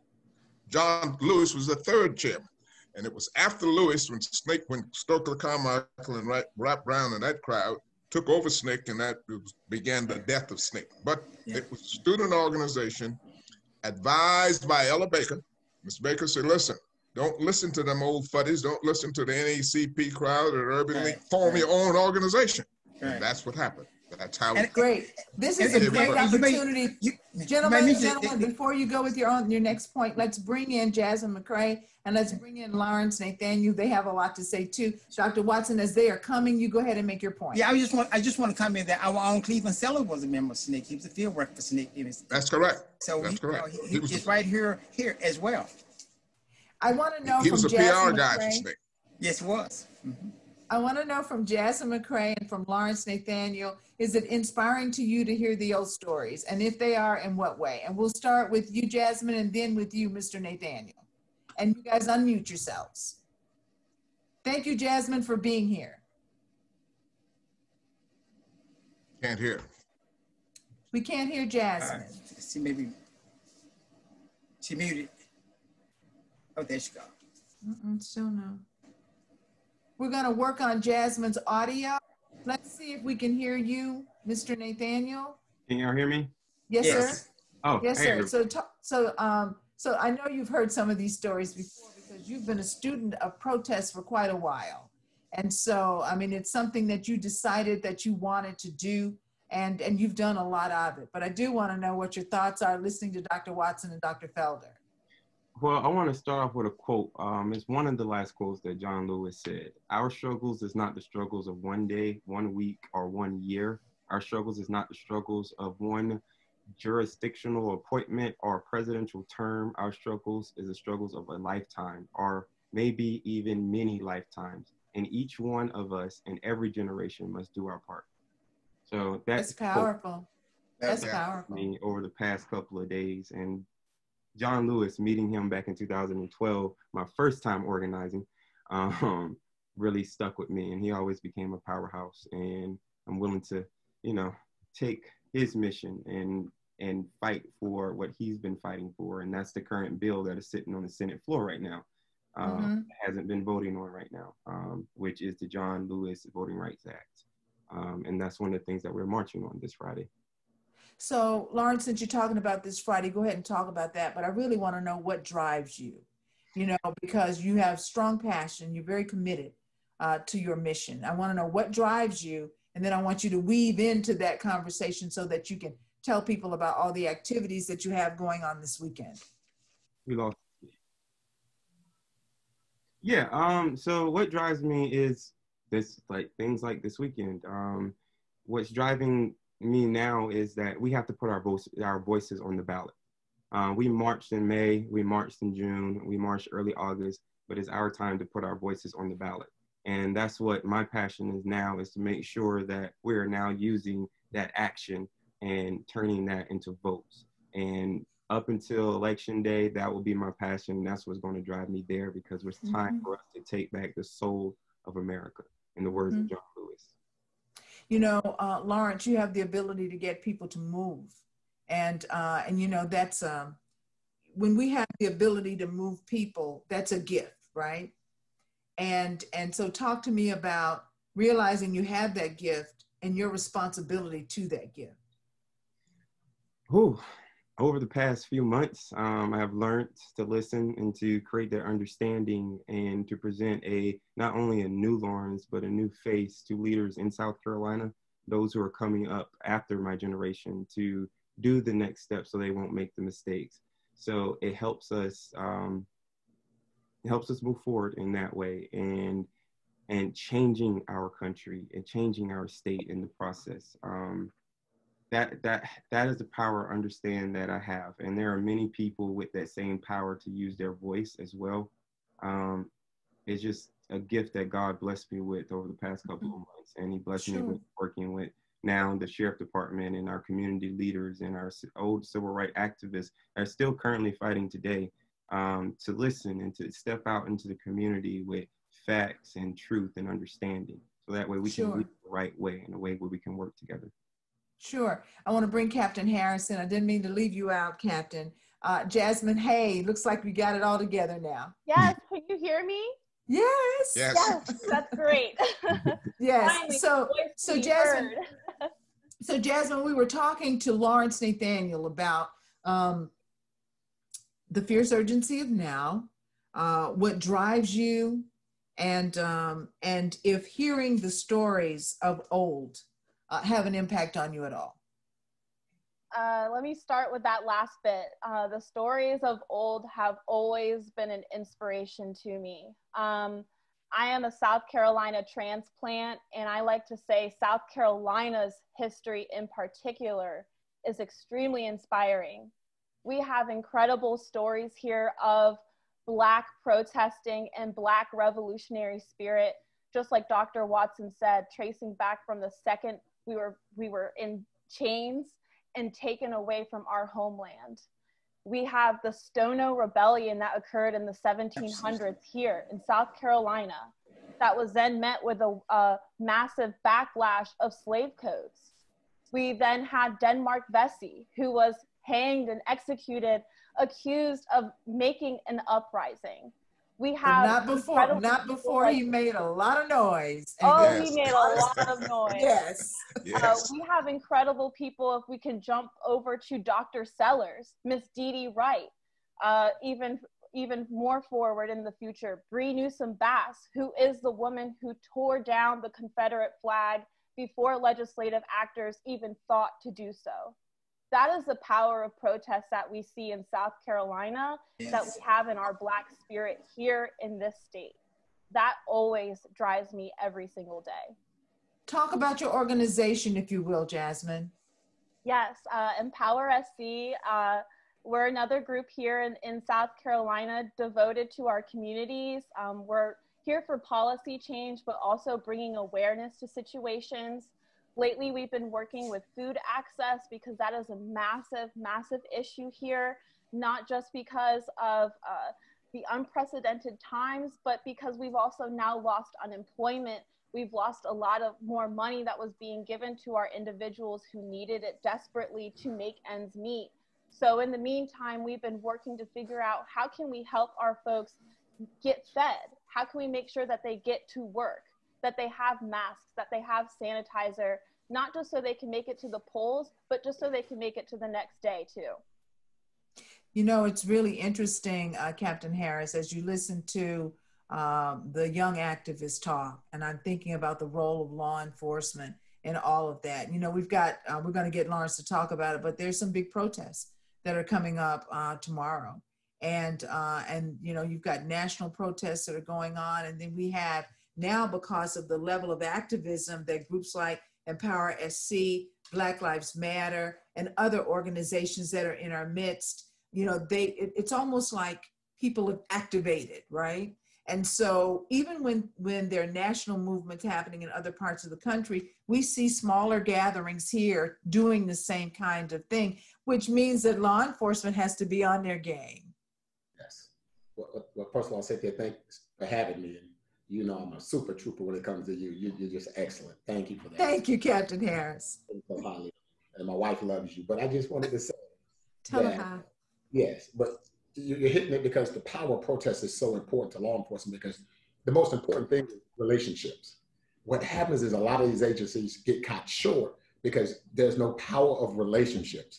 John Lewis was the third chairman. And it was after Lewis when S N C C, when Stokely Carmichael and Rap Brown and that crowd took over S N C C, and that began the death of S N C C. But it was a student organization advised by Ella Baker. Miz Baker said, listen, don't listen to them old fuddies. Don't listen to the N A C P crowd or Urban Right. League. Form Right. your own organization. Right. And that's what happened. That's how And- it Great. This is And- a and- great and you may- opportunity. you- you Gentlemen, may need to- gentlemen, before you go with your own, your next point, let's bring in Jazmyne McCrae and let's bring in Lawrence Nathaniel. They have a lot to say too. Doctor Watson, as they are coming, you go ahead and make your point. Yeah, I just want I just want to comment that our own Cleveland Seller was a member of S N C C. He was a field worker for S N C C. That's correct. So That's he, correct. You know, he, He was he's the- right here here as well. I want to know He from was a P R Jazmyne guy for McCrae. S N C C. Yes, he was. Mm-hmm. I want to know from Jazmyne McCrae and from Lawrence Nathaniel, is it inspiring to you to hear the old stories? And if they are, in what way? And we'll start with you, Jazmyne, and then with you, Mister Nathaniel. And you guys unmute yourselves. Thank you, Jazmyne, for being here. Can't hear. We can't hear Uh, Jazmyne. she maybe she muted. Oh, there she go. Mm-mm, still no. We're going to work on Jazmyne's audio. Let's see if we can hear you, Mister Nathaniel. Can y'all hear me? Yes, Yes. sir. Oh, Yes, hey, sir. So, ta- so, um, so I know you've heard some of these stories before because you've been a student of protest for quite a while. And so, I mean, it's something that you decided that you wanted to do, and, and you've done a lot of it. But I do want to know what your thoughts are listening to Doctor Watson and Doctor Felder. Well, I want to start off with a quote. Um, it's one of the last quotes that John Lewis said. Our struggles is not the struggles of one day, one week, or one year. Our struggles is not the struggles of one jurisdictional appointment or presidential term. Our struggles is the struggles of a lifetime, or maybe even many lifetimes. And each one of us in every generation must do our part. So that's, That's powerful. That's Yeah. powerful. me over the past couple of days. And John Lewis, meeting him back in two thousand twelve, my first time organizing, um, really stuck with me. And he always became a powerhouse. And I'm willing to, you know, take his mission and and fight for what he's been fighting for. And that's the current bill that is sitting on the Senate floor right now. Um, Mm-hmm. hasn't been voting on right now, um, which is the John Lewis Voting Rights Act. Um, and that's one of the things that we're marching on this Friday. So, Lawrence, since you're talking about this Friday, go ahead and talk about that. But I really want to know what drives you, you know, because you have strong passion. You're very committed uh, to your mission. I want to know what drives you. And then I want you to weave into that conversation so that you can tell people about all the activities that you have going on this weekend. We lost. Yeah. Um. So what drives me is this, like things like this weekend. Um, what's driving me now is that we have to put our voice, our voices on the ballot. Uh, we marched in May, we marched in June, we marched early August, but it's our time to put our voices on the ballot. And that's what my passion is now, is to make sure that we're now using that action and turning that into votes. And up until election day, that will be my passion. That's what's going to drive me there, because it's time Mm-hmm. for us to take back the soul of America, in the words Mm-hmm. of John Lewis. You know, uh, Lawrence, you have the ability to get people to move. And, uh, and you know, that's, um, when we have the ability to move people, that's a gift, right? And, and so talk to me about realizing you have that gift and your responsibility to that gift. Whew. over the past few months, um, I have learned to listen and to create that understanding and to present a not only a new Lawrence, but a new face to leaders in South Carolina, those who are coming up after my generation, to do the next step so they won't make the mistakes. So it helps us, um, it helps us move forward in that way, and and changing our country and changing our state in the process. Um, that that that is the power, understand, that I have, and there are many people with that same power to use their voice as well. Um, it's just a gift that God blessed me with over the past couple of months, and He blessed sure. me with working with now the sheriff department and our community leaders and our old civil rights activists that are still currently fighting today, um, to listen and to step out into the community with facts and truth and understanding, so that way we sure. can lead the right way, in a way where we can work together. Sure. I want to bring Captain Harris in. I didn't mean to leave you out, Captain. Uh, Jazmyne, hey, looks like we got it all together now. Yes, can you hear me? Yes. Yes. Yes, that's great. Yes. Finally, so, so Jazmyne, so Jazmyne, we were talking to Lawrence Nathaniel about um, the fierce urgency of now, uh, what drives you, and um, and if hearing the stories of old uh, have an impact on you at all. Uh, let me start with that last bit. Uh, the stories of old have always been an inspiration to me. Um, I am a South Carolina transplant, and I like to say South Carolina's history in particular is extremely inspiring. We have incredible stories here of Black protesting and Black revolutionary spirit, just like Doctor Watson said, tracing back from the second we were, we were in chains and taken away from our homeland. We have the Stono Rebellion that occurred in the seventeen hundreds here in South Carolina, that was then met with a, a massive backlash of slave codes. We then had Denmark Vesey, who was hanged and executed, accused of making an uprising. We have but not before, not before like, he made a lot of noise. Oh, yes. he made a lot of noise. Yes. Yes. Uh, we have incredible people. If we can jump over to Doctor Sellers, Miss Dee Dee Wright, uh, even even more forward in the future, Bree Newsom Bass, who is the woman who tore down the Confederate flag before legislative actors even thought to do so. That is the power of protest that we see in South Carolina, yes. that we have in our Black spirit here in this state. That always drives me every single day. Talk about your organization, if you will, Jazmyne. Yes, uh, EmpowerSC. Uh, we're another group here in, in South Carolina devoted to our communities. Um, we're here for policy change, but also bringing awareness to situations. Lately, we've been working with food access because that is a massive, massive issue here, not just because of uh, the unprecedented times, but because we've also now lost unemployment. We've lost a lot of more money that was being given to our individuals who needed it desperately to make ends meet. So in the meantime, we've been working to figure out how can we help our folks get fed? How can we make sure that they get to work, that they have masks, that they have sanitizer, not just so they can make it to the polls, but just so they can make it to the next day too. You know, it's really interesting, uh, Captain Harris, as you listen to um, the young activists talk, and I'm thinking about the role of law enforcement and all of that. You know, we've got, uh, we're gonna get Lawrence to talk about it, but there's some big protests that are coming up uh, tomorrow. And, uh, and, you know, you've got national protests that are going on. And then we have now, because of the level of activism that groups like EmpowerSC, Black Lives Matter, and other organizations that are in our midst, you know, they, it, it's almost like people have activated, right? And so even when, when there are national movements happening in other parts of the country, we see smaller gatherings here doing the same kind of thing, which means that law enforcement has to be on their game. Yes. Well, well first of all, Cynthia, thanks for having me. And you know I'm a super trooper when it comes to you. you. You're just excellent. Thank you for that. Thank you, Captain Harris. So highly. And my wife loves you. But I just wanted to say Tell that, her how. Yes, but you're hitting it because the power of protest is so important to law enforcement, because the most important thing is relationships. What happens is a lot of these agencies get caught short because there's no power of relationships.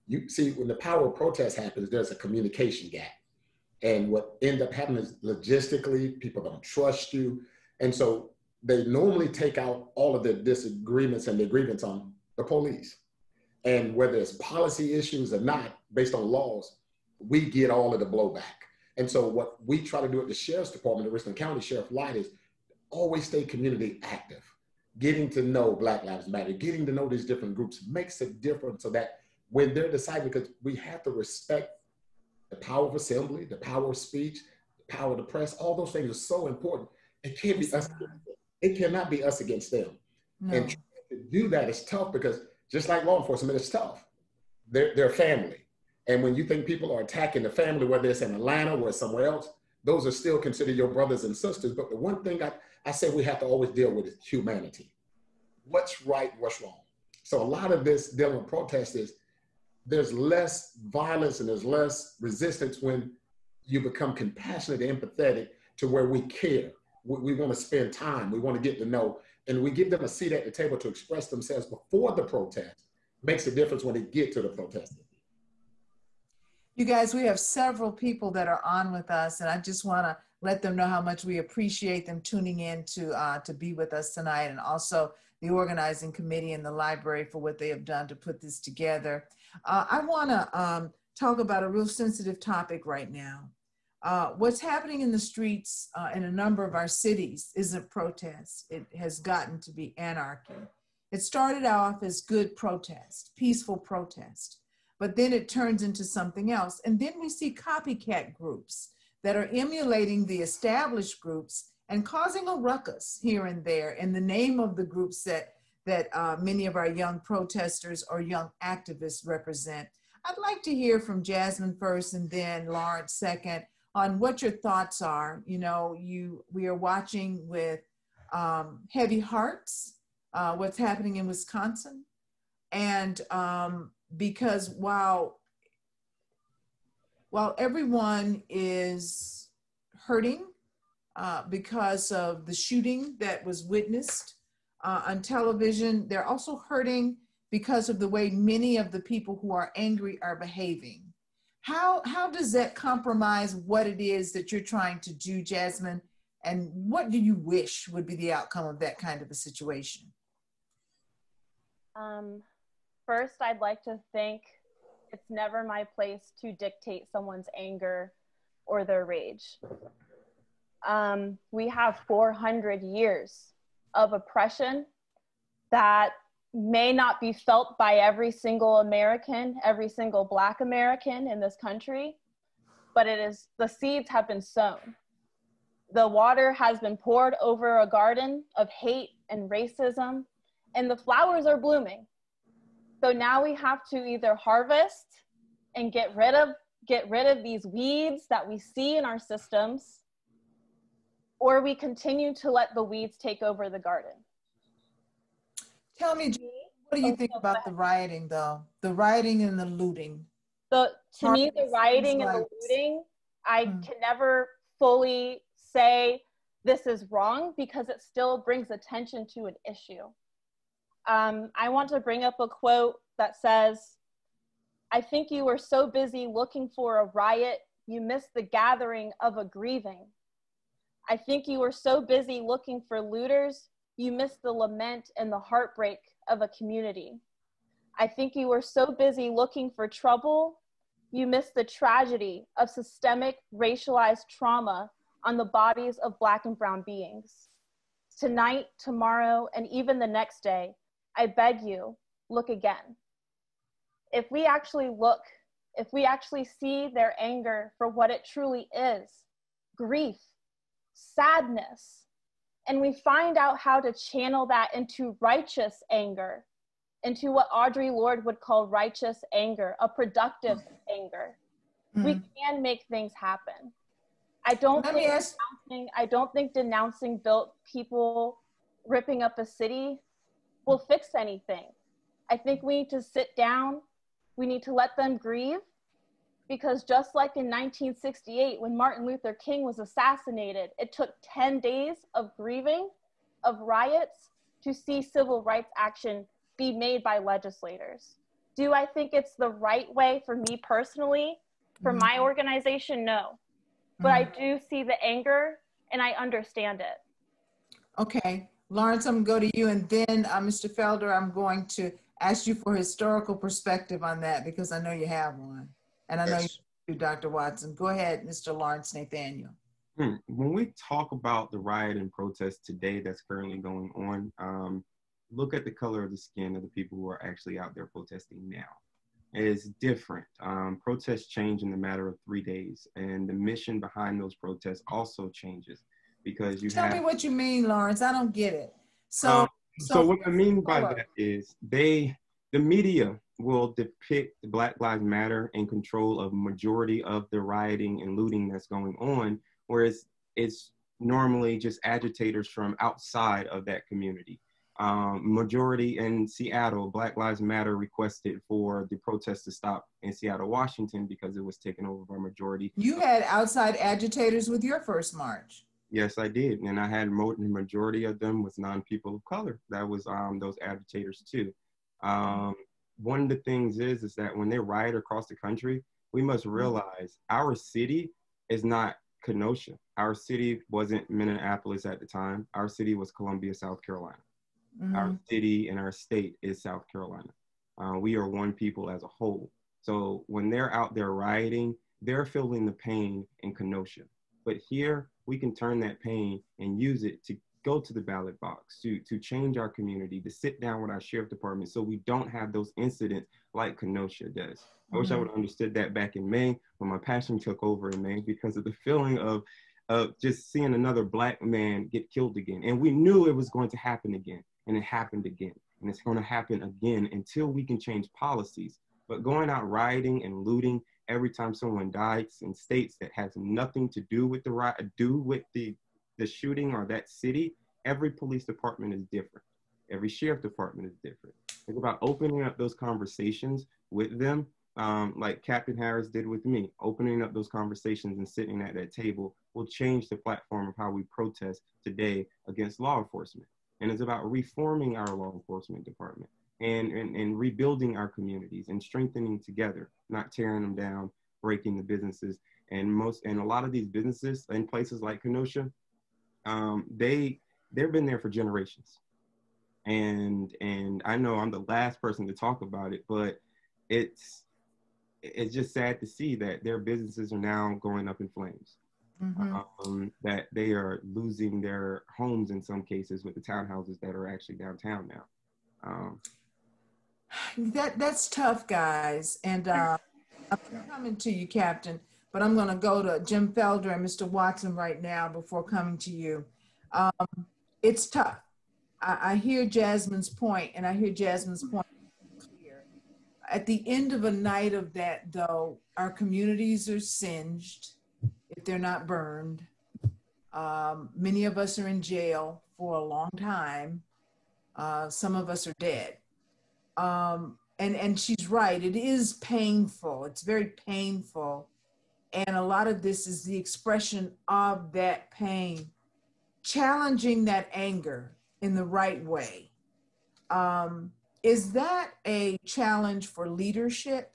You see, when the power of protest happens, there's a communication gap. And what ends up happening is logistically, people don't trust you. And so they normally take out all of their disagreements and their grievance on the police. And whether it's policy issues or not, based on laws, we get all of the blowback. And so what we try to do at the Sheriff's Department, the Richland County Sheriff Light, is always stay community active. Getting to know Black Lives Matter, getting to know these different groups makes a difference, so that when they're deciding, because we have to respect the power of assembly, the power of speech, the power of the press, all those things are so important. It can't be us. It cannot be us against them. No. And to do that is tough, because just like law enforcement, it's tough. They're, they're family. And when you think people are attacking the family, whether it's in Atlanta or somewhere else, those are still considered your brothers and sisters. But the one thing I, I say we have to always deal with is humanity. What's right, what's wrong? So a lot of this dealing with protests is there's less violence and there's less resistance when you become compassionate and empathetic, to where we care. We, we want to spend time. We want to get to know, and we give them a seat at the table to express themselves before the protest. Makes a difference when they get to the protest. You guys, we have several people that are on with us, and I just want to let them know how much we appreciate them tuning in to, uh, to be with us tonight, and also the organizing committee and the library for what they have done to put this together. Uh, I want to um, talk about a real sensitive topic right now. Uh, what's happening in the streets uh, in a number of our cities isn't protest. It has gotten to be anarchy. It started off as good protest, peaceful protest, but then it turns into something else. And then we see copycat groups that are emulating the established groups and causing a ruckus here and there in the name of the groups that, that uh, many of our young protesters or young activists represent. I'd like to hear from Jazmyne first and then Lawrence second on what your thoughts are. You know, you we are watching with um, heavy hearts uh, what's happening in Wisconsin. And um, because while, while everyone is hurting uh, because of the shooting that was witnessed uh, on television, they're also hurting because of the way many of the people who are angry are behaving. How, how does that compromise what it is that you're trying to do, Jazmyne? And what do you wish would be the outcome of that kind of a situation? Um, first, I'd like to think it's never my place to dictate someone's anger or their rage. Um, we have four hundred years of oppression that may not be felt by every single American, every single Black American in this country, but it is, the seeds have been sown. The water has been poured over a garden of hate and racism, and the flowers are blooming. So now we have to either harvest and get rid of, get rid of these weeds that we see in our systems, or we continue to let the weeds take over the garden. Tell me, what do you think about the rioting, though? The rioting and the looting. So to me, the rioting and the looting, I hmm. can never fully say this is wrong, because it still brings attention to an issue. Um, I want to bring up a quote that says, "I think you were so busy looking for a riot, you missed the gathering of a grieving. I think you were so busy looking for looters, you missed the lament and the heartbreak of a community. I think you were so busy looking for trouble, you missed the tragedy of systemic racialized trauma on the bodies of Black and brown beings. Tonight, tomorrow, and even the next day, I beg you, look again." If we actually look, if we actually see their anger for what it truly is, grief, sadness, and we find out how to channel that into righteous anger, into what Audre Lorde would call righteous anger, a productive mm-hmm. anger, mm-hmm. we can make things happen. I don't Let think ask- denouncing, I don't think denouncing built people ripping up a city will fix anything. I think we need to sit down, we need to let them grieve, because just like in nineteen sixty-eight, when Martin Luther King was assassinated, it took ten days of grieving, of riots, to see civil rights action be made by legislators. Do I think it's the right way for me personally, for mm-hmm. my organization? No. But mm-hmm. I do see the anger and I understand it. Okay, Lawrence, I'm going to go to you, and then uh, Mister Felder, I'm going to ask you for historical perspective on that because I know you have one. And I know yes. you do, Doctor Watson. Go ahead, Mister Lawrence Nathaniel. Hmm. When we talk about the riot and protest today that's currently going on, um, look at the color of the skin of the people who are actually out there protesting now. It is different. Um, protests change in the matter of three days, and the mission behind those protests also changes because you Tell have- me what you mean, Lawrence. I don't get it. So, um, so, so what I mean by color. that is they, the media will depict Black Lives Matter in control of majority of the rioting and looting that's going on, whereas it's normally just agitators from outside of that community. Um, majority in Seattle, Black Lives Matter requested for the protest to stop in Seattle, Washington, because it was taken over by majority. You had outside agitators with your first march. Yes, I did. And I had the majority of them was non-people of color. That was um, those agitators too. Um, one of the things is, is that when they riot across the country, we must realize our city is not Kenosha. Our city wasn't Minneapolis at the time. Our city was Columbia, South Carolina. Mm-hmm. Our city and our state is South Carolina. Uh, we are one people as a whole. So when they're out there rioting, they're feeling the pain in Kenosha. But here, we can turn that pain and use it to go to the ballot box, to, to change our community, to sit down with our sheriff department so we don't have those incidents like Kenosha does. I mm-hmm. wish I would have understood that back in May when my passion took over in May because of the feeling of, of just seeing another Black man get killed again. And we knew it was going to happen again, and it happened again. And it's going to happen again until we can change policies. But going out rioting and looting every time someone dies in states that has nothing to do with the riot, do with the, the shooting or that city, every police department is different. Every sheriff department is different. It's about opening up those conversations with them, um, like Capitan Harris did with me. Opening up those conversations and sitting at that table will change the platform of how we protest today against law enforcement. And it's about reforming our law enforcement department. And, and, and rebuilding our communities and strengthening together, not tearing them down, breaking the businesses. And most, and a lot of these businesses in places like Kenosha, um, they, they've been there for generations. And, and I know I'm the last person to talk about it, but it's, it's just sad to see that their businesses are now going up in flames. Mm-hmm. um, that they are losing their homes in some cases with the townhouses that are actually downtown now. Um, That that's tough, guys. And uh, I'm coming to you, Captain, but I'm going to go to Jim Felder and Mister Watson right now before coming to you. Um, it's tough. I, I hear Jazmyne's point, and I hear Jazmyne's point clear. At the end of a night of that, though, our communities are singed if they're not burned. Um, many of us are in jail for a long time. Uh, some of us are dead. Um, and, and she's right, it is painful. It's very painful. And a lot of this is the expression of that pain, challenging that anger in the right way. Um, is that a challenge for leadership?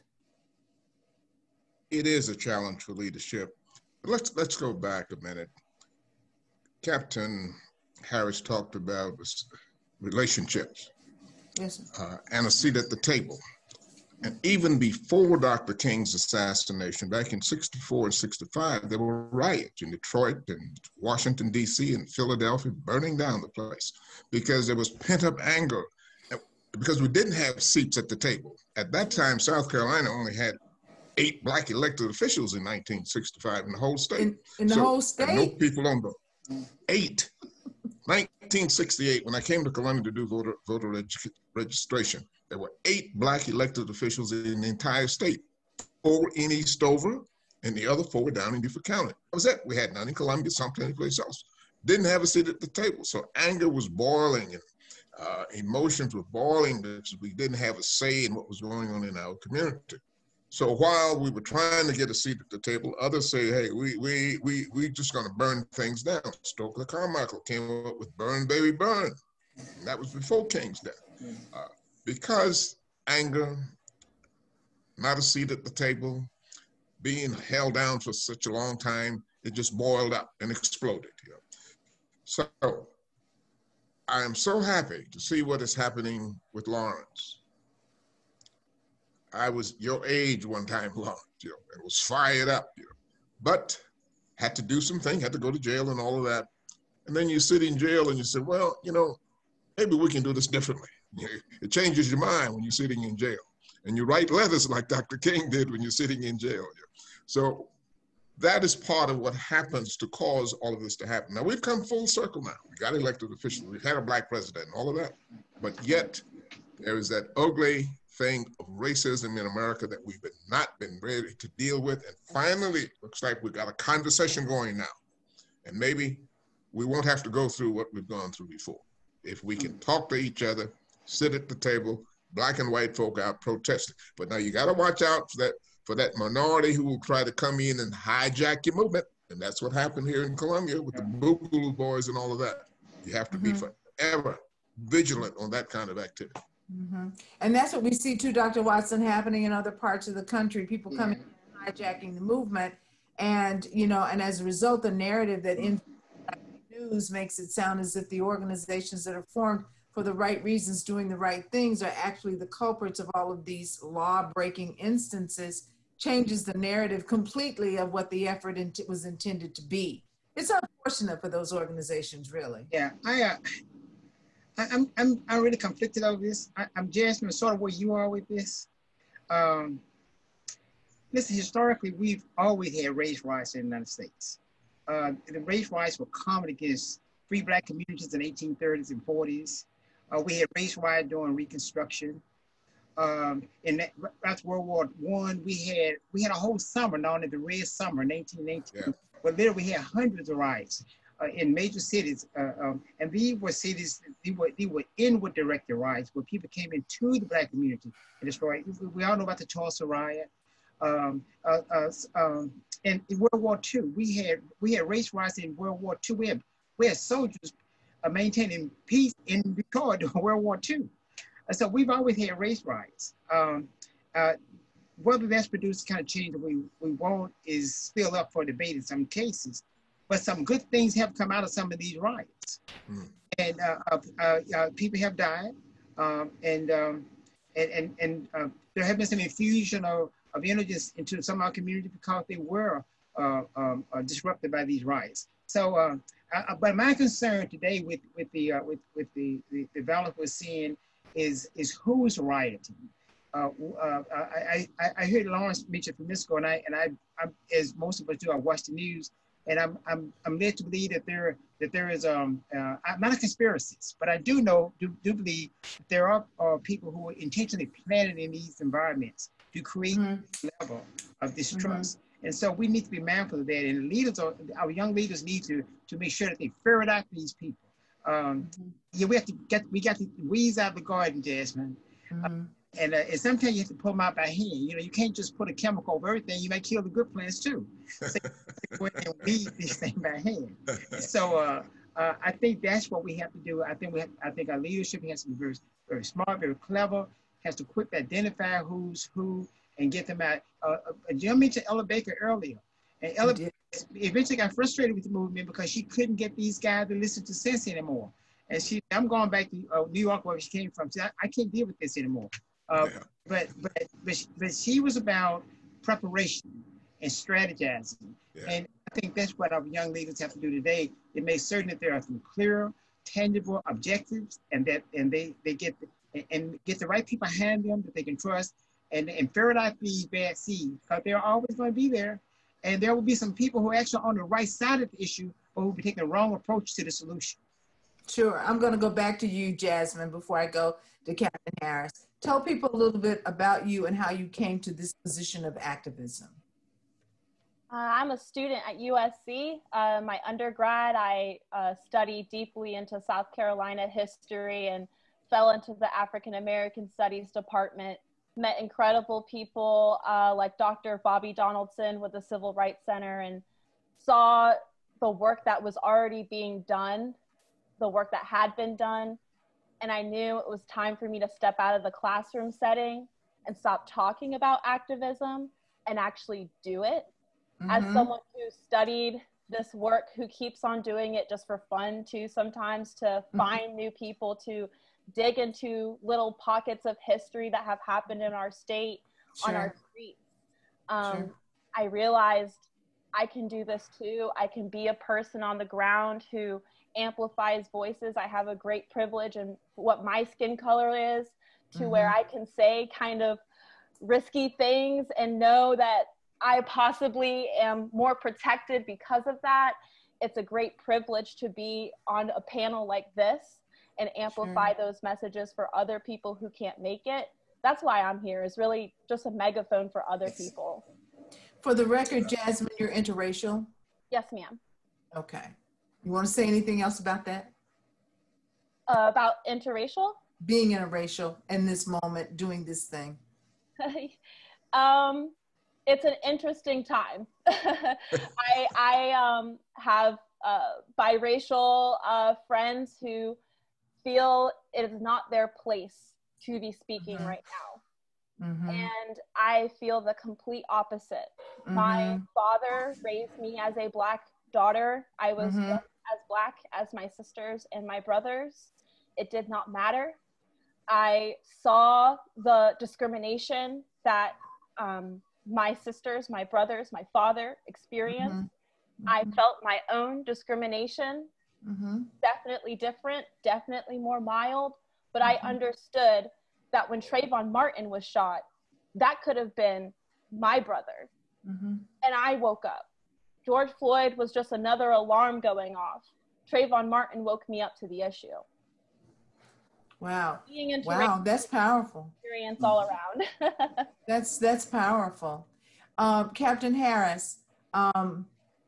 It is a challenge for leadership. But let's, let's go back a minute. Captain Harris talked about relationships. Yes, uh, and a seat at the table. And even before Doctor King's assassination, back in sixty-four and sixty-five, there were riots in Detroit and Washington, D C and Philadelphia, burning down the place because there was pent-up anger, because we didn't have seats at the table. At that time, South Carolina only had eight Black elected officials in nineteen sixty-five in the whole state. In, in the so, whole state? No people on the eight. nineteen sixty-eight, when I came to Columbia to do voter, voter reg registration, there were eight Black elected officials in the entire state, four in Eastover, and the other four were down in Beaufort County. That was it. We had none in Columbia, some place else. Didn't have a seat at the table. So anger was boiling and uh, emotions were boiling because we didn't have a say in what was going on in our community. So while we were trying to get a seat at the table, others say, hey, we we we we just gonna burn things down. Stokely Carmichael came up with Burn Baby Burn. And that was before King's death. Uh, because anger not a seat at the table, being held down for such a long time, it just boiled up and exploded. You know? So I am so happy to see what is happening with Lawrence. I was your age one time, Lawrence, you know, and was fired up, you know, but had to do some things, had to go to jail and all of that. And then you sit in jail and you say, well, you know, maybe we can do this differently. It changes your mind when you're sitting in jail. And you write letters like Doctor King did when you're sitting in jail. So that is part of what happens to cause all of this to happen. Now, we've come full circle now. We got elected officials. We've had a black president and all of that. But yet, there is that ugly thing of racism in America that we've been, not been ready to deal with. And finally, looks like we've got a conversation going now. And maybe we won't have to go through what we've gone through before. If we can talk to each other, sit at the table, black and white folk out protesting. But now you got to watch out for that, for that minority who will try to come in and hijack your movement. And that's what happened here in Columbia with the Boogaloo boys and all of that. You have to mm-hmm. be forever vigilant on that kind of activity. Mm-hmm. And that's what we see too, Doctor Watson, happening in other parts of the country, people coming yeah. in and hijacking the movement. And, you know, and as a result, the narrative that in news makes it sound as if the organizations that are formed for the right reasons, doing the right things, are actually the culprits of all of these law-breaking instances, changes the narrative completely of what the effort int- was intended to be. It's unfortunate for those organizations, really. Yeah, I, uh, I I'm, I'm, I'm really conflicted over this. I, I'm Jazmyne, sort of where you are with this. Um, listen, historically, we've always had race riots in the United States. Uh, the race riots were common against free black communities in the eighteen thirties and forties. Uh, we had race riots during Reconstruction. Um, in that, after World War One, we had we had a whole summer known as the Red Summer, nineteen nineteen. Yeah. But there we had hundreds of riots uh, in major cities, uh, um, and these were cities. They were they were inward directed riots where people came into the black community and destroyed. We all know about the Tulsa riot. Um, uh, uh, um, and in World War Two, we had we had race riots in World War Two. We had we had soldiers uh, maintaining peace in Detroit during World War Two. Uh, so we've always had race riots. Um, uh, whether that's produced the kind of change that we we want is still up for debate in some cases. But some good things have come out of some of these riots, mm. and uh, uh, uh, uh, people have died, um, and, um, and and and uh, there have been some infusion of. of energy into some of our community because they were uh, um, uh, disrupted by these riots. So, uh, I, but my concern today with with the uh, with with the, the the violence we're seeing is is who's rioting. Uh, uh, I, I I heard Lawrence mention from Misco, and I and I I'm, as most of us do, I watch the news, and I'm I'm I'm led to believe that there that there is um uh, I'm not a conspiracist, but I do know do, do believe that there are uh, people who are intentionally planted in these environments to create mm-hmm. a level of distrust. Mm-hmm. And so we need to be mindful of that. And leaders, are, our young leaders need to, to make sure that they ferret out these people. Um, mm-hmm. Yeah, we have to get, we got to weeds out the garden, Jazmyne. Mm-hmm. Uh, and, uh, and sometimes you have to pull them out by hand. You know, you can't just put a chemical over everything. You might kill the good plants too. So you go in and weed these things by hand. So uh, uh, I think that's what we have to do. I think we have, I think our leadership has to be very, very smart, very clever, has to quickly identify who's who and get them out. Uh, uh, Jim mentioned Ella Baker earlier. And Ella eventually got frustrated with the movement because she couldn't get these guys to listen to sense anymore. And she, I'm going back to uh, New York where she came from. She, I, I can't deal with this anymore. Uh, yeah. But but but she, but she was about preparation and strategizing. Yeah. And I think that's what our young leaders have to do today. They make certain that there are some clear, tangible objectives, and that and they they get the, and get the right people behind them that they can trust, and, and ferret out these bad seeds, because they're always going to be there. And there will be some people who are actually on the right side of the issue, but who will be taking the wrong approach to the solution. Sure. I'm going to go back to you, Jazmyne, before I go to Capitan Harris. Tell people a little bit about you and how you came to this position of activism. Uh, I'm a student at U S C. Uh, my undergrad, I uh, studied deeply into South Carolina history and fell into the African American Studies department, met incredible people uh, like Doctor Bobby Donaldson with the Civil Rights Center, and saw the work that was already being done, the work that had been done. And I knew it was time for me to step out of the classroom setting and stop talking about activism and actually do it. Mm-hmm. As someone who studied this work, who keeps on doing it just for fun too, sometimes to mm-hmm. find new people, to dig into little pockets of history that have happened in our state, sure. on our streets. Um, sure. I realized I can do this too. I can be a person on the ground who amplifies voices. I have a great privilege in what my skin color is, to mm-hmm. where I can say kind of risky things and know that I possibly am more protected because of that. It's a great privilege to be on a panel like this and amplify sure. those messages for other people who can't make it. That's why I'm here, is really just a megaphone for other people. For the record, Jazmyne, you're interracial? Yes, ma'am. Okay. You want to say anything else about that? Uh, about interracial? Being interracial in this moment, doing this thing. um, it's an interesting time. I, I um, have uh, biracial uh, friends who feel it is not their place to be speaking mm-hmm. right now. Mm-hmm. And I feel the complete opposite. Mm-hmm. My father raised me as a Black daughter. I was mm-hmm. just as Black as my sisters and my brothers. It did not matter. I saw the discrimination that um, my sisters, my brothers, my father experienced. Mm-hmm. I felt my own discrimination, mm-hmm. definitely different, definitely more mild, but mm-hmm. I understood that when Trayvon Martin was shot, that could have been my brother. Mm-hmm. And I woke up. George Floyd was just another alarm going off. Trayvon Martin woke me up to the issue. Wow. Wow, that's powerful. Experience all around. that's that's powerful. Um, Captain Harris, um,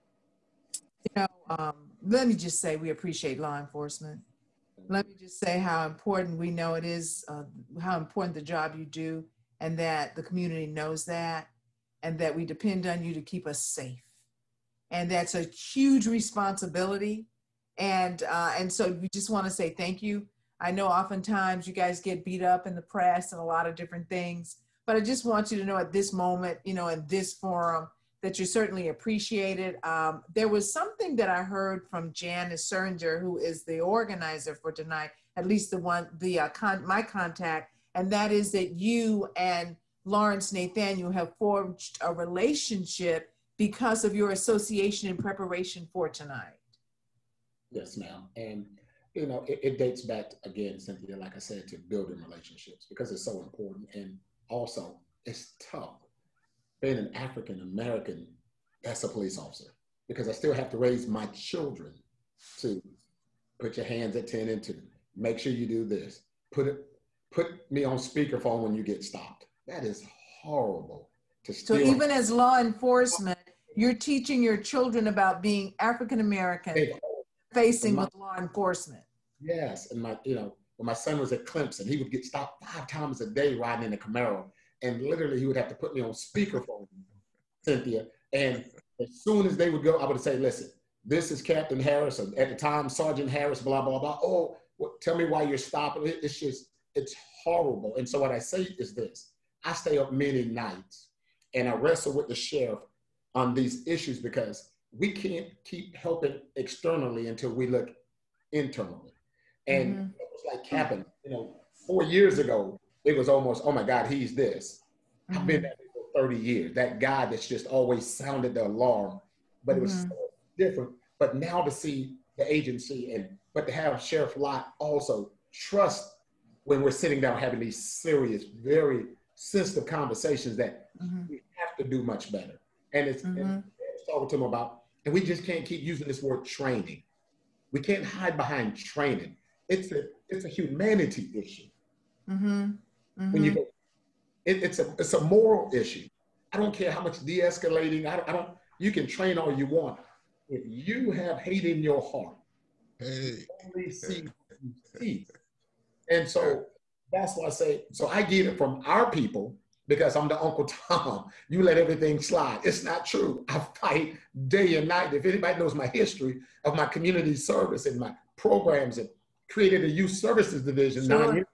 you know, um, let me just say we appreciate law enforcement. Let me just say how important we know it is, uh, how important the job you do, and that the community knows that, and that we depend on you to keep us safe. And that's a huge responsibility. And, uh, and so we just want to say thank you. I know oftentimes you guys get beat up in the press and a lot of different things, but I just want you to know at this moment, you know, in this forum, that you're certainly appreciated. Um, there was something that I heard from Janice Sernger, who is the organizer for tonight, at least the one, the uh, con my contact, and that is that you and Lawrence Nathaniel have forged a relationship because of your association in preparation for tonight. Yes, ma'am. And you know, it, it dates back again, Cynthia, like I said, to building relationships because it's so important. And also it's tough being an African American as a police officer, because I still have to raise my children to put your hands at ten and two, make sure you do this, put it, put me on speakerphone when you get stopped. That is horrible. To so even as law enforcement, you're teaching your children about being African American facing my, with law enforcement. Yes, and my, you know, when my son was at Clemson, he would get stopped five times a day riding in a Camaro, and literally he would have to put me on speakerphone, Cynthia. And as soon as they would go, I would say, listen, this is Captain Harris, or at the time, Sergeant Harris, blah, blah, blah. Oh, well, tell me why you're stopping. It, it's just, it's horrible. And so what I say is this, I stay up many nights and I wrestle with the sheriff on these issues because we can't keep helping externally until we look internally. And mm-hmm. it was like Capitan, you know, four years ago, it was almost, oh my God, he's this. Mm-hmm. I've been there for thirty years. That guy that's just always sounded the alarm, but mm-hmm. it was so different. But now to see the agency and, but to have Sheriff Lott also trust when we're sitting down having these serious, very sensitive conversations that mm-hmm. we have to do much better. And it's, mm-hmm. and I was talking to him about, and we just can't keep using this word training. We can't hide behind training. It's a, it's a humanity issue. Mm-hmm. Mm-hmm. When you go, it, it's a, it's a moral issue. I don't care how much de-escalating, I don't, I don't, you can train all you want. If you have hate in your heart, hey. you only see what you see. And so that's why I say, so I get it from our people because I'm the Uncle Tom. You let everything slide. It's not true. I fight day and night. If anybody knows my history of my community service and my programs, and created a youth services division sure. nine years ago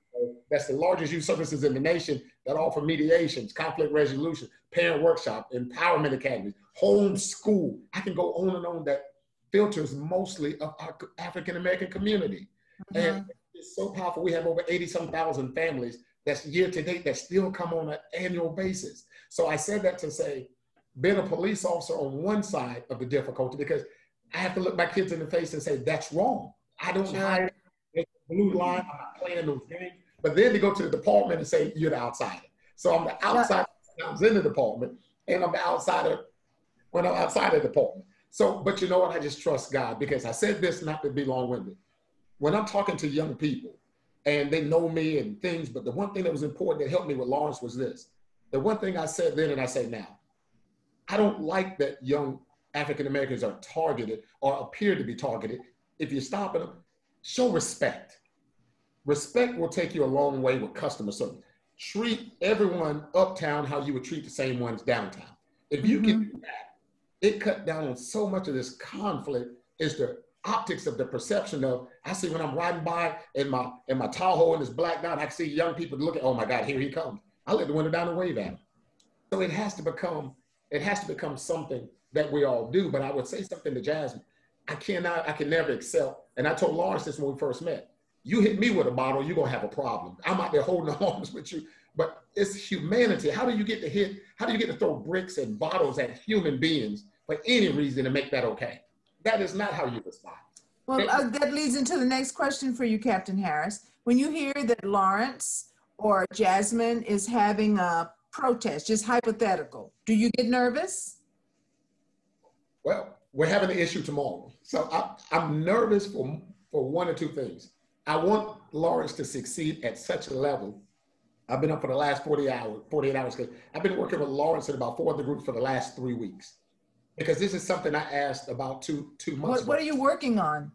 that's the largest youth services in the nation that offer mediations, conflict resolution, parent workshop, empowerment academies, home school. I can go on and on that filters mostly of our African-American community. Mm-hmm. And it's so powerful. We have over eighty some thousand families that's year to date that still come on an annual basis. So I said that to say, being a police officer on one side of the difficulty, because I have to look my kids in the face and say, that's wrong. I don't Sure. hide the blue line. I'm not playing those games. But then to go to the department and say, you're the outsider. So I'm the outsider when I was in the department, and I'm the outsider when I'm outside of the department. So, but you know what? I just trust God, because I said this not to be long-winded. When I'm talking to young people and they know me and things, but the one thing that was important that helped me with Lawrence was this. The one thing I said then and I say now, I don't like that young African-Americans are targeted or appear to be targeted. If you're stopping them, show respect. Respect will take you a long way with customer service. Treat everyone uptown how you would treat the same ones downtown. If you mm-hmm. can do that, it cut down on so much of this conflict is the optics of the perception of, I see when I'm riding by in my in my Tahoe and it's blacked out, I can see young people look at, oh my God, here he comes. I let the window down and wave at him. So it has to become, it has to become something that we all do. But I would say something to Jazmyne. I cannot, I can never accept, and I told Lawrence this when we first met, you hit me with a bottle, you're gonna have a problem. I'm out there holding arms with you, but it's humanity. How do you get to hit, how do you get to throw bricks and bottles at human beings for any reason to make that okay? That is not how you respond. Well, uh, that leads into the next question for you, Captain Harris. When you hear that Lawrence or Jazmyne is having a protest, just hypothetical, do you get nervous? Well, we're having an issue tomorrow. So I, I'm nervous for, for one or two things. I want Lawrence to succeed at such a level. I've been up for the last forty hours, forty-eight hours. I've been working with Lawrence and about four other groups for the last three weeks. Because this is something I asked about two, two months what, ago. What are you working on?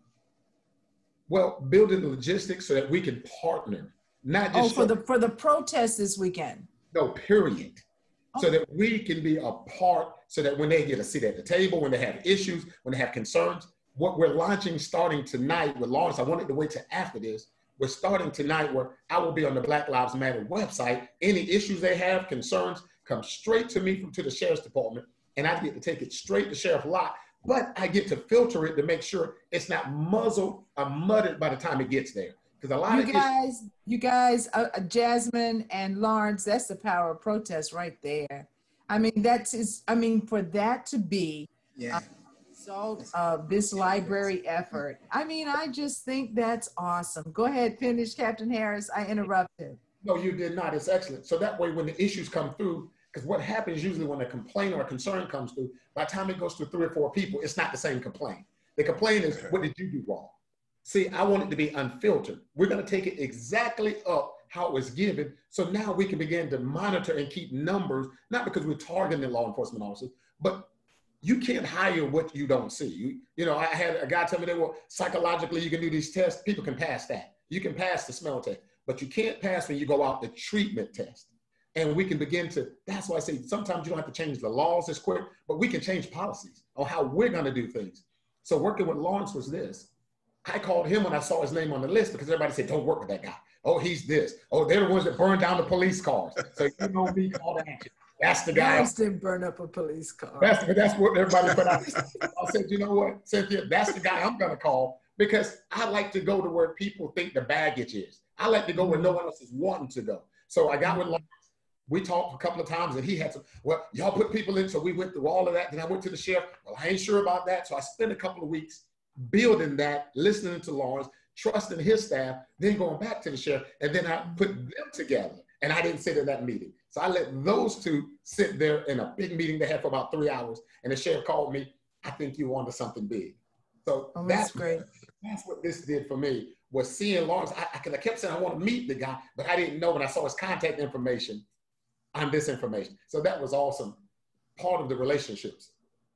Well, building the logistics so that we can partner, not just- Oh, for the, for the protest this weekend? No, period. Oh. So that we can be a part, so that when they get a seat at the table, when they have issues, when they have concerns, what we're launching starting tonight with Lawrence, I wanted to wait till after this, we're starting tonight where I will be on the Black Lives Matter website. Any issues they have, concerns, come straight to me from to the Sheriff's Department, and I get to take it straight to Sheriff Lott, but I get to filter it to make sure it's not muzzled or mudded by the time it gets there. Because a lot you of guys, issues, you guys, uh, Jazmyne and Lawrence, that's the power of protest right there. I mean, that's is. I mean, for that to be yeah. a result of this library effort, I mean, I just think that's awesome. Go ahead, finish, Captain Harris. I interrupted. No, you did not. It's excellent. So that way, when the issues come through, because what happens usually when a complaint or a concern comes through, by the time it goes to three or four people, it's not the same complaint. The complaint is, what did you do wrong? See, I want it to be unfiltered. We're going to take it exactly up how it was given. So now we can begin to monitor and keep numbers, not because we're targeting law enforcement officers, but you can't hire what you don't see. You, you know, I had a guy tell me that, well, psychologically, you can do these tests. People can pass that. You can pass the smell test, but you can't pass when you go out the treatment test. And we can begin to, that's why I say sometimes you don't have to change the laws as quick, but we can change policies on how we're going to do things. So working with Lawrence was this. I called him when I saw his name on the list because everybody said, don't work with that guy. Oh, he's this. Oh, they're the ones that burned down the police cars. So you know me, call to action. That's the guy. Lawrence didn't burn up a police car. That's, that's what everybody put out. I said, you know what, Cynthia, that's the guy I'm going to call because I like to go to where people think the baggage is. I like to go where no one else is wanting to go. So I got with Lawrence. We talked a couple of times and he had to, well, y'all put people in. So we went through all of that. Then I went to the sheriff. Well, I ain't sure about that. So I spent a couple of weeks building that, listening to Lawrence, trusting his staff, then going back to the sheriff. And then I put them together and I didn't sit in that meeting. So I let those two sit there in a big meeting they had for about three hours. And the sheriff called me, I think you wanted something big. So oh, that's, that's great. That's what this did for me, was seeing Lawrence. I, I, I kept saying I want to meet the guy, but I didn't know when I saw his contact information on this information. So that was awesome. Part of the relationships.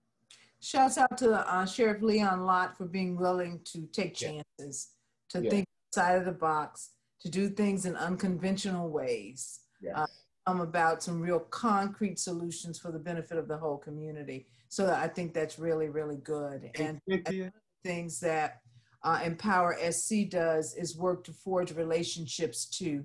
Shouts out to uh, Sheriff Leon Lott for being willing to take chances, to yeah. think outside of the box, to do things in unconventional ways, yes. uh, um, about some real concrete solutions for the benefit of the whole community. So I think that's really, really good. And, and things that uh, EmpowerSC does is work to forge relationships to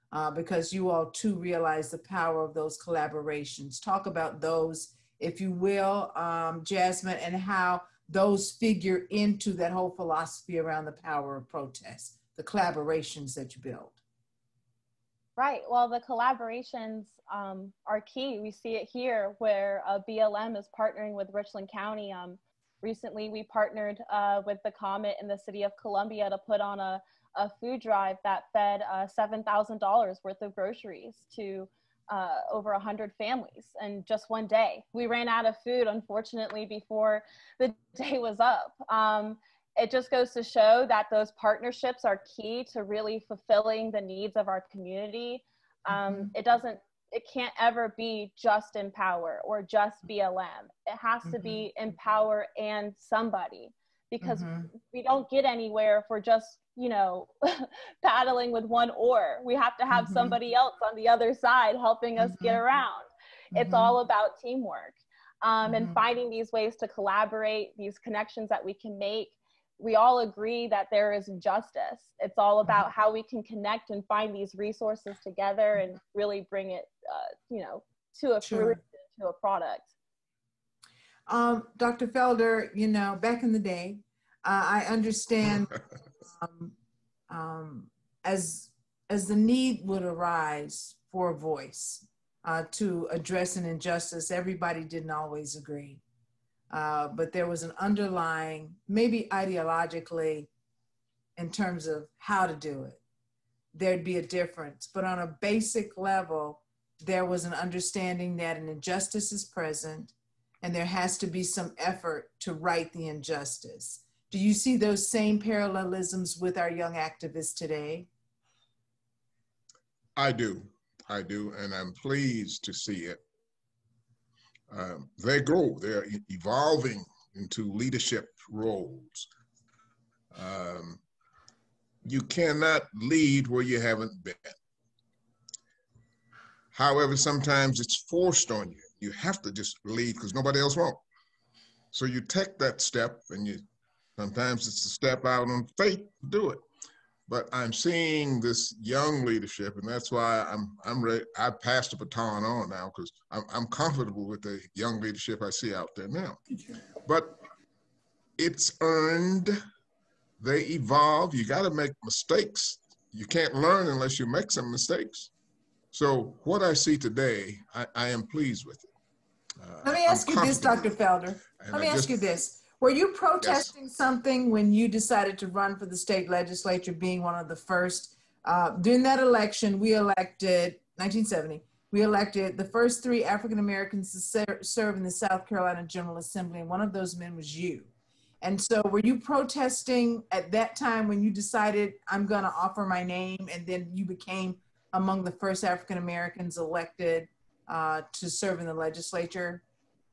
uh, because you all too realize the power of those collaborations. Talk about those, if you will, um, Jazmyne, and how those figure into that whole philosophy around the power of protest, the collaborations that you build. Right. Well, the collaborations um, are key. We see it here where uh, B L M is partnering with Richland County. Um, recently, we partnered uh, with the Comet in the city of Columbia to put on a, a food drive that fed uh, seven thousand dollars worth of groceries to uh, over one hundred families in just one day. We ran out of food, unfortunately, before the day was up. Um, It just goes to show that those partnerships are key to really fulfilling the needs of our community. Um, mm-hmm. It doesn't, it can't ever be just Empower or just B L M. It has mm-hmm. to be Empower and somebody, because mm-hmm. we don't get anywhere if we're just, you know, paddling with one oar. We have to have mm-hmm. somebody else on the other side helping us mm-hmm. get around. Mm-hmm. It's all about teamwork um, mm-hmm. and finding these ways to collaborate, these connections that we can make. We all agree that there is injustice. It's all about how we can connect and find these resources together and really bring it, uh, you know, to a sure. fruition, to a product. Um, Doctor Felder, you know, back in the day, uh, I understand um, um, as as the need would arise for a voice uh, to address an injustice, everybody didn't always agree. Uh, but there was an underlying, maybe ideologically, in terms of how to do it, there'd be a difference. But on a basic level, there was an understanding that an injustice is present and there has to be some effort to right the injustice. Do you see those same parallelisms with our young activists today? I do, I do, and I'm pleased to see it. Um, they grow, they're evolving into leadership roles. Um, you cannot lead where you haven't been. However, sometimes it's forced on you. You have to just lead because nobody else won't. So you take that step, and you sometimes it's a step out on faith to do it. But I'm seeing this young leadership, and that's why I'm I'm ready. I passed the baton on now because I'm I'm comfortable with the young leadership I see out there now. But it's earned. They evolve. You got to make mistakes. You can't learn unless you make some mistakes. So what I see today, I, I am pleased with it. Uh, Let me ask I'm you this, Doctor Felder. Let me I ask just, you this. Were you protesting yes. something when you decided to run for the state legislature, being one of the first? Uh, during that election, we elected, nineteen seventy, we elected the first three African-Americans to ser serve in the South Carolina General Assembly, and one of those men was you. And so were you protesting at that time when you decided, I'm going to offer my name, and then you became among the first African-Americans elected uh, to serve in the legislature?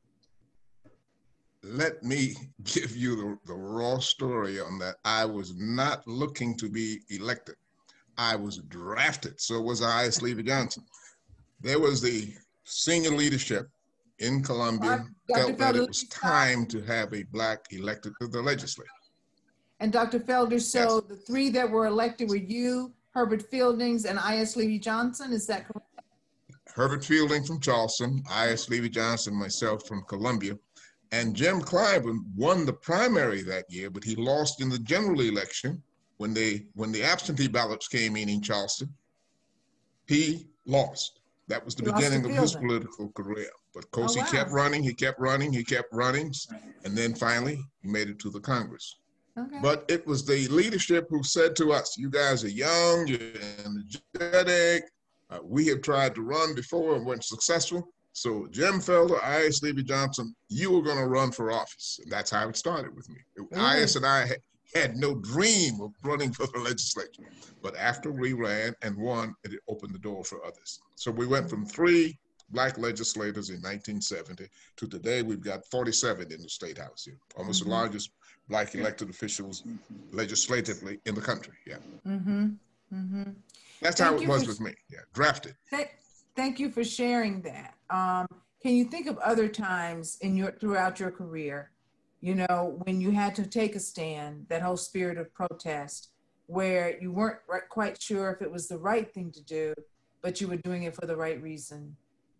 Let me give you the, the raw story on that. I was not looking to be elected. I was drafted. So was I, Levy Johnson. There was the senior leadership in Columbia well, felt that it was time to have a Black elected to the legislature. And Doctor Felder, so yes. the three that were elected were you, Herbert Fieldings, and I S Levy Johnson, is that correct? Herbert Fielding from Charleston, I S Levy Johnson, myself from Columbia. And Jim Clyburn won the primary that year, but he lost in the general election when they when the absentee ballots came in in Charleston. He lost. That was the he beginning of his political career. But of course, oh, wow. he kept running, he kept running, he kept running, and then finally he made it to the Congress. Okay. But it was the leadership who said to us, "You guys are young, you're energetic. Uh, we have tried to run before and weren't successful. So Jim Felder, I S Levy Johnson, you were going to run for office." And that's how it started with me. Mm-hmm. I S and I had, had no dream of running for the legislature. But after we ran and won, it opened the door for others. So we went from three Black legislators in nineteen seventy to today we've got forty-seven in the State House here, almost mm-hmm. the largest Black elected officials legislatively in the country. Yeah. Mm-hmm. Mm-hmm. That's Thank how it was for, with me. Yeah, drafted. Thank, thank you for sharing that. Um, can you think of other times in your throughout your career, you know, when you had to take a stand, that whole spirit of protest, where you weren't quite sure if it was the right thing to do, but you were doing it for the right reason?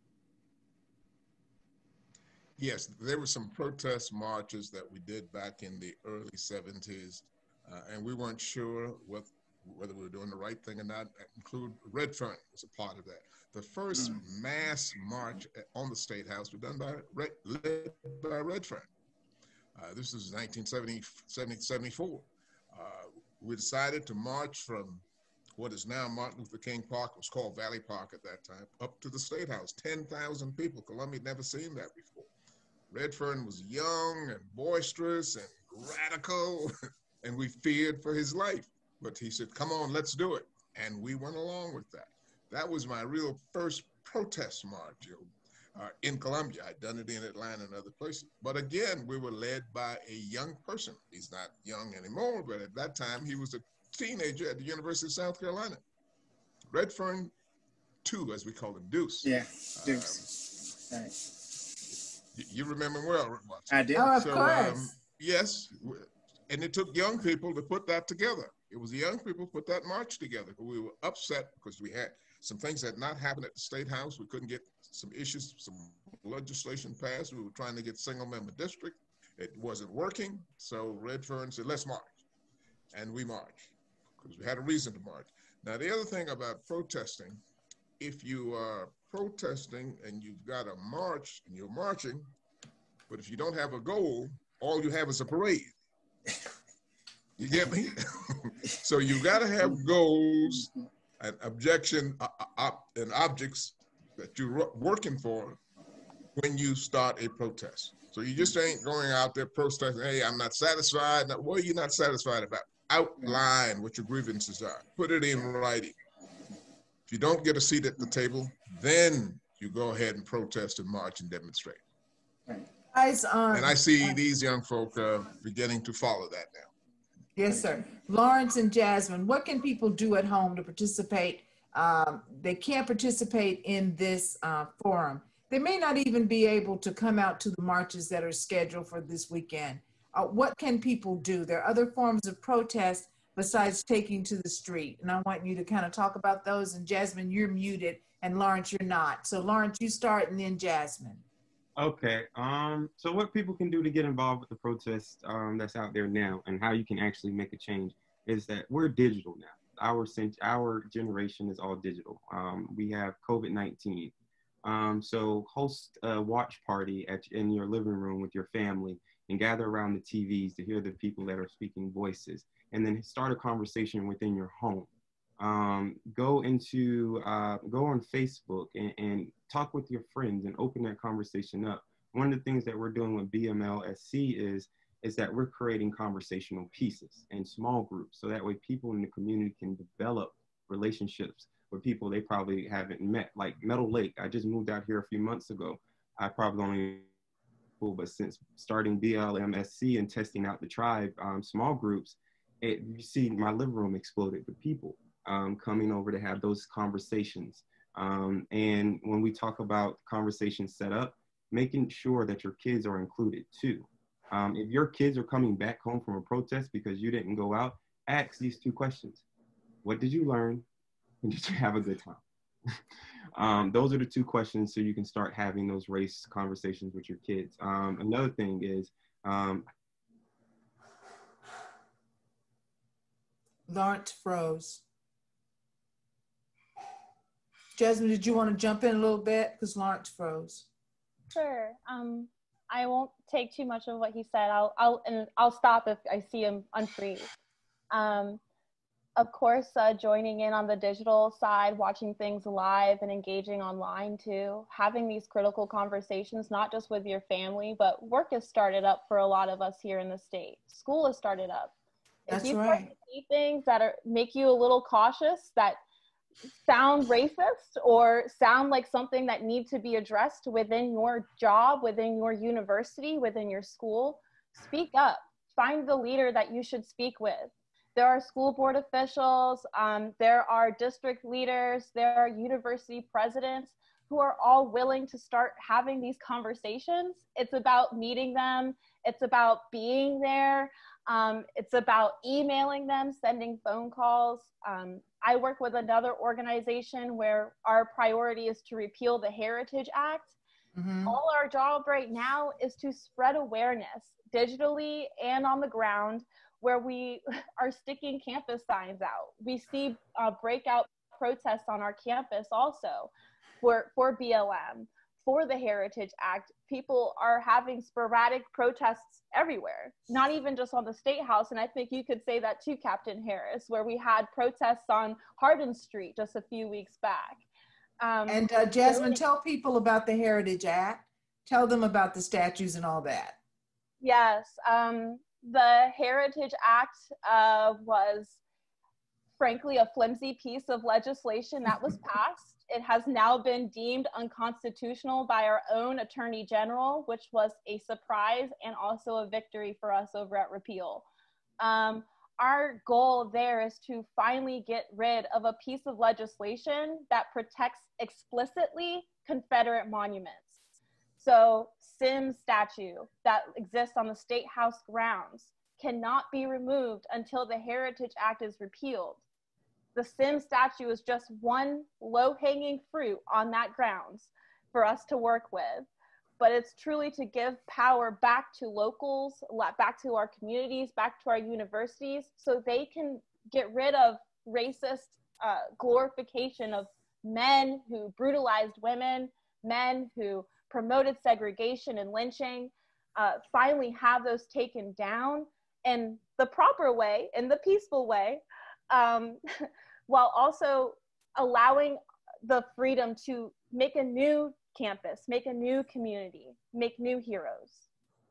Yes, there were some protest marches that we did back in the early seventies, uh, and we weren't sure what, whether we were doing the right thing or not. That include Redfern was a part of that. The first mm. mass march on the State House was done by Red, led by Redfern. Uh, this is nineteen seventy, seventy-four. Uh, we decided to march from what is now Martin Luther King Park, it was called Valley Park at that time, up to the State House. ten thousand people. Columbia had never seen that before. Redfern was young and boisterous and radical, and we feared for his life. But he said, come on, let's do it. And we went along with that. That was my real first protest march, you know, uh, in Columbia. I'd done it in Atlanta and other places. But again, we were led by a young person. He's not young anymore, but at that time, he was a teenager at the University of South Carolina. Redfern two, as we call him, Deuce. Yeah, Deuce. Um, right. You remember him well, I did. Oh, of so, course. Um, yes, and it took young people to put that together. It was the young people put that march together. We were upset because we had some things that had not happened at the State House. We couldn't get some issues, some legislation passed. We were trying to get single-member district. It wasn't working, so Redfern said, let's march. And we marched because we had a reason to march. Now, the other thing about protesting, if you are protesting and you've got a march and you're marching, but if you don't have a goal, all you have is a parade. You get me? So you got to have goals and objection uh, uh, and objects that you're working for when you start a protest. So you just ain't going out there protesting, hey, I'm not satisfied. Now, what are you not satisfied about? Outline what your grievances are. Put it in writing. If you don't get a seat at the table, then you go ahead and protest and march and demonstrate. Guys, um, and I see these young folk uh, beginning to follow that now. Yes, sir. Lawrence and Jazmyne, what can people do at home to participate? Um, they can't participate in this uh, forum. They may not even be able to come out to the marches that are scheduled for this weekend. Uh, what can people do? There are other forms of protest besides taking to the street. And I want you to kind of talk about those. And Jazmyne, you're muted, and Lawrence, you're not. So Lawrence, you start, and then Jazmyne. Okay, um, so what people can do to get involved with the protest um, that's out there now and how you can actually make a change is that we're digital now. Our, our generation is all digital. Um, we have COVID nineteen. Um, so host a watch party at, in your living room with your family and gather around the T Vs to hear the people that are speaking voices, and then start a conversation within your home. Um, go into, uh, go on Facebook and, and talk with your friends and open that conversation up. One of the things that we're doing with B M L S C is, is that we're creating conversational pieces in small groups. So that way people in the community can develop relationships with people they probably haven't met. Like Meadow Lake, I just moved out here a few months ago. I probably only, but since starting B L M S C and testing out the tribe um, small groups, it, you see my living room exploded with people um, coming over to have those conversations. Um, and when we talk about conversations set up, making sure that your kids are included too. Um, if your kids are coming back home from a protest because you didn't go out, ask these two questions. What did you learn? And did you have a good time? um, those are the two questions so you can start having those race conversations with your kids. Um, another thing is, um, Lawrence froze. Jazmyne, did you want to jump in a little bit? Because Lawrence froze. Sure. Um, I won't take too much of what he said. I'll, I'll, and I'll stop if I see him unfreeze. Um, of course, uh, joining in on the digital side, watching things live and engaging online too, having these critical conversations, not just with your family, but work has started up for a lot of us here in the state. School has started up. That's if you right. start to see things that are make you a little cautious, that sound racist or sound like something that needs to be addressed within your job, within your university, within your school, speak up. Find the leader that you should speak with. There are school board officials, um, there are district leaders, there are university presidents who are all willing to start having these conversations. It's about meeting them. It's about being there. Um, it's about emailing them, sending phone calls. Um, I work with another organization where our priority is to repeal the Heritage Act. Mm-hmm. All our job right now is to spread awareness digitally and on the ground, where we are sticking campus signs out. We see uh, breakout protests on our campus also for, for B L M, for the Heritage Act. People are having sporadic protests everywhere, not even just on the State House. And I think you could say that too, Capitan Harris, where we had protests on Hardin Street just a few weeks back. Um, and uh, Jazmyne, tell people about the Heritage Act. Tell them about the statues and all that. Yes, um, the Heritage Act uh, was frankly a flimsy piece of legislation that was passed. It has now been deemed unconstitutional by our own Attorney General, which was a surprise and also a victory for us over at Repeal. Um, our goal there is to finally get rid of a piece of legislation that protects explicitly Confederate monuments. So Sims statue that exists on the State House grounds cannot be removed until the Heritage Act is repealed. The Sims statue is just one low-hanging fruit on that grounds for us to work with. But it's truly to give power back to locals, back to our communities, back to our universities, so they can get rid of racist uh, glorification of men who brutalized women, men who promoted segregation and lynching, uh, finally have those taken down in the proper way, in the peaceful way, um, while also allowing the freedom to make a new campus, make a new community, make new heroes.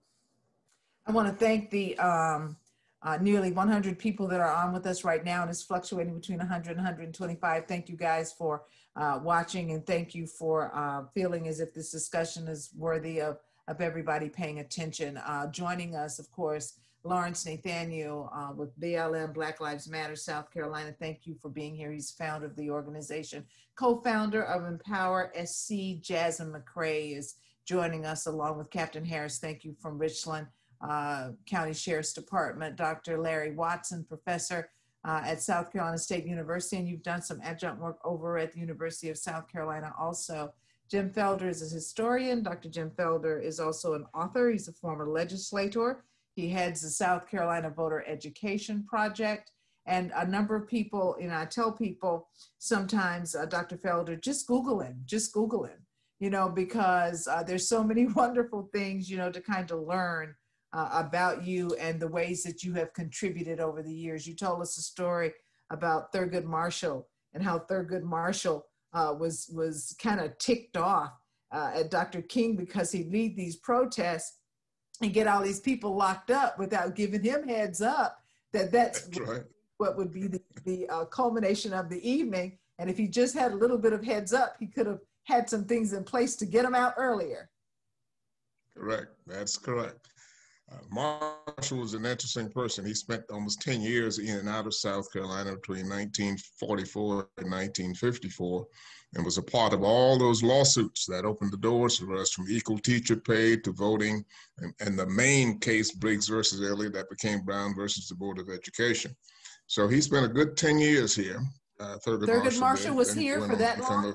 I want to thank the um, uh, nearly one hundred people that are on with us right now, and it's fluctuating between one hundred and one hundred twenty-five. Thank you guys for uh, watching, and thank you for uh, feeling as if this discussion is worthy of, of everybody paying attention. Uh, joining us, of course, Lawrence Nathaniel uh, with B L M, Black Lives Matter, South Carolina. Thank you for being here. He's founder of the organization. Co-founder of EmpowerSC, Jazmyne McCrae is joining us along with Capitan Harris. Thank you, from Richland uh, County Sheriff's Department. Doctor Larry Watson, professor uh, at South Carolina State University, and you've done some adjunct work over at the University of South Carolina also. Jim Felder is a historian. Doctor Jim Felder is also an author. He's a former legislator. He heads the South Carolina Voter Education Project. And a number of people, you know, I tell people sometimes, uh, Doctor Felder, just Google him, just Google him, you know, because uh, there's so many wonderful things, you know, to kind of learn uh, about you and the ways that you have contributed over the years. You told us a story about Thurgood Marshall and how Thurgood Marshall uh, was, was kind of ticked off uh, at Doctor King because he'd lead these protests and get all these people locked up without giving him heads up that that's, that's right. what would be the, the uh, culmination of the evening. And if he just had a little bit of heads up, he could have had some things in place to get him out earlier. Correct, that's correct. Uh, Marshall was an interesting person. He spent almost ten years in and out of South Carolina between nineteen forty-four and nineteen fifty-four, and was a part of all those lawsuits that opened the doors for us, from equal teacher pay to voting, and, and the main case, Briggs versus Elliott, that became Brown versus the Board of Education. So he spent a good ten years here. Uh, Thurgood, Thurgood Marshall, Marshall did, was here for that long?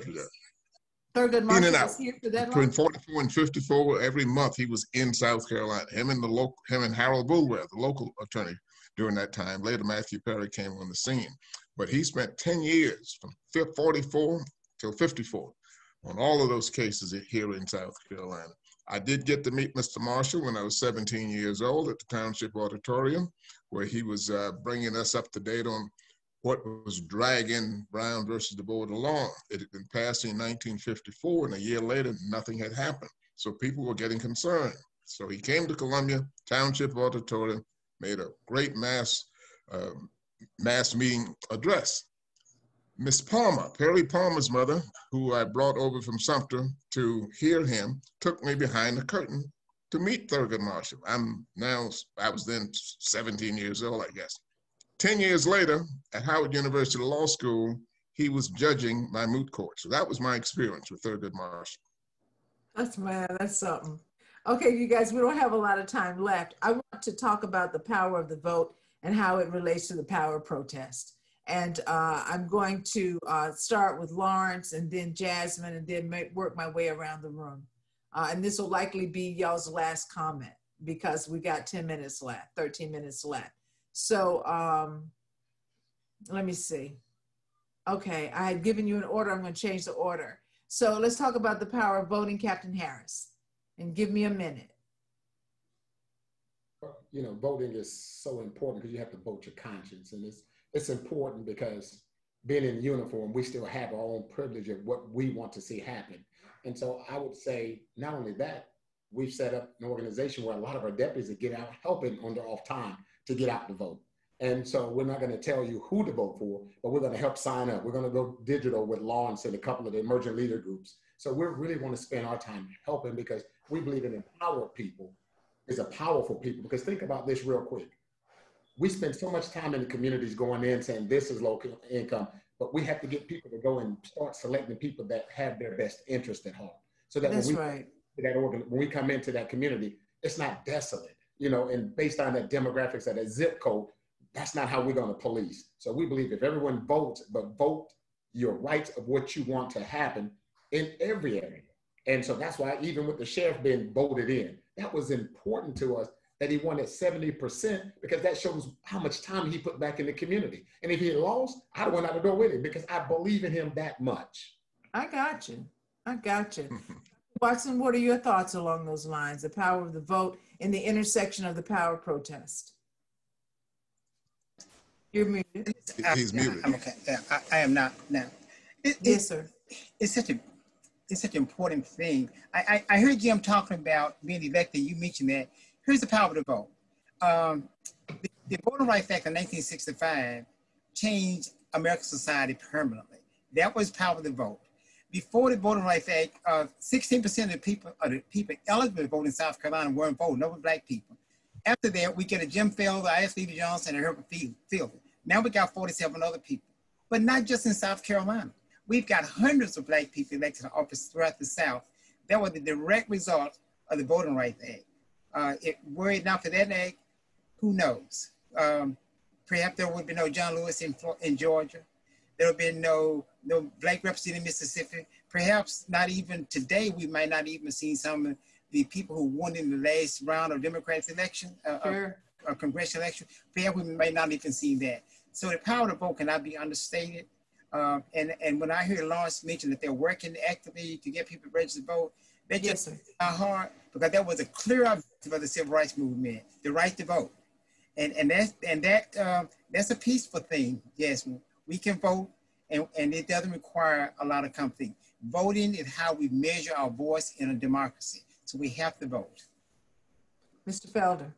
Thurgood Marshall was here for that long? Between forty-four and fifty-four, every month he was in South Carolina. Him and the local, him and Harold Boulware, the local attorney during that time. Later, Matthew Perry came on the scene. But he spent ten years from forty-four till fifty-four on all of those cases here in South Carolina. I did get to meet Mister Marshall when I was seventeen years old at the Township Auditorium, where he was uh, bringing us up to date on what was dragging Brown versus the Board along. It had been passed in nineteen fifty-four, and a year later, nothing had happened. So people were getting concerned. So he came to Columbia Township Auditorium, made a great mass, uh, mass meeting address. Miss Palmer, Perry Palmer's mother, who I brought over from Sumter to hear him, took me behind the curtain to meet Thurgood Marshall. I'm now, I was then seventeen years old, I guess. ten years later, at Howard University Law School, he was judging my moot court. So that was my experience with Thurgood Marshall. That's, man, that's something. Okay, you guys, we don't have a lot of time left. I want to talk about the power of the vote and how it relates to the power of protest. And uh, I'm going to uh, start with Lawrence and then Jazmyne and then make, work my way around the room. Uh, and this will likely be y'all's last comment because we got ten minutes left, thirteen minutes left. So um, let me see. Okay, I had given you an order. I'm going to change the order. So let's talk about the power of voting, Captain Harris, and give me a minute. You know, voting is so important because you have to vote your conscience. And it's, it's important because being in uniform, we still have our own privilege of what we want to see happen. And so I would say, not only that, we've set up an organization where a lot of our deputies that get out helping on their off time to get out to vote. And so we're not going to tell you who to vote for, but we're going to help sign up. We're going to go digital with Lawrence and a couple of the emerging leader groups. So we really want to spend our time helping because we believe in empowered people is a powerful people. Because think about this real quick. We spend so much time in the communities going in saying this is low income, but we have to get people to go and start selecting people that have their best interest at heart. So that That's when we, right. that organ, when we come into that community, it's not desolate, you know, and based on that demographics of that zip code, that's not how we're going to police. So we believe if everyone votes, but vote your rights of what you want to happen in every area. And so that's why even with the sheriff being voted in, that was important to us that he won at seventy percent because that shows how much time he put back in the community. And if he had lost, I'd have went out the door with him because I believe in him that much. I got you. I got you. Watson, what are your thoughts along those lines? The power of the vote in the intersection of the power of protest. You're muted. He's muted. I'm okay. Yeah, I, I am not now. It, Yes, it, sir. It's such a it's such an important thing. I, I, I heard Jim talking about being elected. You mentioned that. Here's the power of the vote. Um, the, the Voting Rights Act of nineteen sixty-five changed American society permanently. That was power of the vote. Before the Voting Rights Act, uh, sixteen percent of the people, of the people eligible to vote in South Carolina weren't voting. No, were black people. After that, we get a Jim Felder, I S. Levy Johnson, and Herbert Felder. Now we got forty-seven other people, but not just in South Carolina. We've got hundreds of black people elected to office throughout the South. That was the direct result of the Voting Rights Act. Uh, it, were it not for that act, who knows? Um, perhaps there would be no John Lewis in, in Georgia. There would be no, no black representative in Mississippi. Perhaps not even today, we might not even see some of the people who won in the last round of Democrats election, uh, Sure. a congressional election. Perhaps we might not even see that. So the power of the vote cannot be understated. Uh, and, and when I hear Lawrence mention that they're working actively to get people ready to vote, that Yes, just sir. my heart, because that was a clear objective of the civil rights movement, the right to vote. And, and, that's, and that, um, that's a peaceful thing, yes. We can vote, and, and it doesn't require a lot of company. Voting is how we measure our voice in a democracy. So we have to vote. Mister Felder.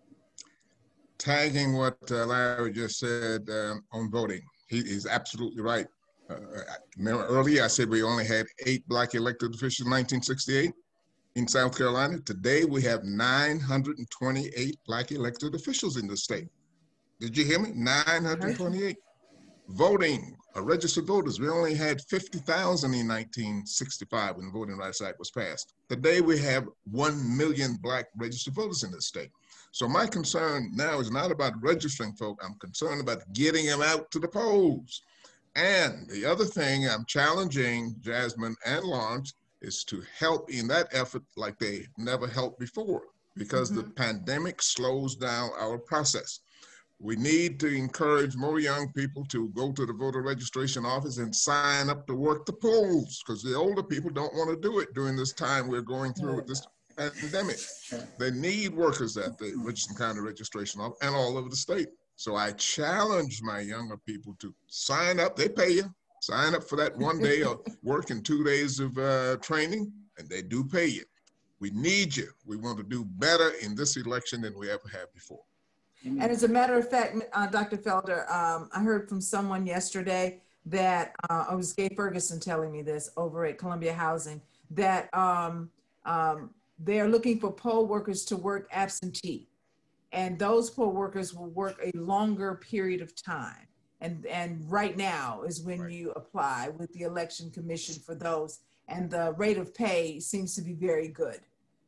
Tagging what uh, Larry just said um, on voting, he is absolutely right. Uh, remember earlier I said we only had eight black elected officials in nineteen sixty-eight in South Carolina. Today we have nine hundred twenty-eight black elected officials in the state. Did you hear me? nine hundred twenty-eight. Voting, uh, registered voters, we only had fifty thousand in nineteen sixty-five when the Voting Rights Act was passed. Today we have one million black registered voters in this state. So my concern now is not about registering folk, I'm concerned about getting them out to the polls. And the other thing I'm challenging Jazmyne and Lawrence is to help in that effort like they never helped before, because mm-hmm. the pandemic slows down our process. We need to encourage more young people to go to the voter registration office and sign up to work the polls, because the older people don't want to do it during this time we're going through with this pandemic. They need workers at the Richland County Registration Office and all over the state. So I challenge my younger people to sign up. They pay you. Sign up for that one day of work and two days of uh, training, and they do pay you. We need you. We want to do better in this election than we ever have before. And as a matter of fact, uh, Doctor Felder, um, I heard from someone yesterday that, uh, it was Gay Ferguson telling me this over at Columbia Housing, that um, um, they're looking for poll workers to work absentee. And those poll workers will work a longer period of time. And, and right now is when right. you apply with the Election Commission for those. And the rate of pay seems to be very good.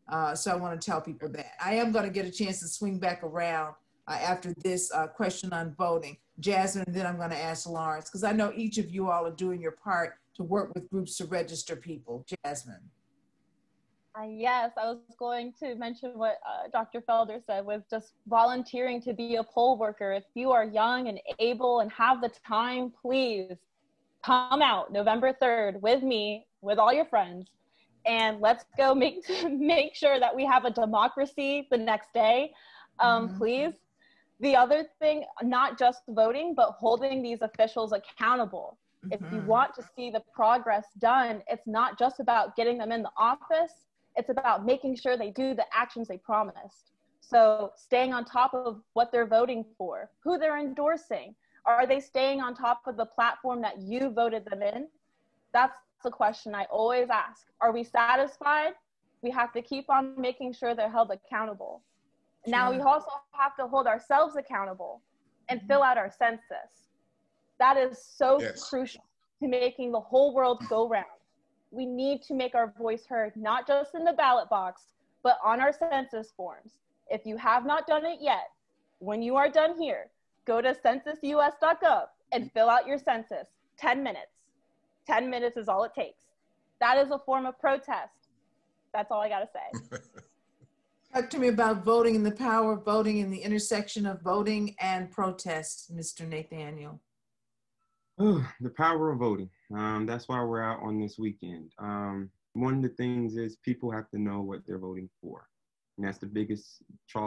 Uh, so I want to tell people that. I am going to get a chance to swing back around uh, after this uh, question on voting. Jazmyne, and then I'm going to ask Lawrence, because I know each of you all are doing your part to work with groups to register people. Jazmyne. Uh, yes, I was going to mention what uh, Doctor Felder said with just volunteering to be a poll worker. If you are young and able and have the time, please come out November third with me, with all your friends, and let's go make, make sure that we have a democracy the next day, um, mm-hmm. please. The other thing, not just voting, but holding these officials accountable. Mm-hmm. If you want to see the progress done, it's not just about getting them in the office. It's about making sure they do the actions they promised. So staying on top of what they're voting for, who they're endorsing. Are they staying on top of the platform that you voted them in? That's the question I always ask. Are we satisfied? We have to keep on making sure they're held accountable. Now we also have to hold ourselves accountable and fill out our census. That is so yes. crucial to making the whole world go round. We need to make our voice heard, not just in the ballot box, but on our census forms. If you have not done it yet, when you are done here, go to census U S dot gov and fill out your census. ten minutes. ten minutes is all it takes. That is a form of protest. That's all I gotta say. Talk to me about voting and the power of voting and the intersection of voting and protest, Mister Nathaniel. Oh, the power of voting. Um, that's why we're out on this weekend. Um, one of the things is people have to know what they're voting for. And that's the biggest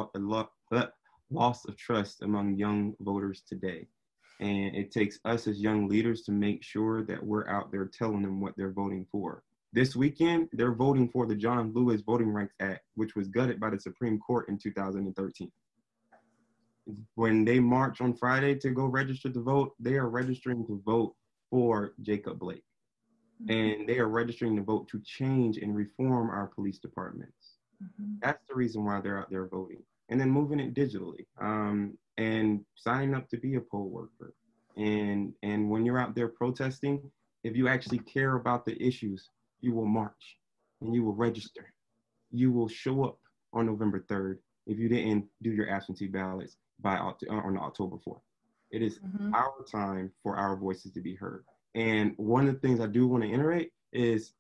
loss of trust among young voters today. And it takes us as young leaders to make sure that we're out there telling them what they're voting for. This weekend, they're voting for the John Lewis Voting Rights Act, which was gutted by the Supreme Court in two thousand thirteen. When they march on Friday to go register to vote, they are registering to vote for Jacob Blake. And they are registering to vote to change and reform our police departments. Mm-hmm. That's the reason why they're out there voting. And then moving it digitally um, and signing up to be a poll worker. And, and when you're out there protesting, if you actually care about the issues, you will march and you will register. You will show up on November third if you didn't do your absentee ballots by on October fourth. It is mm-hmm. our time for our voices to be heard. And one of the things I do want to iterate is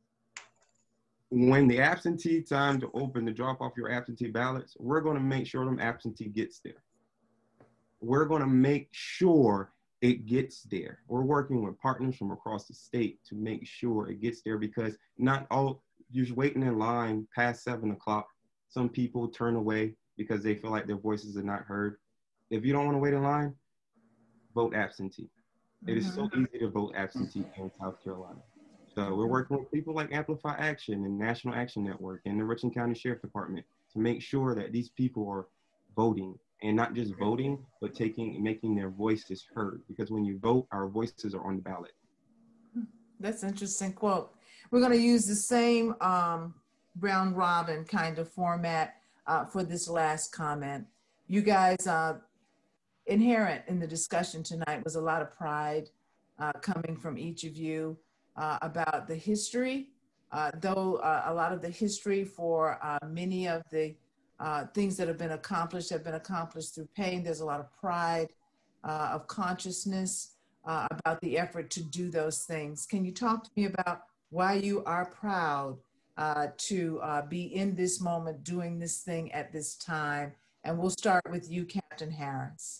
when the absentee time to open to drop off your absentee ballots, we're going to make sure them absentee gets there. We're going to make sure it gets there. We're working with partners from across the state to make sure it gets there, because not all, you're waiting in line past seven o'clock. Some people turn away because they feel like their voices are not heard. If you don't want to wait in line, vote absentee. Mm-hmm. It is so easy to vote absentee in South Carolina. So we're working with people like Amplify Action and National Action Network and the Richland County Sheriff Department to make sure that these people are voting, and not just voting, but taking, making their voices heard. Because when you vote, our voices are on the ballot. That's an interesting quote. We're going to use the same um, round robin kind of format uh, for this last comment. You guys, uh, inherent in the discussion tonight was a lot of pride uh, coming from each of you uh, about the history, uh, though uh, a lot of the history for uh, many of the uh, things that have been accomplished have been accomplished through pain. There's a lot of pride uh, of consciousness uh, about the effort to do those things. Can you talk to me about why you are proud uh, to uh, be in this moment, doing this thing at this time? And we'll start with you, Capitan Harris.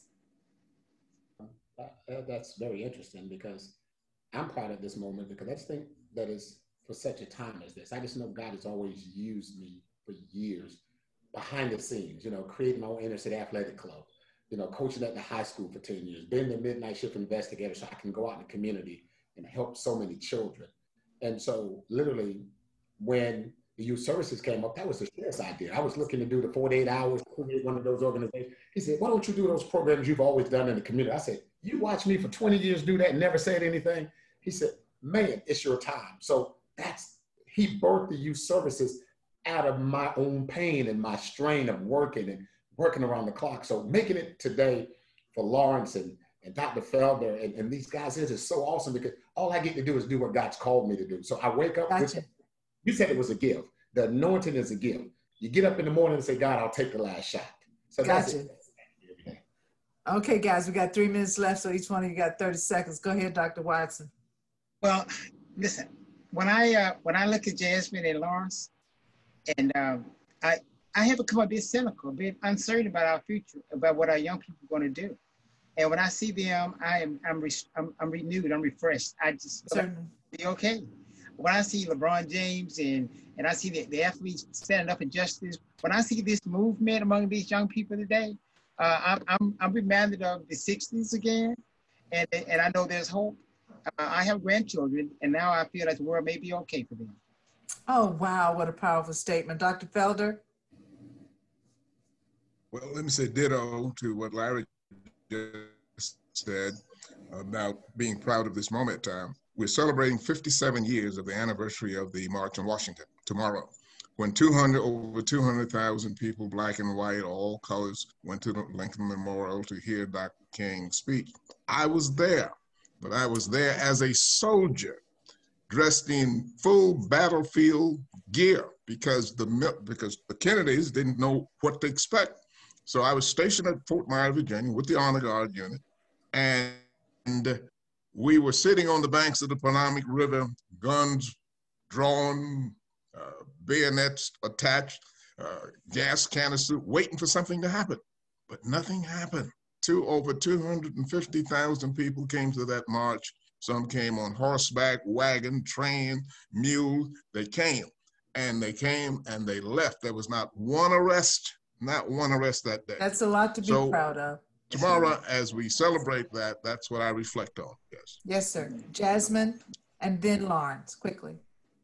Uh, that's very interesting, because I'm proud of this moment, because I just think that is for such a time as this. I just know God has always used me for years behind the scenes, you know, creating my own inner city athletic club, you know, coaching at the high school for ten years, being the midnight shift investigator so I can go out in the community and help so many children. And so literally when the youth services came up, that was the sheriff's idea. I was looking to do the forty-eight hours, create one of those organizations. He said, why don't you do those programs you've always done in the community? I said, you watch me for twenty years do that and never said anything? He said, man, it's your time. So that's, he birthed the youth services out of my own pain and my strain of working and working around the clock. So making it today for Lawrence and, and Doctor Felder and, and these guys is just so awesome, because all I get to do is do what God's called me to do. So I wake up, gotcha. with, you said it was a gift. The anointing is a gift. You get up in the morning and say, God, I'll take the last shot. So that's Gotcha. it. Okay, guys, we got three minutes left, so each one of you got thirty seconds. Go ahead, Doctor Watson. Well, listen, when I uh, when I look at Jazmyne and Lawrence, and um, I I have become a bit cynical, a bit uncertain about our future, about what our young people are going to do. And when I see them, I am I'm re I'm, I'm renewed, I'm refreshed. I just feel like it'll be okay. When I see LeBron James and and I see the, the athletes standing up for justice, when I see this movement among these young people today, uh, I'm, I'm I'm reminded of the sixties again, and and I know there's hope. Uh, I have grandchildren, and now I feel like the world may be okay for them. Oh wow, what a powerful statement, Doctor Felder. Well, let me say ditto to what Larry just said about being proud of this moment. Um, we're celebrating fifty-seven years of the anniversary of the March on Washington tomorrow, when two hundred, over two hundred thousand people, black and white, all colors, went to the Lincoln Memorial to hear Doctor King speak. I was there, but I was there as a soldier, dressed in full battlefield gear because the because the Kennedys didn't know what to expect. So I was stationed at Fort Myer, Virginia, with the Honor Guard unit, and we were sitting on the banks of the Potomac River, guns drawn, uh, bayonets attached, uh, gas canister, waiting for something to happen. But nothing happened. Two, over two hundred fifty thousand people came to that march. Some came on horseback, wagon, train, mule. They came, and they came, and they left. There was not one arrest. Not one arrest that day. That's a lot to be so, proud of. Tomorrow, as we celebrate that, that's what I reflect on. Yes. Yes, sir. Jazmyne, and then Lawrence, quickly.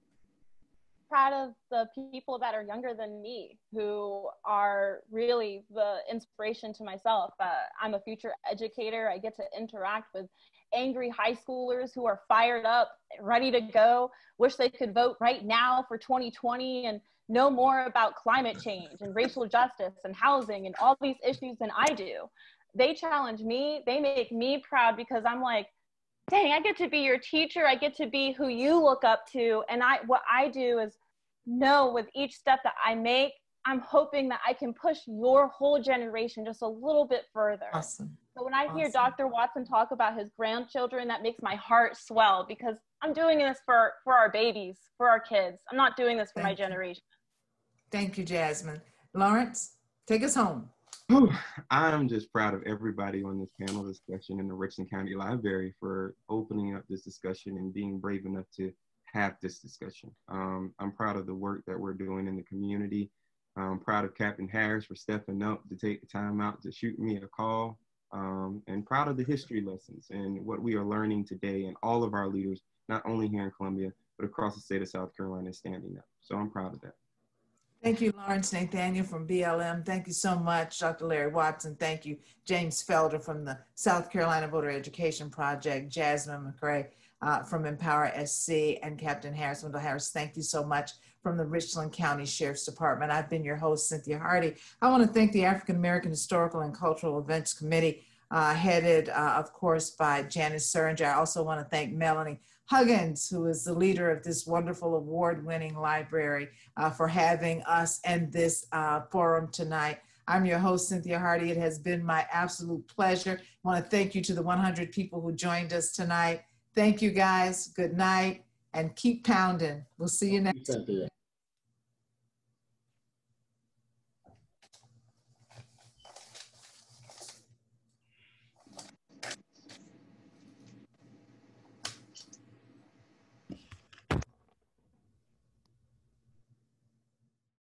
Proud of the people that are younger than me, who are really the inspiration to myself. Uh, I'm a future educator. I get to interact with angry high schoolers who are fired up, ready to go, wish they could vote right now for twenty twenty and know more about climate change and racial justice and housing and all these issues than I do. They challenge me. They make me proud because I'm like, dang, I get to be your teacher. I get to be who you look up to. And I, what I do is know with each step that I make, I'm hoping that I can push your whole generation just a little bit further. Awesome. So when I awesome. hear Doctor Watson talk about his grandchildren, that makes my heart swell because I'm doing this for, for our babies, for our kids. I'm not doing this for Thank my you. generation. Thank you, Jazmyne. Lawrence, take us home. I'm just proud of everybody on this panel discussion in the Richland County Library for opening up this discussion and being brave enough to have this discussion. Um, I'm proud of the work that we're doing in the community. I'm proud of Capitan Harris for stepping up to take the time out to shoot me a call. Um, and proud of the history lessons and what we are learning today, and all of our leaders, not only here in Columbia, but across the state of South Carolina, standing up. So I'm proud of that. Thank you, Lawrence Nathaniel from B L M. Thank you so much, Doctor Larry Watson. Thank you, James Felder from the South Carolina Voter Education Project, Jazmyne McCrae uh, from EmpowerSC, and Captain Harris, Wendell Harris. Thank you so much from the Richland County Sheriff's Department. I've been your host, Cynthia Hardy. I want to thank the African American Historical and Cultural Events Committee, uh, headed, uh, of course, by Janice Suringer. I also want to thank Melanie Huggins, who is the leader of this wonderful award-winning library, uh, for having us and this uh, forum tonight. I'm your host, Cynthia Hardy. It has been my absolute pleasure. I want to thank you to the one hundred people who joined us tonight. Thank you, guys. Good night, and keep pounding. We'll see you next time.